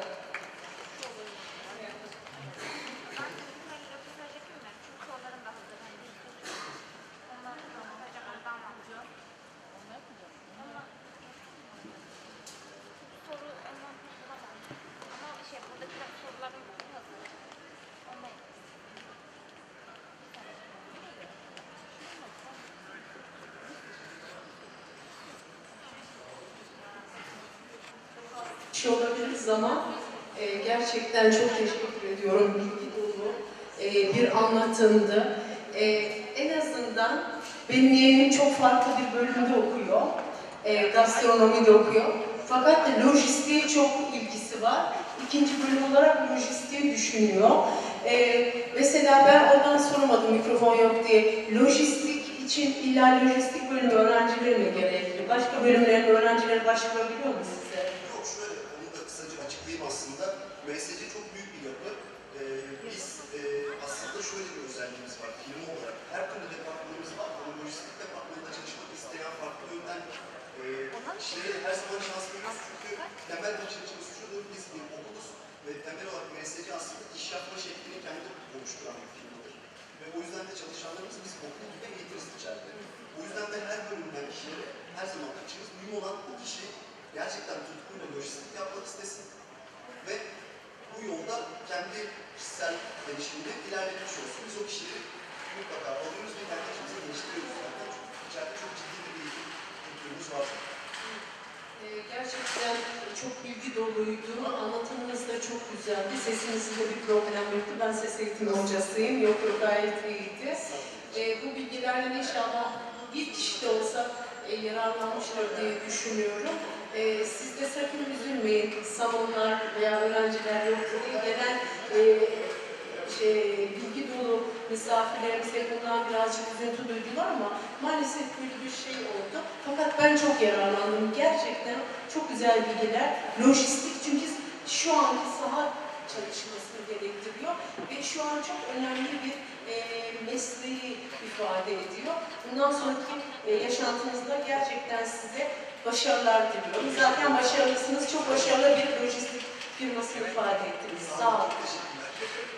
Şey olabiliriz ama e, gerçekten çok teşekkür ediyorum. Bilgi dolu e, bir anlatımdı. E, en azından benim yeğenim çok farklı bir bölümde okuyor. E, gastronomide okuyor. Fakat lojistiğe çok ilgisi var. İkinci bölüm olarak lojistiği düşünüyor. E, mesela ben oradan sormadım mikrofon yok diye. Lojistik için illa lojistik bölümü öğrencileri mi gerekli? Başka bölümlerin öğrencileri başvurabiliyor mu size? Yok şöyle, onu da kısaca açıklayayım aslında. M S C çok büyük bir yapı. Ee, biz e, aslında şöyle bir özelliğimiz var firma olarak. Her türlü departmanımız var. Ama lojistik departmanında çalışmak isteyen farklı yönden e, kişilere her zaman şans veriyoruz. Çünkü temel bakış açımız şudur, biz bir okuluz ve temel olarak M S C aslında iş yapma şeklini kendi oluşturan bir firmadır. Ve o yüzden de çalışanlarımız biz okul gibi eğitiriz içeride. O yüzden de her bölümden kişilere her zaman açığız. Mühim olan o kişi gerçekten tutkuyla lojistik yapmak istesin ve bu yolda kendi kişisel gelişimini ilerletmiş olsun. Biz o kişileri mutlaka alıyoruz ve kendi işimizi geliştiriyoruz zaten. Çünkü içeride çok ciddi bir eğitim kültürümüz var. Ee, gerçekten çok bilgi doluydu. Anlatımınız da çok güzeldi. Sesinizde bir problem yoktu. Ben ses eğitimi hocasıyım. Yok yok gayet iyiydi. Ee, bu bilgilerle inşallah bir kişi de olsa e, yararlanmışlar diye düşünüyorum. Ee, siz de sakın üzülmeyin. Salonlar veya öğrenciler yok diye gelen e, şey, bilgi dolu misafirlerimiz de bundan birazcık üzüntü duydular ama maalesef böyle bir şey oldu. Fakat ben çok yararlandım. Gerçekten çok güzel bilgiler. Lojistik çünkü şu anki saha çalışmasını gerektiriyor ve şu an çok önemli bir e, mesleği ifade ediyor. Bundan sonraki e, yaşantınızda gerçekten size başarılar diliyorum. Zaten başarılısınız. Çok başarılı bir lojistik firmasını ifade ettiniz. Sağ olun.